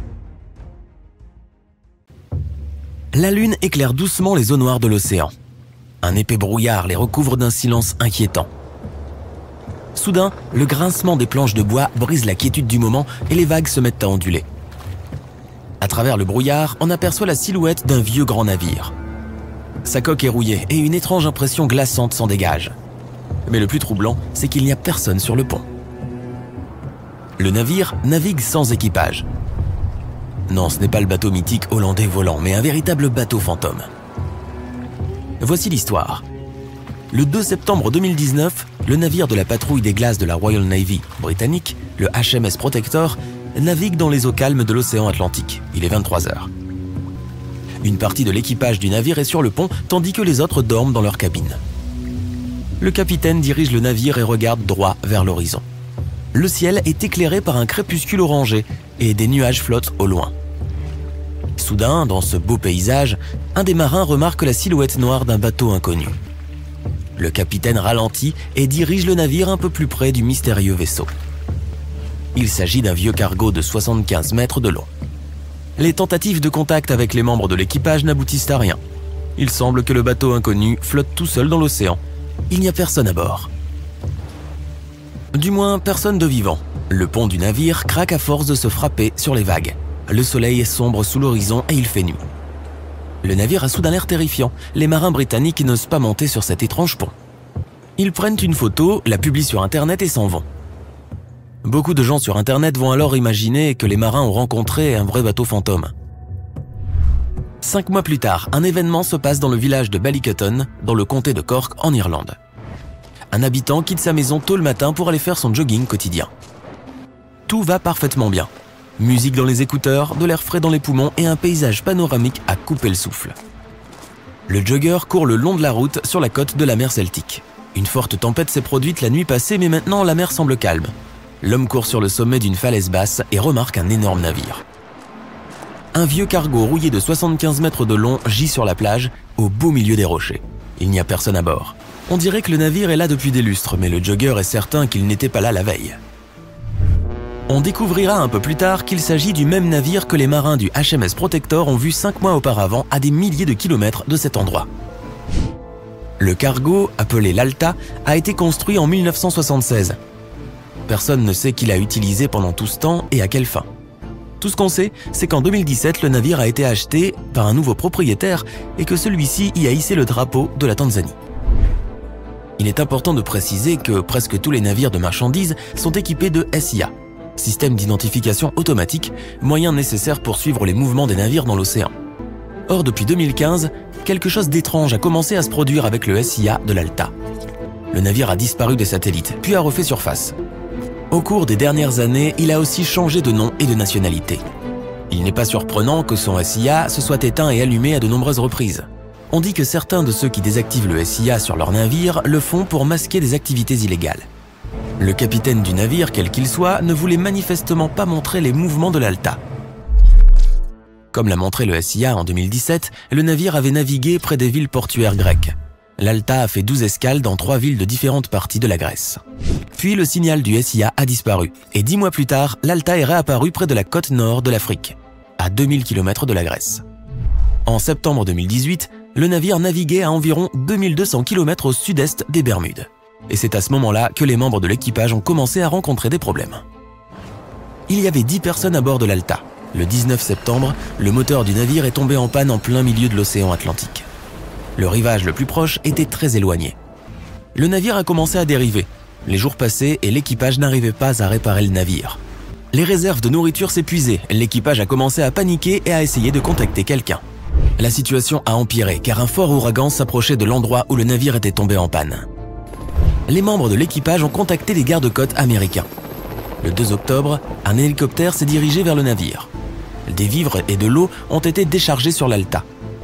La Lune éclaire doucement les eaux noires de l'océan. Un épais brouillard les recouvre d'un silence inquiétant. Soudain, le grincement des planches de bois brise la quiétude du moment et les vagues se mettent à onduler. À travers le brouillard, on aperçoit la silhouette d'un vieux grand navire. Sa coque est rouillée et une étrange impression glaçante s'en dégage. Mais le plus troublant, c'est qu'il n'y a personne sur le pont. Le navire navigue sans équipage. Non, ce n'est pas le bateau mythique hollandais volant, mais un véritable bateau fantôme. Voici l'histoire. Le 2 septembre 2019, le navire de la patrouille des glaces de la Royal Navy britannique, le HMS Protector, navigue dans les eaux calmes de l'océan Atlantique. Il est 23h. Une partie de l'équipage du navire est sur le pont, tandis que les autres dorment dans leur cabine. Le capitaine dirige le navire et regarde droit vers l'horizon. Le ciel est éclairé par un crépuscule orangé et des nuages flottent au loin. Soudain, dans ce beau paysage, un des marins remarque la silhouette noire d'un bateau inconnu. Le capitaine ralentit et dirige le navire un peu plus près du mystérieux vaisseau. Il s'agit d'un vieux cargo de 75 mètres de long. Les tentatives de contact avec les membres de l'équipage n'aboutissent à rien. Il semble que le bateau inconnu flotte tout seul dans l'océan. Il n'y a personne à bord. Du moins, personne de vivant. Le pont du navire craque à force de se frapper sur les vagues. Le soleil est sombre sous l'horizon et il fait nuit. Le navire a soudain l'air terrifiant. Les marins britanniques n'osent pas monter sur cet étrange pont. Ils prennent une photo, la publient sur Internet et s'en vont. Beaucoup de gens sur Internet vont alors imaginer que les marins ont rencontré un vrai bateau fantôme. 5 mois plus tard, un événement se passe dans le village de Ballycutton, dans le comté de Cork, en Irlande. Un habitant quitte sa maison tôt le matin pour aller faire son jogging quotidien. Tout va parfaitement bien. Musique dans les écouteurs, de l'air frais dans les poumons et un paysage panoramique à couper le souffle. Le jogger court le long de la route sur la côte de la mer Celtique. Une forte tempête s'est produite la nuit passée, mais maintenant la mer semble calme. L'homme court sur le sommet d'une falaise basse et remarque un énorme navire. Un vieux cargo rouillé de 75 mètres de long gît sur la plage, au beau milieu des rochers. Il n'y a personne à bord. On dirait que le navire est là depuis des lustres, mais le jogger est certain qu'il n'était pas là la veille. On découvrira un peu plus tard qu'il s'agit du même navire que les marins du HMS Protector ont vu 5 mois auparavant à des milliers de kilomètres de cet endroit. Le cargo, appelé l'Alta, a été construit en 1976. Personne ne sait qui l'a utilisé pendant tout ce temps et à quelle fin. Tout ce qu'on sait, c'est qu'en 2017, le navire a été acheté par un nouveau propriétaire et que celui-ci y a hissé le drapeau de la Tanzanie. Il est important de préciser que presque tous les navires de marchandises sont équipés de SIA, système d'identification automatique, moyen nécessaire pour suivre les mouvements des navires dans l'océan. Or, depuis 2015, quelque chose d'étrange a commencé à se produire avec le SIA de l'Alta. Le navire a disparu des satellites, puis a refait surface. Au cours des dernières années, il a aussi changé de nom et de nationalité. Il n'est pas surprenant que son SIA se soit éteint et allumé à de nombreuses reprises. On dit que certains de ceux qui désactivent le SIA sur leur navire le font pour masquer des activités illégales. Le capitaine du navire, quel qu'il soit, ne voulait manifestement pas montrer les mouvements de l'Alta. Comme l'a montré le SIA en 2017, le navire avait navigué près des villes portuaires grecques. L'Alta a fait 12 escales dans 3 villes de différentes parties de la Grèce. Puis le signal du SIA a disparu et 10 mois plus tard, l'Alta est réapparu près de la côte nord de l'Afrique, à 2000 km de la Grèce. En septembre 2018, le navire naviguait à environ 2200 km au sud-est des Bermudes. Et c'est à ce moment-là que les membres de l'équipage ont commencé à rencontrer des problèmes. Il y avait 10 personnes à bord de l'Alta. Le 19 septembre, le moteur du navire est tombé en panne en plein milieu de l'océan Atlantique. Le rivage le plus proche était très éloigné. Le navire a commencé à dériver. Les jours passaient et l'équipage n'arrivait pas à réparer le navire. Les réserves de nourriture s'épuisaient, l'équipage a commencé à paniquer et à essayer de contacter quelqu'un. La situation a empiré car un fort ouragan s'approchait de l'endroit où le navire était tombé en panne. Les membres de l'équipage ont contacté les gardes-côtes américains. Le 2 octobre, un hélicoptère s'est dirigé vers le navire. Des vivres et de l'eau ont été déchargés sur l'Alta.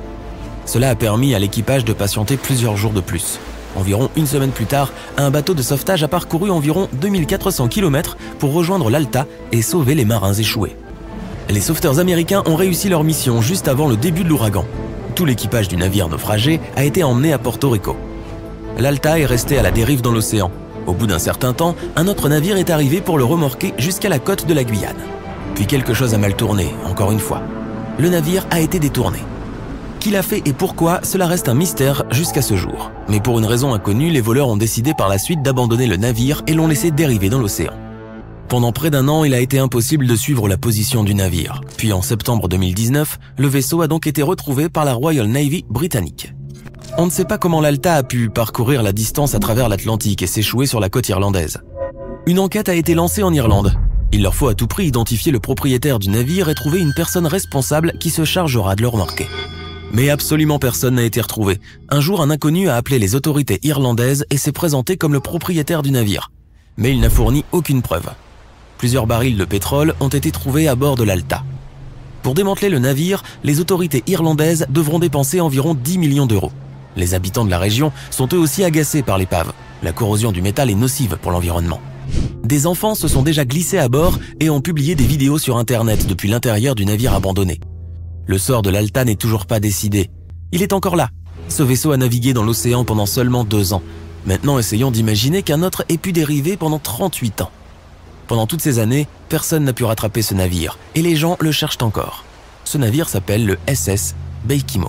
Cela a permis à l'équipage de patienter plusieurs jours de plus. Environ une semaine plus tard, un bateau de sauvetage a parcouru environ 2400 km pour rejoindre l'Alta et sauver les marins échoués. Les sauveteurs américains ont réussi leur mission juste avant le début de l'ouragan. Tout l'équipage du navire naufragé a été emmené à Porto Rico. L'Alta est resté à la dérive dans l'océan. Au bout d'un certain temps, un autre navire est arrivé pour le remorquer jusqu'à la côte de la Guyane. Puis quelque chose a mal tourné, encore une fois. Le navire a été détourné. Qui l'a fait et pourquoi, cela reste un mystère jusqu'à ce jour. Mais pour une raison inconnue, les voleurs ont décidé par la suite d'abandonner le navire et l'ont laissé dériver dans l'océan. Pendant près d'un an, il a été impossible de suivre la position du navire. Puis en septembre 2019, le vaisseau a donc été retrouvé par la Royal Navy britannique. On ne sait pas comment l'Alta a pu parcourir la distance à travers l'Atlantique et s'échouer sur la côte irlandaise. Une enquête a été lancée en Irlande. Il leur faut à tout prix identifier le propriétaire du navire et trouver une personne responsable qui se chargera de le remorquer. Mais absolument personne n'a été retrouvé. Un jour, un inconnu a appelé les autorités irlandaises et s'est présenté comme le propriétaire du navire. Mais il n'a fourni aucune preuve. Plusieurs barils de pétrole ont été trouvés à bord de l'Alta. Pour démanteler le navire, les autorités irlandaises devront dépenser environ 10 millions d'euros. Les habitants de la région sont eux aussi agacés par l'épave. La corrosion du métal est nocive pour l'environnement. Des enfants se sont déjà glissés à bord et ont publié des vidéos sur Internet depuis l'intérieur du navire abandonné. Le sort de l'Alta n'est toujours pas décidé. Il est encore là. Ce vaisseau a navigué dans l'océan pendant seulement 2 ans. Maintenant, essayons d'imaginer qu'un autre ait pu dériver pendant 38 ans. Pendant toutes ces années, personne n'a pu rattraper ce navire et les gens le cherchent encore. Ce navire s'appelle le SS Beikimo.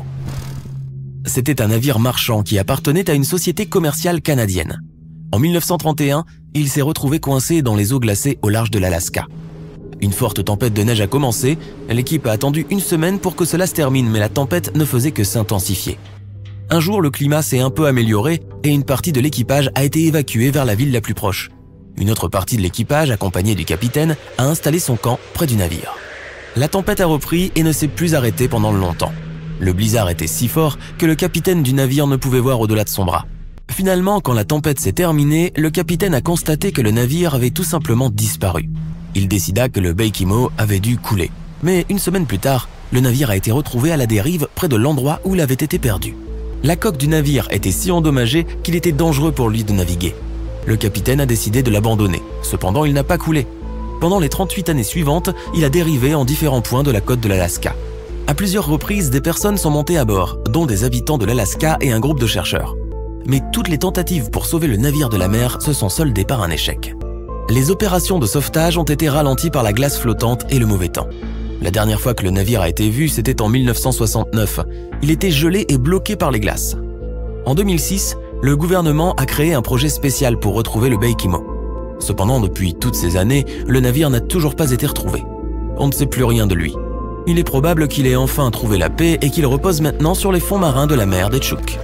C'était un navire marchand qui appartenait à une société commerciale canadienne. En 1931, il s'est retrouvé coincé dans les eaux glacées au large de l'Alaska. Une forte tempête de neige a commencé, l'équipe a attendu 1 semaine pour que cela se termine, mais la tempête ne faisait que s'intensifier. Un jour, le climat s'est un peu amélioré et une partie de l'équipage a été évacuée vers la ville la plus proche. Une autre partie de l'équipage, accompagnée du capitaine, a installé son camp près du navire. La tempête a repris et ne s'est plus arrêtée pendant longtemps. Le blizzard était si fort que le capitaine du navire ne pouvait voir au-delà de son bras. Finalement, quand la tempête s'est terminée, le capitaine a constaté que le navire avait tout simplement disparu. Il décida que le Beikimo avait dû couler. Mais 1 semaine plus tard, le navire a été retrouvé à la dérive près de l'endroit où il avait été perdu. La coque du navire était si endommagée qu'il était dangereux pour lui de naviguer. Le capitaine a décidé de l'abandonner. Cependant, il n'a pas coulé. Pendant les 38 années suivantes, il a dérivé en différents points de la côte de l'Alaska. À plusieurs reprises, des personnes sont montées à bord, dont des habitants de l'Alaska et un groupe de chercheurs. Mais toutes les tentatives pour sauver le navire de la mer se sont soldées par un échec. Les opérations de sauvetage ont été ralenties par la glace flottante et le mauvais temps. La dernière fois que le navire a été vu, c'était en 1969. Il était gelé et bloqué par les glaces. En 2006, le gouvernement a créé un projet spécial pour retrouver le Beikimo. Cependant, depuis toutes ces années, le navire n'a toujours pas été retrouvé. On ne sait plus rien de lui. Il est probable qu'il ait enfin trouvé la paix et qu'il repose maintenant sur les fonds marins de la mer des Tchouks.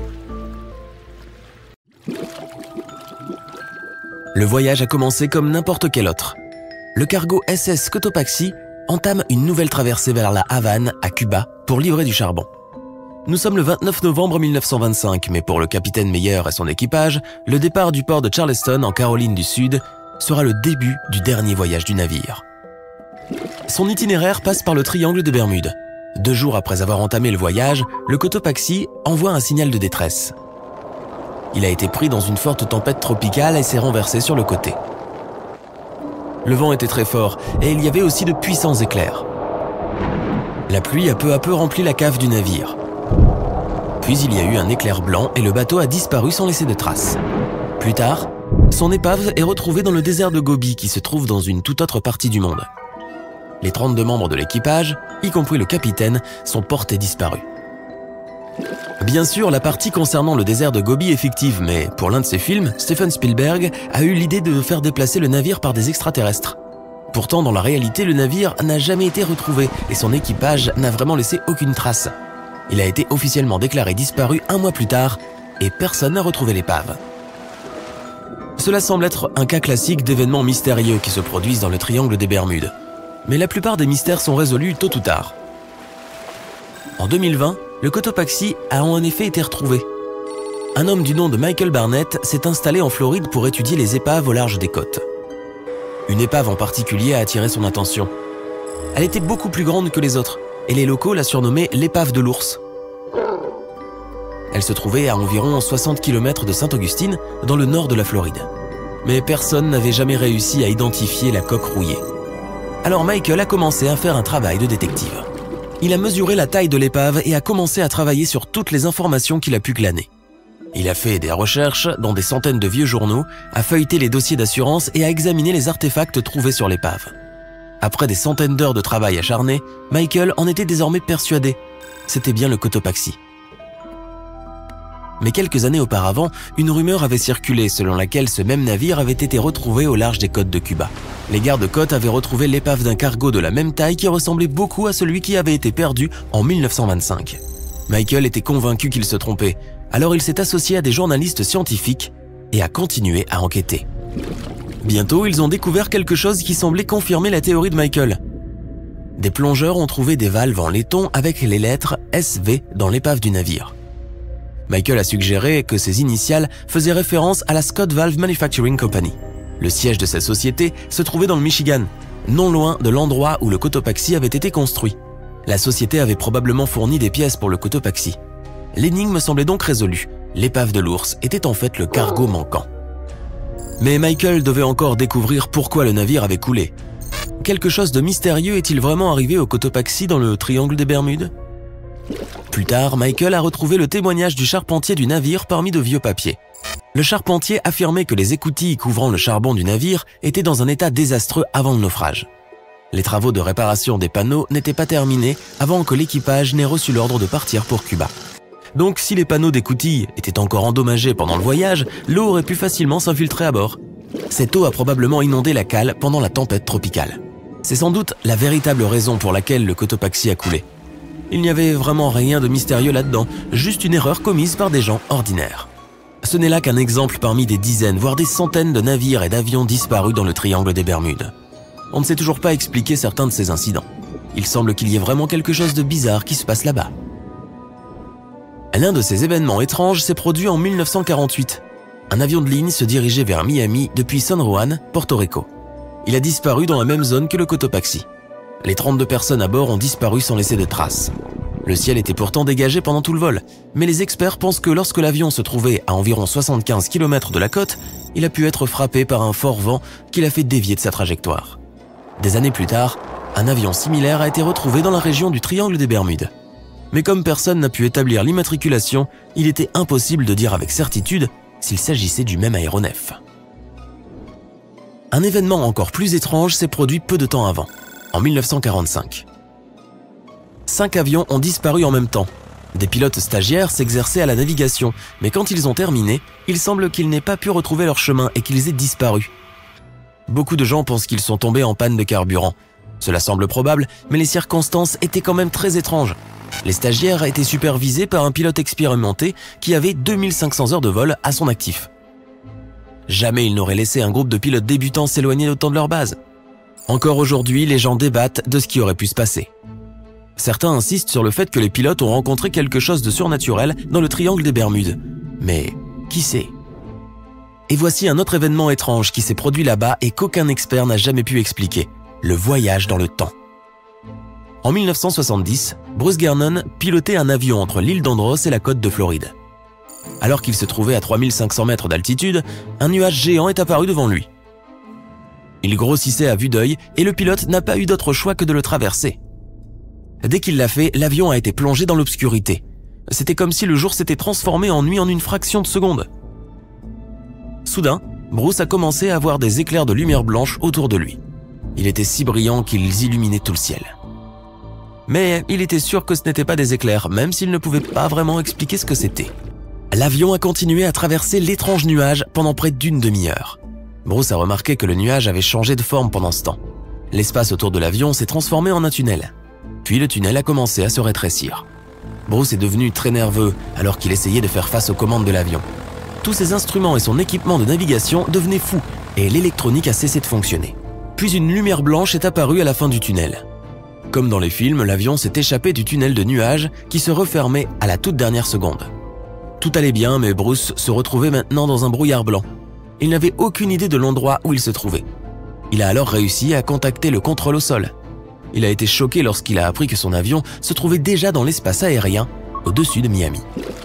Le voyage a commencé comme n'importe quel autre. Le cargo SS Cotopaxi entame une nouvelle traversée vers la Havane, à Cuba, pour livrer du charbon. Nous sommes le 29 novembre 1925, mais pour le capitaine Meyer et son équipage, le départ du port de Charleston, en Caroline du Sud, sera le début du dernier voyage du navire. Son itinéraire passe par le triangle des Bermudes. 2 jours après avoir entamé le voyage, le Cotopaxi envoie un signal de détresse. Il a été pris dans une forte tempête tropicale et s'est renversé sur le côté. Le vent était très fort et il y avait aussi de puissants éclairs. La pluie a peu à peu rempli la cave du navire. Puis il y a eu un éclair blanc et le bateau a disparu sans laisser de traces. Plus tard, son épave est retrouvée dans le désert de Gobi qui se trouve dans une toute autre partie du monde. Les 32 membres de l'équipage, y compris le capitaine, sont portés disparus. Bien sûr, la partie concernant le désert de Gobi est fictive, mais pour l'un de ses films, Steven Spielberg a eu l'idée de faire déplacer le navire par des extraterrestres. Pourtant, dans la réalité, le navire n'a jamais été retrouvé et son équipage n'a vraiment laissé aucune trace. Il a été officiellement déclaré disparu 1 mois plus tard et personne n'a retrouvé l'épave. Cela semble être un cas classique d'événements mystérieux qui se produisent dans le triangle des Bermudes. Mais la plupart des mystères sont résolus tôt ou tard. En 2020, le Cotopaxi a en effet été retrouvé. Un homme du nom de Michael Barnett s'est installé en Floride pour étudier les épaves au large des côtes. Une épave en particulier a attiré son attention. Elle était beaucoup plus grande que les autres, et les locaux la surnommaient l'épave de l'ours. Elle se trouvait à environ 60 km de Sainte-Augustine, dans le nord de la Floride. Mais personne n'avait jamais réussi à identifier la coque rouillée. Alors Michael a commencé à faire un travail de détective. Il a mesuré la taille de l'épave et a commencé à travailler sur toutes les informations qu'il a pu glaner. Il a fait des recherches dans des centaines de vieux journaux, a feuilleté les dossiers d'assurance et a examiné les artefacts trouvés sur l'épave. Après des centaines d'heures de travail acharné, Michael en était désormais persuadé. C'était bien le Cotopaxi. Mais quelques années auparavant, une rumeur avait circulé selon laquelle ce même navire avait été retrouvé au large des côtes de Cuba. Les gardes-côtes avaient retrouvé l'épave d'un cargo de la même taille qui ressemblait beaucoup à celui qui avait été perdu en 1925. Michael était convaincu qu'il se trompait, alors il s'est associé à des journalistes scientifiques et a continué à enquêter. Bientôt, ils ont découvert quelque chose qui semblait confirmer la théorie de Michael. Des plongeurs ont trouvé des valves en laiton avec les lettres SV dans l'épave du navire. Michael a suggéré que ces initiales faisaient référence à la Scott Valve Manufacturing Company. Le siège de cette société se trouvait dans le Michigan, non loin de l'endroit où le Cotopaxi avait été construit. La société avait probablement fourni des pièces pour le Cotopaxi. L'énigme semblait donc résolue. L'épave de l'ours était en fait le cargo manquant. Mais Michael devait encore découvrir pourquoi le navire avait coulé. Quelque chose de mystérieux est-il vraiment arrivé au Cotopaxi dans le triangle des Bermudes ? Plus tard, Michael a retrouvé le témoignage du charpentier du navire parmi de vieux papiers. Le charpentier affirmait que les écoutilles couvrant le charbon du navire étaient dans un état désastreux avant le naufrage. Les travaux de réparation des panneaux n'étaient pas terminés avant que l'équipage n'ait reçu l'ordre de partir pour Cuba. Donc si les panneaux d'écoutille étaient encore endommagés pendant le voyage, l'eau aurait pu facilement s'infiltrer à bord. Cette eau a probablement inondé la cale pendant la tempête tropicale. C'est sans doute la véritable raison pour laquelle le Cotopaxi a coulé. Il n'y avait vraiment rien de mystérieux là-dedans, juste une erreur commise par des gens ordinaires. Ce n'est là qu'un exemple parmi des dizaines, voire des centaines de navires et d'avions disparus dans le triangle des Bermudes. On ne sait toujours pas expliquer certains de ces incidents. Il semble qu'il y ait vraiment quelque chose de bizarre qui se passe là-bas. L'un de ces événements étranges s'est produit en 1948. Un avion de ligne se dirigeait vers Miami depuis San Juan, Porto Rico. Il a disparu dans la même zone que le Cotopaxi. Les 32 personnes à bord ont disparu sans laisser de traces. Le ciel était pourtant dégagé pendant tout le vol, mais les experts pensent que lorsque l'avion se trouvait à environ 75 km de la côte, il a pu être frappé par un fort vent qui l'a fait dévier de sa trajectoire. Des années plus tard, un avion similaire a été retrouvé dans la région du Triangle des Bermudes. Mais comme personne n'a pu établir l'immatriculation, il était impossible de dire avec certitude s'il s'agissait du même aéronef. Un événement encore plus étrange s'est produit peu de temps avant, en 1945. 5 avions ont disparu en même temps. Des pilotes stagiaires s'exerçaient à la navigation, mais quand ils ont terminé, il semble qu'ils n'aient pas pu retrouver leur chemin et qu'ils aient disparu. Beaucoup de gens pensent qu'ils sont tombés en panne de carburant. Cela semble probable, mais les circonstances étaient quand même très étranges. Les stagiaires étaient supervisés par un pilote expérimenté qui avait 2500 heures de vol à son actif. Jamais il n'aurait laissé un groupe de pilotes débutants s'éloigner autant de leur base. Encore aujourd'hui, les gens débattent de ce qui aurait pu se passer. Certains insistent sur le fait que les pilotes ont rencontré quelque chose de surnaturel dans le triangle des Bermudes. Mais qui sait ? Et voici un autre événement étrange qui s'est produit là-bas et qu'aucun expert n'a jamais pu expliquer. Le voyage dans le temps. En 1970, Bruce Gernon pilotait un avion entre l'île d'Andros et la côte de Floride. Alors qu'il se trouvait à 3500 mètres d'altitude, un nuage géant est apparu devant lui. Il grossissait à vue d'œil et le pilote n'a pas eu d'autre choix que de le traverser. Dès qu'il l'a fait, l'avion a été plongé dans l'obscurité. C'était comme si le jour s'était transformé en nuit en une fraction de seconde. Soudain, Bruce a commencé à voir des éclairs de lumière blanche autour de lui. Il était si brillant qu'ils illuminaient tout le ciel. Mais il était sûr que ce n'était pas des éclairs, même s'il ne pouvait pas vraiment expliquer ce que c'était. L'avion a continué à traverser l'étrange nuage pendant près d'une demi-heure. Bruce a remarqué que le nuage avait changé de forme pendant ce temps. L'espace autour de l'avion s'est transformé en un tunnel. Puis le tunnel a commencé à se rétrécir. Bruce est devenu très nerveux alors qu'il essayait de faire face aux commandes de l'avion. Tous ses instruments et son équipement de navigation devenaient fous et l'électronique a cessé de fonctionner. Puis une lumière blanche est apparue à la fin du tunnel. Comme dans les films, l'avion s'est échappé du tunnel de nuages qui se refermait à la toute dernière seconde. Tout allait bien, mais Bruce se retrouvait maintenant dans un brouillard blanc. Il n'avait aucune idée de l'endroit où il se trouvait. Il a alors réussi à contacter le contrôle au sol. Il a été choqué lorsqu'il a appris que son avion se trouvait déjà dans l'espace aérien, au-dessus de Miami.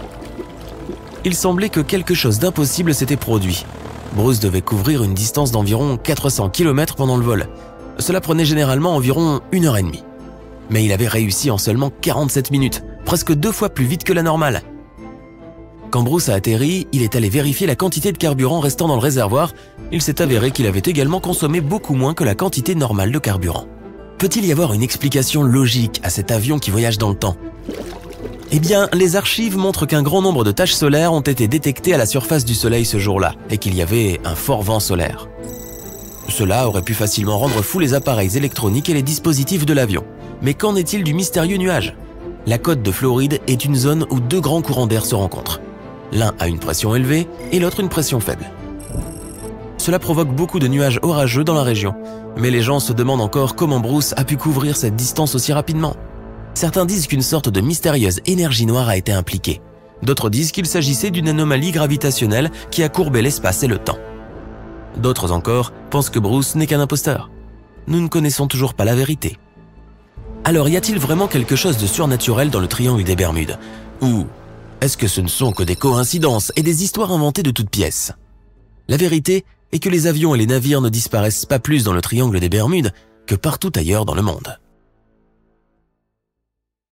Il semblait que quelque chose d'impossible s'était produit. Bruce devait couvrir une distance d'environ 400 km pendant le vol. Cela prenait généralement environ 1h30. Mais il avait réussi en seulement 47 minutes, presque 2 fois plus vite que la normale. Quand Bruce a atterri, il est allé vérifier la quantité de carburant restant dans le réservoir. Il s'est avéré qu'il avait également consommé beaucoup moins que la quantité normale de carburant. Peut-il y avoir une explication logique à cet avion qui voyage dans le temps? Eh bien, les archives montrent qu'un grand nombre de taches solaires ont été détectées à la surface du Soleil ce jour-là et qu'il y avait un fort vent solaire. Cela aurait pu facilement rendre fous les appareils électroniques et les dispositifs de l'avion. Mais qu'en est-il du mystérieux nuage? La côte de Floride est une zone où 2 grands courants d'air se rencontrent. L'un a une pression élevée et l'autre une pression faible. Cela provoque beaucoup de nuages orageux dans la région, mais les gens se demandent encore comment Bruce a pu couvrir cette distance aussi rapidement. Certains disent qu'une sorte de mystérieuse énergie noire a été impliquée. D'autres disent qu'il s'agissait d'une anomalie gravitationnelle qui a courbé l'espace et le temps. D'autres encore pensent que Bruce n'est qu'un imposteur. Nous ne connaissons toujours pas la vérité. Alors y a-t-il vraiment quelque chose de surnaturel dans le triangle des Bermudes? Ou est-ce que ce ne sont que des coïncidences et des histoires inventées de toutes pièces? La vérité est que les avions et les navires ne disparaissent pas plus dans le triangle des Bermudes que partout ailleurs dans le monde.